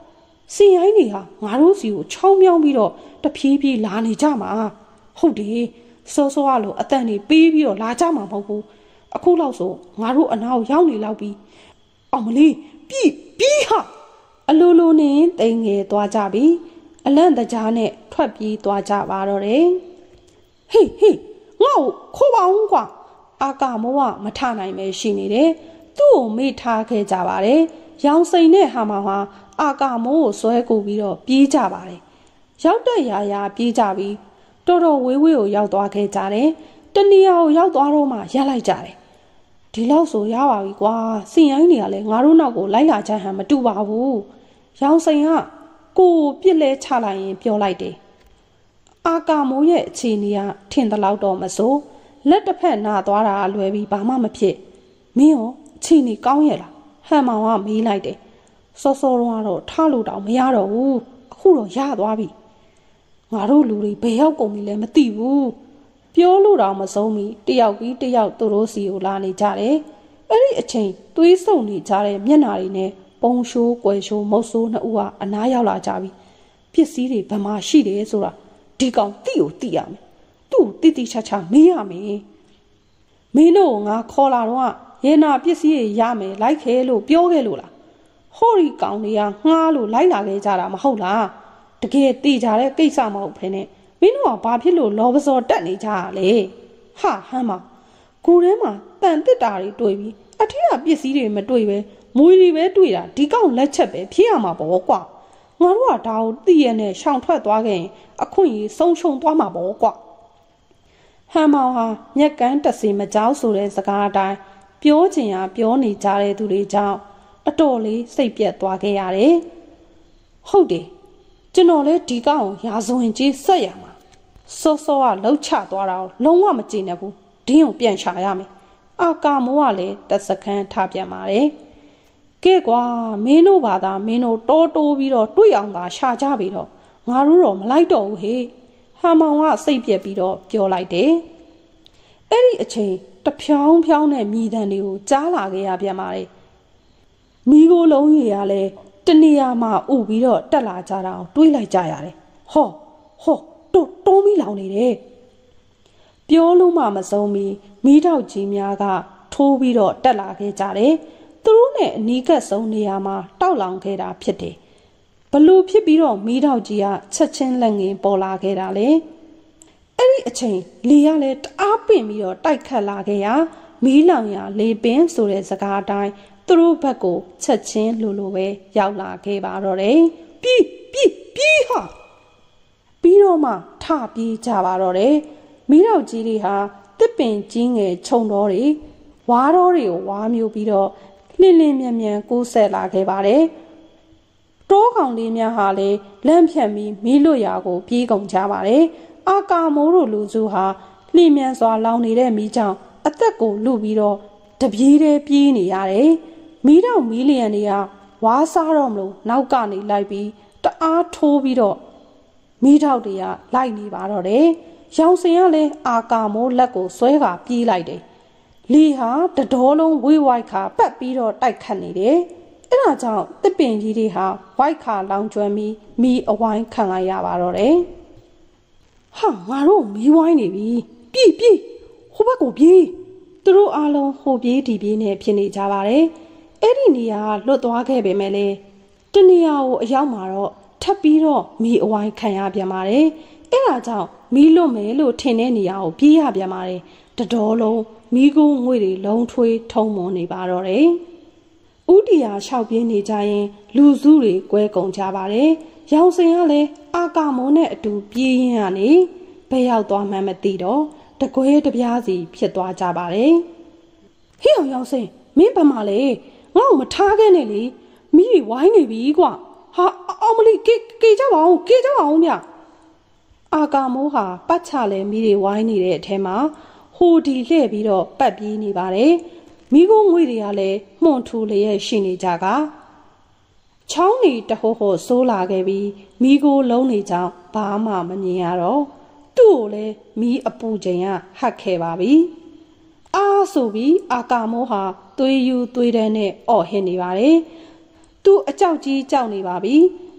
စင်ရိုင်းတွေဟာငါတို့စီကိုချောင်းမြောင်းပြီးတော့တဖြည်းဖြည်းလာနေကြမှာဟုတ်တယ်စောစောကလို့အတန်တွေပေးပြီးတော့လာကြမှာမဟုတ်ဘူးအခုလောက်ဆိုငါတို့အနာကိုရောက်နေလောက်ပြီးအောင်မလေးပြီးပြီးဟာအလိုလိုနဲ့တိမ်ငယ်သွားကြပြီအလန့်တကြားနဲ့ထွက်ပြေးသွားကြပါတော့တယ်ဟေးဟေးငါ့ကိုခေါ်ပါဦးကွာအာကာမိုးကမထနိုင်ပဲရှိနေတယ်သူ့ကိုမေ့ထားခဲ့ကြပါတယ်ရောင်စိန်နဲ့ဟာမောင်ဟာအာကာမိုးကိုဆွဲကူပြီးတော့ပြေးကြပါတယ်ရောက်တဲ့ရာရာပြေးကြပြီးတော်တော်ဝေးဝေးကိုရောက်သွားခဲ့ကြတယ်တနေရာကိုရောက်သွားတော့မှရက်လိုက်ကြတယ်ဒီလောက်ဆိုရပါပြီကွာစင်ရိုင်းတွေကလည်းငါတို့နောက်ကိုလိုက်လာကြဟန်မတူပါဘူးရောင်စိန်ကကိုပြစ်လဲချလိုက်ရင်ပြောလိုက်တယ်အာကာမိုးရဲ့အခြေအနေကထင်သလောက်တော့မစိုးလက်တစ်ဖက်နာသွားတာလွယ်ပြီးဘာမှမဖြစ်မင်းရောအခြေအနေကောင်းရဲ့လားဟန်မောင်ကမေးလိုက်တယ်စောစောတော့ထားလို့တောင်မရတော့ဘူးအခုတော့ရသွားပြီငါတို့လူတွေဘယ်ရောက်ကုန်ပြီလဲမသိဘူးပြောလို့တောင်မဆုံးမီတယောက်ပြီးတယောက်သူတို့စီကိုလာနေကြတယ်အဲ့ဒီအချိန်သွေးဆုံနေကြတဲ့မျက်နှာတွေနဲ့ပုံရှိုးကွယ်ရှိုးမုတ်ဆိုးနှစ်ဦးကအနားရောက်လာကြပြီပစ္စည်းတွေဘယ်မှာရှိတယ်ဆိုတာဒီကောင်တိကိုတိရမယ်သူ့တိတိချာချာမေးရမယ်မင်းတို့ငါခေါ်လာတော့ရေနာပစ္စည်းတွေရမယ်လိုက်ခဲလို့ပြောခဲ့လို့လားဟောဒီကောင်တွေကငှားလို့လိုက်လာခဲ့ကြတာမဟုတ်လားတကယ်တိကြတဲ့ကိစ္စမဟုတ်ဖ ೇನೆ မင်းတို့ကဘာဖြစ်လို့လောဘစောတက်နေကြရလဲဟာဟမ်းမကိုယ်ထဲမှာတန်တစ်တာတွေတွေ့ပြီးအထက်ကပစ္စည်းတွေမတွေ့ပဲမွေတွေပဲတွေ့တာဒီကောင်လက်ချက်ပဲဖြစ်ရမှာပေါ့ကွာငါတို့ကဒါကိုသိရနဲ့ရှောင်ထွက်သွားခဲ့ရင်အခွင့်အရေးဆုံးရှုံးသွားမှာပေါ့ကွာဟမ်းမောင်ဟာမျက်ကန်းတစီမကြောက်ဆိုတဲ့စကားအတိုင်းပြောချင်ရပြောနေကြတဲ့သူတွေကြောင့်အတော်လေးစိတ်ပြက်သွားခဲ့ရတယ်ဟုတ်တယ်ကျွန်တော်လည်းဒီကောင်ရာဇဝင်ကြီးဆက်ရမှာစောစောကလှုပ်ချသွားတာလုံးဝမကြည့်နဲ့ဘူးဒင်းကိုပြန်ရှာရမယ်အာကာမိုးကလည်းတစ်စခန်းထားပြန်ပါတယ်ကဲကွာမင်းတို့ဘာသာမင်းတို့တိုးတိုးပြီးတော့တွေ့အောင်သာရှာကြပြီတော့ငါတို့တော့မလိုက်တော့ဘူးဟေ့ဟမ်မောင်ကစိတ်ပြက်ပြီးတော့ပြောလိုက်တယ်အဲ့ဒီအချိန်တဖြောင်းဖြောင်းနဲ့မြည်တံတွေကိုကြားလာခဲ့ရပြန်ပါတယ်မိကိုလုံးကြီးကလည်းတနေရာမှာဥပြီးတော့တက်လာကြတာတွေးလိုက်ကြရတယ်ဟောဟောတိုးတိုးမိလောင်နေတယ်ပြောလို့မှမဆုံးမီမိထောက်ကြီးများကထိုးပြီးတော့တက်လာခဲ့ကြတယ်သူတို့နဲ့အနီးကပ်ဆုံးနေရာမှာတောက်လောင်ခဲ့တာဖြစ်တယ်ဘလို့ဖြစ်ပြီးတော့မိထောက်ကြီးကချက်ချင်းလက်ငင်းပေါ်လာခဲ့တာလေအဲ့ဒီအချိန်လေကလည်းတအားပင့်ပြီးတော့တိုက်ခတ်လာခဲ့ရမီးလောင်ရလေပင်ဆိုတဲ့စကားအတိုင်းသူတို့ဘက်ကိုချက်ချင်းလိုလိုပဲရောက်လာခဲ့ပါတော့တယ်ပြီးပြီးပြီးဟာပြီးတော့မှထပြေးကြပါတော့တယ်မီးတောက်ကြီးတွေဟာတစ်ပင်ကြီးငယ်ခြုံတော်တွေဝါတော်တွေကိုဝါမျိုးပြီးတော့လှင်လင်းမြန်မြန်ကိုးဆက်လာခဲ့ပါတယ်တောကောင်လေးများဟာလည်းလန့်ဖြန့်ပြီးမီးလွတ်ရာကိုပြေးကုန်ကြပါတယ်အာကာမိုးတို့လူစုဟာလှင်မြန်စွာလောင်နေတဲ့မီးကြောင့်အသက်ကိုလူပြီးတော့တပြေးတည်းပြေးနေရတယ်မီးတောက်မီးလျံတွေကဝါးစားတော့မလို့နောက်ကနေလိုက်ပြီးတအားထိုးပြီးတော့မီးတောက်တွေကလိုက်နေပါတော့တယ်ရောင်စင်ကလည်းအာကာမိုးလက်ကိုဆွဲကာပြေးလိုက်တယ်လီဟာတတော်လုံးဝေးဝိုက်ခါပတ်ပြီးတော့တိုက်ခတ်နေတယ်အဲ့ဒါကြောင့်တစ်ပင်ကြီးတွေဟာဝိုက်ခါလောင်ကျွမ်းပြီးမီးအဝိုင်းခံလိုက်ရပါတော့တယ်ဟာငါတို့မီးဝိုင်းနေပြီပြေးပြေးဟိုဘက်ကိုပြေးသူတို့အားလုံးဟိုပြေးဒီပြေးနဲ့ဖြစ်နေကြပါတယ်အဲ့ဒီနေရာလွတ်သွားခဲ့ပေမဲ့လေတနေရာကိုအရောက်မှာတော့ထပ်ပြီးတော့မီးအဝိုင်းခံရပြန်ပါတယ်အဲ့ဒါကြောင့်မီးလွတ်မယ်လို့ထင်တဲ့နေရာကိုပြေးရပြန်ပါတယ်တတော်လုံးမီးကူးငွေတွေလုံးထွေးထုံမွန်နေပါတော့တယ်ဥတီယာလျှောက်ပြင်းနေကြရင်လူစုတွေကွဲကုန်ကြပါတယ်ရောင်စင်ကလည်းအာကာမုံနဲ့အတူပြေးရင်းကနေဘယ်ရောက်သွားမှန်းမသိတော့တကွဲတပြားစီဖြစ်သွားကြပါတယ်ဟေ့အောင်ရောင်စင်မင်းဘာမှလဲငါ့ကိုမထားခဲ့နဲ့လေမီးတွေဝိုင်းနေပြီကွာဟာအောင်မလေးကေကေကြပါအောင်ကေကြပါအောင်ဗျအာကာမိုးဟာပတ်ချလဲမီးတွေဝိုင်းနေတဲ့အထဲမှာဟိုဒီလှဲ့ပြီးတော့ပတ်ပြေးနေပါတယ်မိခိုးငွေတွေကလည်းမှုန်ထူလျက်ရှိနေကြကချောင်းနေတဟိုဟိုဆိုးလာခဲ့ပြီးမိခိုးလုံးနေကြောင်ဘာမှမမြင်ရတော့သူ့ကိုလည်းမီးအပူချိန်ကဟတ်ခဲ့ပါပြီအားဆိုပြီးအာကာမိုးဟာသွေးယူသွေးတန်းနဲ့အော်ဟစ်နေပါတယ်သူအကြောက်ကြီးကြောက်နေပါပြီ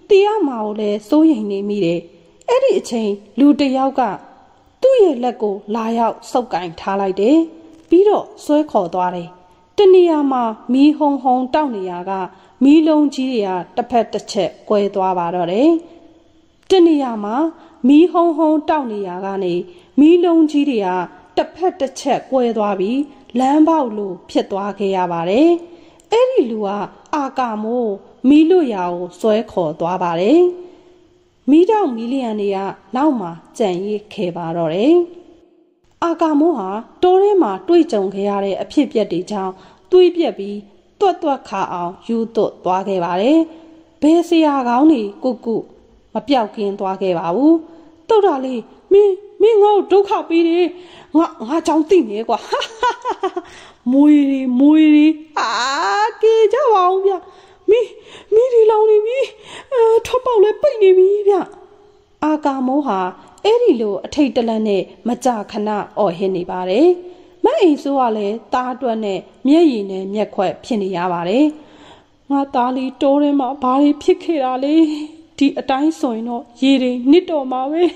တရားမှာကိုလည်းစိုးရိမ်နေမိတယ်အဲ့ဒီအချိန်လူတယောက်ကသူ့ရဲ့လက်ကိုလာရောက်စုပ်ကင်ထားလိုက်တယ်ပြီးတော့ဆွဲခေါ်သွားတယ်တနေရာမှာမီးဟုံဟုံတောက်နေရကမီးလုံးကြီးတွေကတစ်ဖက်တစ်ချက်ကွဲသွားပါတော့တယ်တနေရာမှာမီးဟုံဟုံတောက်နေရကနေမီးလုံးကြီးတွေကတစ်ဖက်တစ်ချက်ကွဲသွားပြီးလမ်းပေါက်လိုဖြစ်သွားခဲ့ရပါတယ်အဲ့ဒီလူကအာကာမိုးမီးလွတ်ရာကိုဆွဲခေါ်သွားပါတယ်မီးတောက်မီလီယံတွေကနောက်မှာကြံ့ရစ်ခဲ့ပါတော့တယ်အာကာမိုးဟာတိုးထဲမှာတွေ့ကြုံခဲ့ရတဲ့အဖြစ်အပျက်တွေကြောင့်တွေးပြက်ပြီးတွတ်တွတ်ခါအောင်ယူသွတ်သွားခဲ့ပါတယ်ဘယ်ဆရာကောင်းနေကုကုမပြောက်ကင်းသွားခဲ့ပါဘူးတုတ်တာလေးမင်းမင်းငါ့ကိုဒုက္ခပေးတယ်ငါငါကြောင့်သိနေကွာမွေရီမွေရီအာကေကြပါအောင်ဗျမီးမီးဒီလောင်နေပြီအဲထောက်ပေါက်လဲပိတ်နေပြီဗျအာကာမိုးဟာအဲ့ဒီလိုအထိတ်တလန့်နဲ့မကြခဏအော်ဟစ်နေပါတယ်မအိမ်ဆိုးကလည်းတားအတွက်နဲ့မျက်ရည်နဲ့မျက်ခွက်ဖြစ်နေရပါတယ်ငါသားလေးတိုးထဲမှာဘာတွေဖြစ်ခဲ့တာလဲဒီအတိုင်းဆိုရင်တော့ရေတွေနစ်တော်မှာပဲ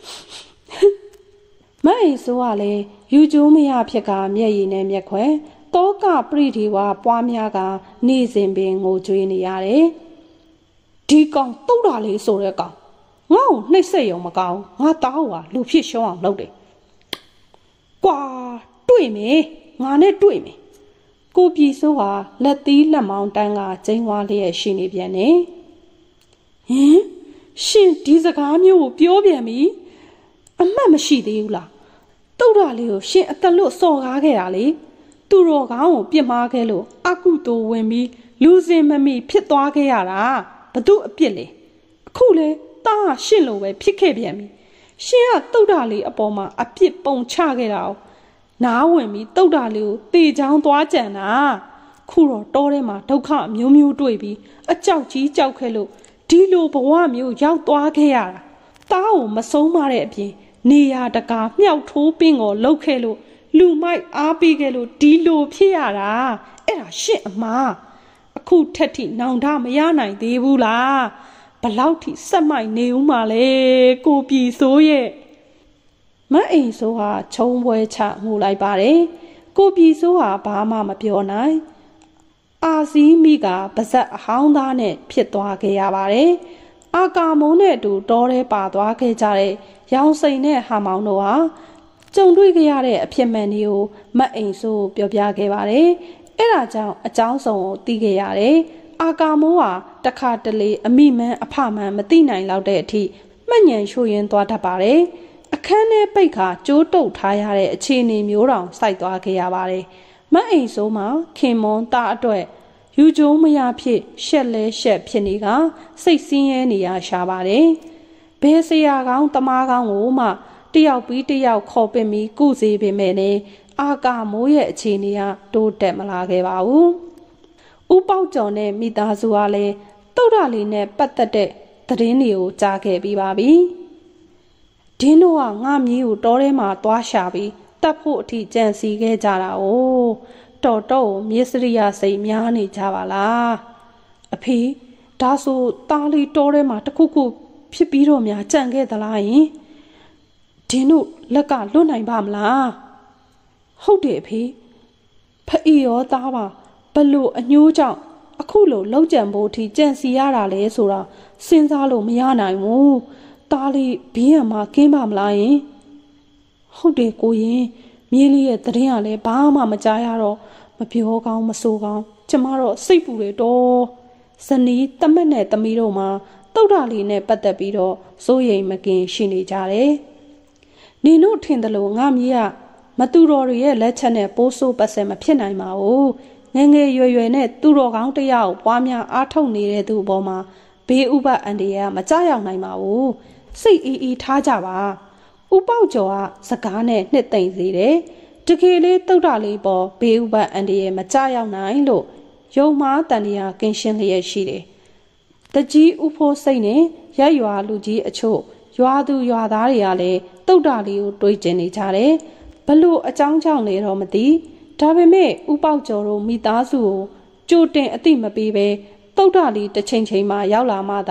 မအိမ်ဆိုးကလည်းယူကျိုးမရဖြစ်ကမျက်ရည်နဲ့မျက်ခွက်တောကပရိဒီဝါပွားများကနေစဉ်ပင်ငိုကြွေးနေရတယ်ဒီကောင်တုတ်တာလေးဆိုတဲ့ကောင်ငါ့ကိုနှိပ်စက်ရုံမကောင်းငါသားဟိုကလူဖြစ်ရှုံးအောင်လုပ်တယ်ကွာတွေ့မယ်ငါနဲ့တွေ့မယ်ကိုပြည်စိုးဟာလက်သီးလက်မောင်းတန်းကကျင်းဝါလျက်ရှိနေပြန်နေဟင်ရှင်ဒီစကားမျိုးကိုပြောပြန်ပြီအမှတ်မရှိသေးဘူးလားတုတ်တာလေးကိုရှင်အတလွတ်စော်ကားခဲ့တာလေသူတော်ကောင်းကိုပြစ်မှားခဲ့လို့အကုသိုလ်ဝင်ပြီးလူစင်မမိဖြစ်သွားခဲ့ရတာဘသူအပြစ်လဲအခုလေတားရှင့်လိုပဲဖြစ်ခဲ့ပြန်ပြီရှင်ကတုတ်တာလေးအပေါ်မှာအပြစ်ပုံချခဲ့တာနားဝင်ပြီးတုတ်တာလေးကိုတေချောင်းသွားကြံတာခုတော့တောထဲမှာဒုက္ခအမျိုးမျိုးတွေ့ပြီးအကြောက်ကြီးကြောက်ခဲ့လို့ဒီလိုဘဝမျိုးရောက်သွားခဲ့ရတာတားကိုမဆုံးမတဲ့အပြင်နေရတကာမြောက်ထိုးပင်းကိုလှုပ်ခဲ့လို့လူမိုက်အားပေးခဲ့လို့ဒီလိုဖြစ်ရတာအဲ့ဒါရှင့်အမားအခုထက်ထိနောင်တမရနိုင်သေးဘူးလားဘလောက်ထိစက်မိုက်နေဦးမှာလဲကိုပြည်စိုးရဲ့မအိမ်စိုးဟာခြုံပွဲချငိုလိုက်ပါတယ်ကိုပြည်စိုးဟာဘာမှမပြောနိုင်အာစီးမိကပါဇက်အဟောင်းသားနဲ့ဖြစ်သွားခဲ့ရပါတယ်အာကာမုံနဲ့အတူတောထဲပါသွားခဲ့ကြတဲ့ရောင်စိန်နဲ့ဟာမောင်တို့ဟာကြုံတွေ့ခဲ့ရတဲ့အဖြစ်မှန်တွေကိုမအိမ်ဆိုးပြောပြခဲ့ပါတယ်။အဲ့ဒါကြောင့်အကြောင်းစုံကိုသိခဲ့ရတယ်။အာကာမိုးဟာတခါတလေအမိမန်းအဖမန်းမသိနိုင်လောက်တဲ့အထိမှတ်ဉဏ်ရှို့ရင်းသွားတတ်ပါတယ်။အခန်းထဲပိတ်ခါကြိုးတုပ်ထားရတဲ့အခြေအနေမျိုးတောင်စိုက်သွားခဲ့ရပါတယ်။မအိမ်ဆိုးမှာခင်မွန်သားအတွက်ယူကျုံမရဖြစ်ရှက်လဲရှက်ဖြစ်နေကစိတ်ဆင်းရဲနေရရှာပါတယ်။ဘယ်ဆရာကောင်းတမားကောင်းကိုမှတယောက်ပြီးတယောက်ခေါ်ပင်ပြီးကုစေပေမဲ့လည်းအာကာမိုးရဲ့အခြေအနေကတိုးတက်မလာခဲ့ပါဘူး။ဦးပေါက်ကျော်နဲ့မိသားစုကလည်းတုတ်တာလေးနဲ့ပတ်သက်တဲ့သတင်းတွေကိုကြားခဲ့ပြီးပါပြီ။ဒင်းတို့ကငါမီးကိုတောထဲမှာသွားရှာပြီးတတ်ဖို့အထိကြံစီခဲ့ကြတာ哦တော်တော်မြေစရိယစိတ်များနေကြပါလား။အဖေဒါဆိုသားလေးတောထဲမှာတခုခုဖြစ်ပြီးတော့များကြံခဲ့သလားယင်ဒင်းတို့လက်ကလွတ်နိုင်ပါမလားဟုတ်တယ်ဖေဖအီရောသားပါဘလို့အညိုးကြောင့်အခုလိုလောက်ကြံဖို့အထိကြံစီရတာလဲဆိုတာစဉ်းစားလို့မရနိုင်ဘူးသားလေးဘင်းရမှာကင်းပါမလားယင်ဟုတ်တယ်ကိုရင်မြေးလေးရဲ့တရင်ကလည်းဘာမှမကြားရတော့မပြောကောင်းမဆိုကောင်းကျမတော့စိတ်ပူတယ်တော့ဇနီးတမက်နဲ့သမီးတို့မှာတုတ်တာလေးနဲ့ပတ်သက်ပြီးတော့စိုးရိမ်မကင်းရှိနေကြတယ်နင်တို့ထင်တယ်လို့ငါမြေးကမသူတော်တွေရဲ့လက်ချက်နဲ့ပိုးဆိုးပတ်စံမဖြစ်နိုင်ပါဘူးငငယ်ရွယ်ရွယ်နဲ့သူတော်ကောင်းတယောက်ပွားများအားထုတ်နေတဲ့သူအပေါ်မှာဘေးဥပအန္တရာယ်မကြောက်နိုင်ပါဘူးစိတ်အေးအေးထားကြပါဥပေါက်ကျော်ကစကားနဲ့နှစ်သိမ့်စေတယ်တကယ်လေးတုတ်တာလေးပေါ်ဘေးဥပအန္တရာယ်မကြောက်နိုင်လို့ယုံမှားတန်တရားကင်းရှင်းလျက်ရှိတယ်တကြီးဥဖိုးစိတ်နဲ့ရက်ရွာလူကြီးအချို့ရွာသူရွာသားတွေကလည်းတုတ်တာလေးကိုတွေးကျင်နေကြတယ်ဘလို့အကြောင်းကြောင့်လဲတော့မသိဒါပေမဲ့ဥပေါက်ကျော်တို့မိသားစုကိုကြိုတင်အသိမပေးပဲတုတ်တာလေးတစ်ချိန်ချိန်မှရောက်လာမှသာ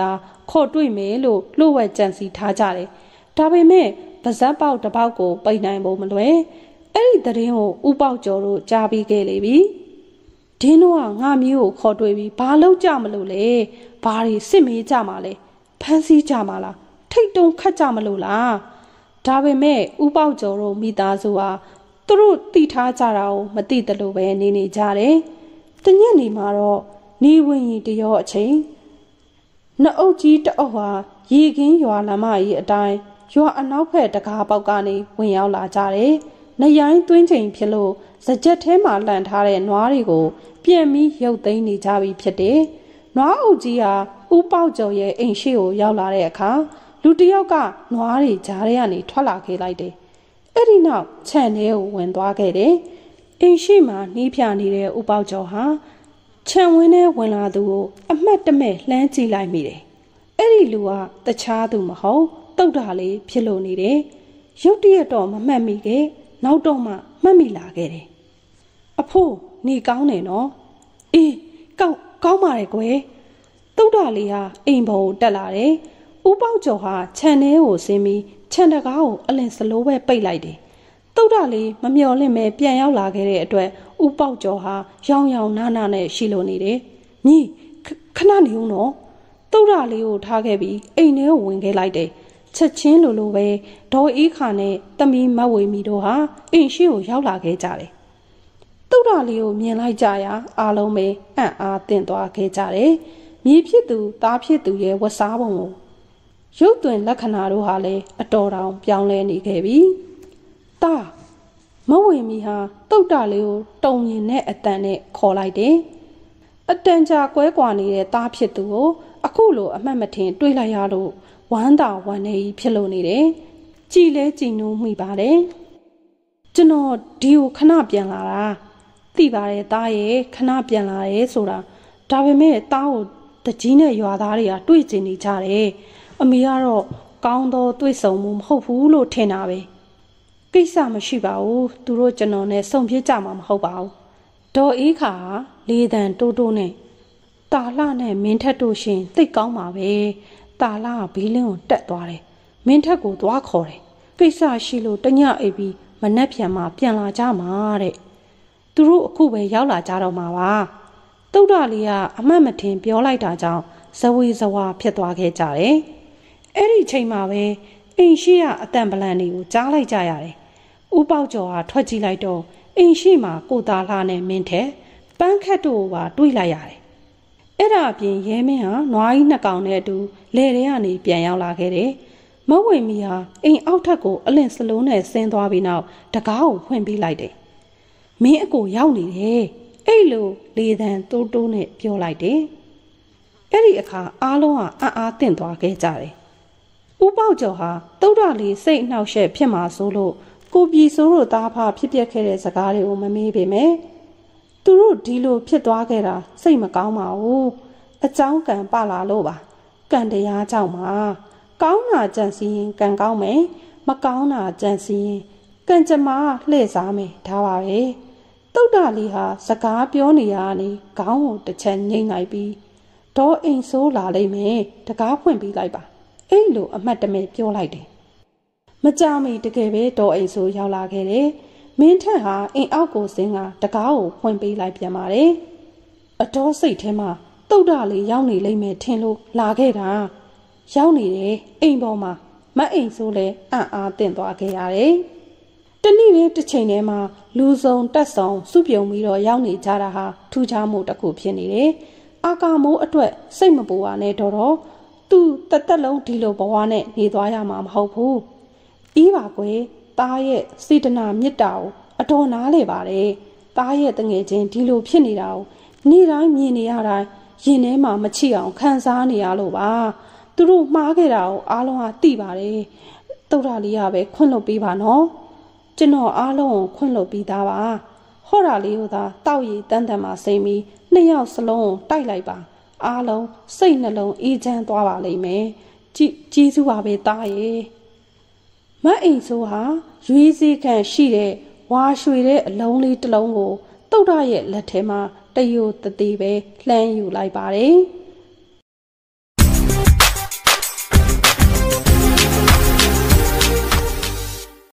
ခေါ်တွေ့မယ်လို့လို့ဝက်ကြံစီထားကြတယ်ဒါပေမဲ့ပါဇက်ပေါက်တစ်ပေါက်ကိုပိတ်နိုင်ဖို့မလွယ်အဲ့ဒီသတင်းကိုဥပေါက်ကျော်တို့ကြားပြီးခဲ့လေပြီဒင်းတို့ကငါမျိုးကိုခေါ်တွေ့ပြီးဘာလုပ်ကြမလို့လဲဘာတွေစစ်မေးကြမှာလဲဖမ်းဆီးကြမှာလားထိတ်တုံခတ်ကြမလို့လားဒါပေမဲ့ဥပေါက်ကျော်တို့မိသားစုဟာသူတို့တိထားကြတာကိုမသိတယ်လို့ပဲနေနေကြတယ်တညက်နေမှာတော့နေဝင်ရီတရောအချိန်နှအုပ်ကြီးတအုပ်ဟာရေကင်းရွာလမ်းမကြီးအတိုင်းရွာအနောက်ဘက်တကားပေါက်ကနေဝင်ရောက်လာကြတယ်။နှရိုင်းသွင်းချိန်ဖြစ်လို့စကြက်ထဲမှာလှန်ထားတဲ့နွားတွေကိုပြန်ပြီးရုပ်သိမ်းနေကြပြီဖြစ်တယ်။နွားအုပ်ကြီးဟာဥပေါက်ကျော်ရဲ့အိမ်ရှိကိုရောက်လာတဲ့အခါလူတစ်ယောက်ကနွားတွေကြားထဲကနေထွက်လာခဲ့လိုက်တယ်။အဲ့ဒီနောက်ခြံထဲကိုဝင်သွားခဲ့တယ်။အိမ်ရှိမှာနှီးဖြာနေတဲ့ဥပေါက်ကျော်ဟာခြံဝင်းထဲဝင်လာသူကိုအမှတ်တမဲ့လှမ်းကြည့်လိုက်မိတယ်။အဲ့ဒီလူကတခြားသူမဟုတ်တုတ်တာလေးဖြစ်လို့နေတယ်။ရုတ်တရက်တော့မမှတ်မိခဲ့နောက်တော့မှမှတ်မိလာခဲ့တယ်။အဖိုးနေကောင်းတယ်နော်။အေးကောင်းကောင်းပါတယ်ကွယ်။တုတ်တာလေးဟာအိမ်ပေါ်ကိုတက်လာတယ်။ဥပေါက်ကျော်ဟာခြံထဲကိုဆင်းပြီးခြံတကားကိုအလင်စလိုးပဲပိတ်လိုက်တယ်။တုတ်တာလေးမမျော်လင့်မဲပြန်ရောက်လာခဲ့တဲ့အတွက်ဥပေါက်ကျော်ဟာရောင်ရောင်နာနာနဲ့ရှိလို့နေတယ်။မြည်ခဏနေဦးနော်။တုတ်တာလေးကိုထားခဲ့ပြီးအိမ်ထဲကိုဝင်ခဲ့လိုက်တယ်။ချက်ချင်းလိုလိုပဲဒေါ်အေးခါနဲ့တမီမတ်ဝေမီတို့ဟာအိမ်ရှိကိုရောက်လာခဲ့ကြတယ်။တုတ်တာလေးကိုမြင်လိုက်ကြရာအားလုံးပဲအံ့အားသင့်သွားခဲ့ကြတယ်။မြေဖြစ်သူသားဖြစ်သူရဲ့ဝတ်စားပုံကိုရုပ်သွင်းလက္ခဏာတို့ဟာလည်းအတော်တောင်ပြောင်းလဲနေခဲ့ပြီ။တာမဝေမီဟာတုတ်တာလေးကိုတုံရင်နဲ့အတန်နဲ့ခေါ်လိုက်တယ်။အတန်ကြာကွဲကွာနေတဲ့သားဖြစ်သူကိုအခုလိုအမှတ်မထင်တွေးလိုက်ရလို့ဝမ်းသာဝမ်းနေဖြစ်လို့နေတယ်။ကြည်လဲကြည်နူးမိပါတယ်။ကျွန်တော်ဒီကိုခဏပြန်လာတာသိပါတယ်သားရဲ့ခဏပြန်လာရဲဆိုတာဒါပေမဲ့သားကိုတကြီးနဲ့ရွာသားတွေကတွေ့ကျင်နေကြတယ်။အမေကတော့ကောင်းသောတွေ့ဆုံမှုမဟုတ်ဘူးလို့ထင်တာပဲ။ကိစ္စမရှိပါဘူး။သူတို့ကျွန်တော်နဲ့ဆုံဖြစ်ကြမှာမဟုတ်ပါဘူး။ဒေါ်အေးခါလေတံတိုးတိုးနဲ့တာလှနဲ့မင်းထက်တို့ရှင်သိကောင်းပါပဲ။တာလှကဘေးလင်းကိုတက်သွားတယ်။မင်းထက်ကိုသွားခေါ်တယ်။ကိစ္စရှိလို့တညအိပ်ပြီးမနှက်ပြန်မှပြန်လာကြမှာတဲ့။သူတို့အခုပဲရောက်လာကြတော့မှာပါ။တုတ်တာလေးကအမှတ်မထင်ပြောလိုက်တာကြောင့်ဇဝေဇဝါဖြစ်သွားခဲ့ကြတယ်။အဲ့ဒီချိန်မှာပဲအိမ်ရှိကအတန်ပလန်တွေကိုကြားလိုက်ကြရတယ်။ဥပေါက်ကျော်ဟာထွက်ကြည့်လိုက်တော့အိမ်ရှိမှာကိုတာလှနဲ့မင်းထက်ပန်းခတ်တို့ပါတွေးလိုက်ရတယ်။အဲ့ဒါအပြင်ရဲမင်းဟာနွားကြီးနှစ်ကောင်နဲ့အတူလဲထဲကနေပြန်ရောက်လာခဲ့တယ်။မဝေမီဟာအိမ်အောက်ထပ်ကိုအလင့်စလုံးနဲ့ဆင်းသွားပြီးနောက်တကားကိုဖွင့်ပေးလိုက်တယ်။မင်းအကိုရောက်နေတယ်။အဲ့လိုလေတံတိုးတိုးနဲ့ပြောလိုက်တယ်။အဲ့ဒီအခါအားလုံးဟာအံ့အားသင့်သွားခဲ့ကြတယ်။ဥပေါက်ကျော်ဟာတုတ်တာလေးစိတ်နှောက်ယှက်ဖြစ်မှာဆိုလို့ကိုပြည်စိုးတို့သားဖဖြစ်ပျက်ခဲ့တဲ့စကားတွေကိုမမေးပေမဲ့သူတို့ဒီလိုဖြစ်သွားခဲ့တာစိတ်မကောင်းပါဘူးအကြောင်းကံပလာလို့ပါကံတရားကြောင့်ပါကောင်းတာကြံစည်ရင်ကံကောင်းမယ်မကောင်းတာကြံစည်ရင်ကံကြမ္မာလှည့်စားမယ်ဒါပါပဲတုတ်တာလေးဟာစကားပြောနေရနေခေါင်းကိုတစ်ချက်ငိမ့်လိုက်ပြီးဒေါ်အိမ်ဆိုးလာလိမ့်မယ်တကားဖွင့်ပေးလိုက်ပါအဲ့လိုအမှတ်တမဲ့ပြောလိုက်တယ်မကြမီတကယ်ပဲဒေါ်အိမ်ဆိုးရောက်လာခဲ့တယ်မင်းထက်ဟာအိမ်အောက်ကိုဆင်းကတကားကိုဖွင့်ပေးလိုက်ပြန်ပါတယ်အတော်စိတ်ထဲမှာတုတ်တာလေးရောက်နေလိမ့်မယ်ထင်လို့လာခဲ့တာရောက်နေတယ်အိမ်ပေါ်မှာမအိမ်ဆိုးလဲအံ့အားသင့်သွားခဲ့ရတယ်တနေ့ပဲတစ်ချိန်တည်းမှာလူစုံတက်ဆောင်စုပြုံပြီးတော့ရောက်နေကြတာဟာထူးခြားမှုတစ်ခုဖြစ်နေတယ်အာကာမိုးအတွက်စိတ်မပူပါနဲ့တော့တော့သူတသက်လုံးဒီလိုဘဝနဲ့နေသွားရမှာမဟုတ်ဘူးအေးပါကွယ်သားရဲ့စေတနာမေတ္တာကိုအတော်နားလေပါတယ်သားရဲ့တငယ်ချင်းဒီလိုဖြစ်နေတာကိုနေ့တိုင်းမြင်နေရတိုင်းရင်ထဲမှာမချစ်အောင်ခံစားနေရလို့ပါသူတို့မှားခဲ့တာကိုအားလုံးကသိပါတယ်တုတ်တာလေးကပဲခွင့်လွတ်ပေးပါနော်ကျွန်တော်အားလုံးကိုခွင့်လွတ်ပြီးသားပါဟောတာလေးကိုသာတောက်ရည်တန်းတန်းမှာစိမ့်ပြီးနှစ်ယောက်စလုံးကိုတိုက်လိုက်ပါအားလုံးစိတ်နှလုံးအေးချမ်းသွားပါလိမ့်မယ်ကြည်ကျေးဇူးပါပဲသားရဲ့မအိမ်ဆိုဟာရွေးစည်းခံရှိတဲ့ဝါရွှေတဲ့အလုံးလေးတစ်လုံးကိုတုတ်တာရဲ့လက်ထဲမှာတယိုတသေးပဲလှမ်းယူလိုက်ပါတယ်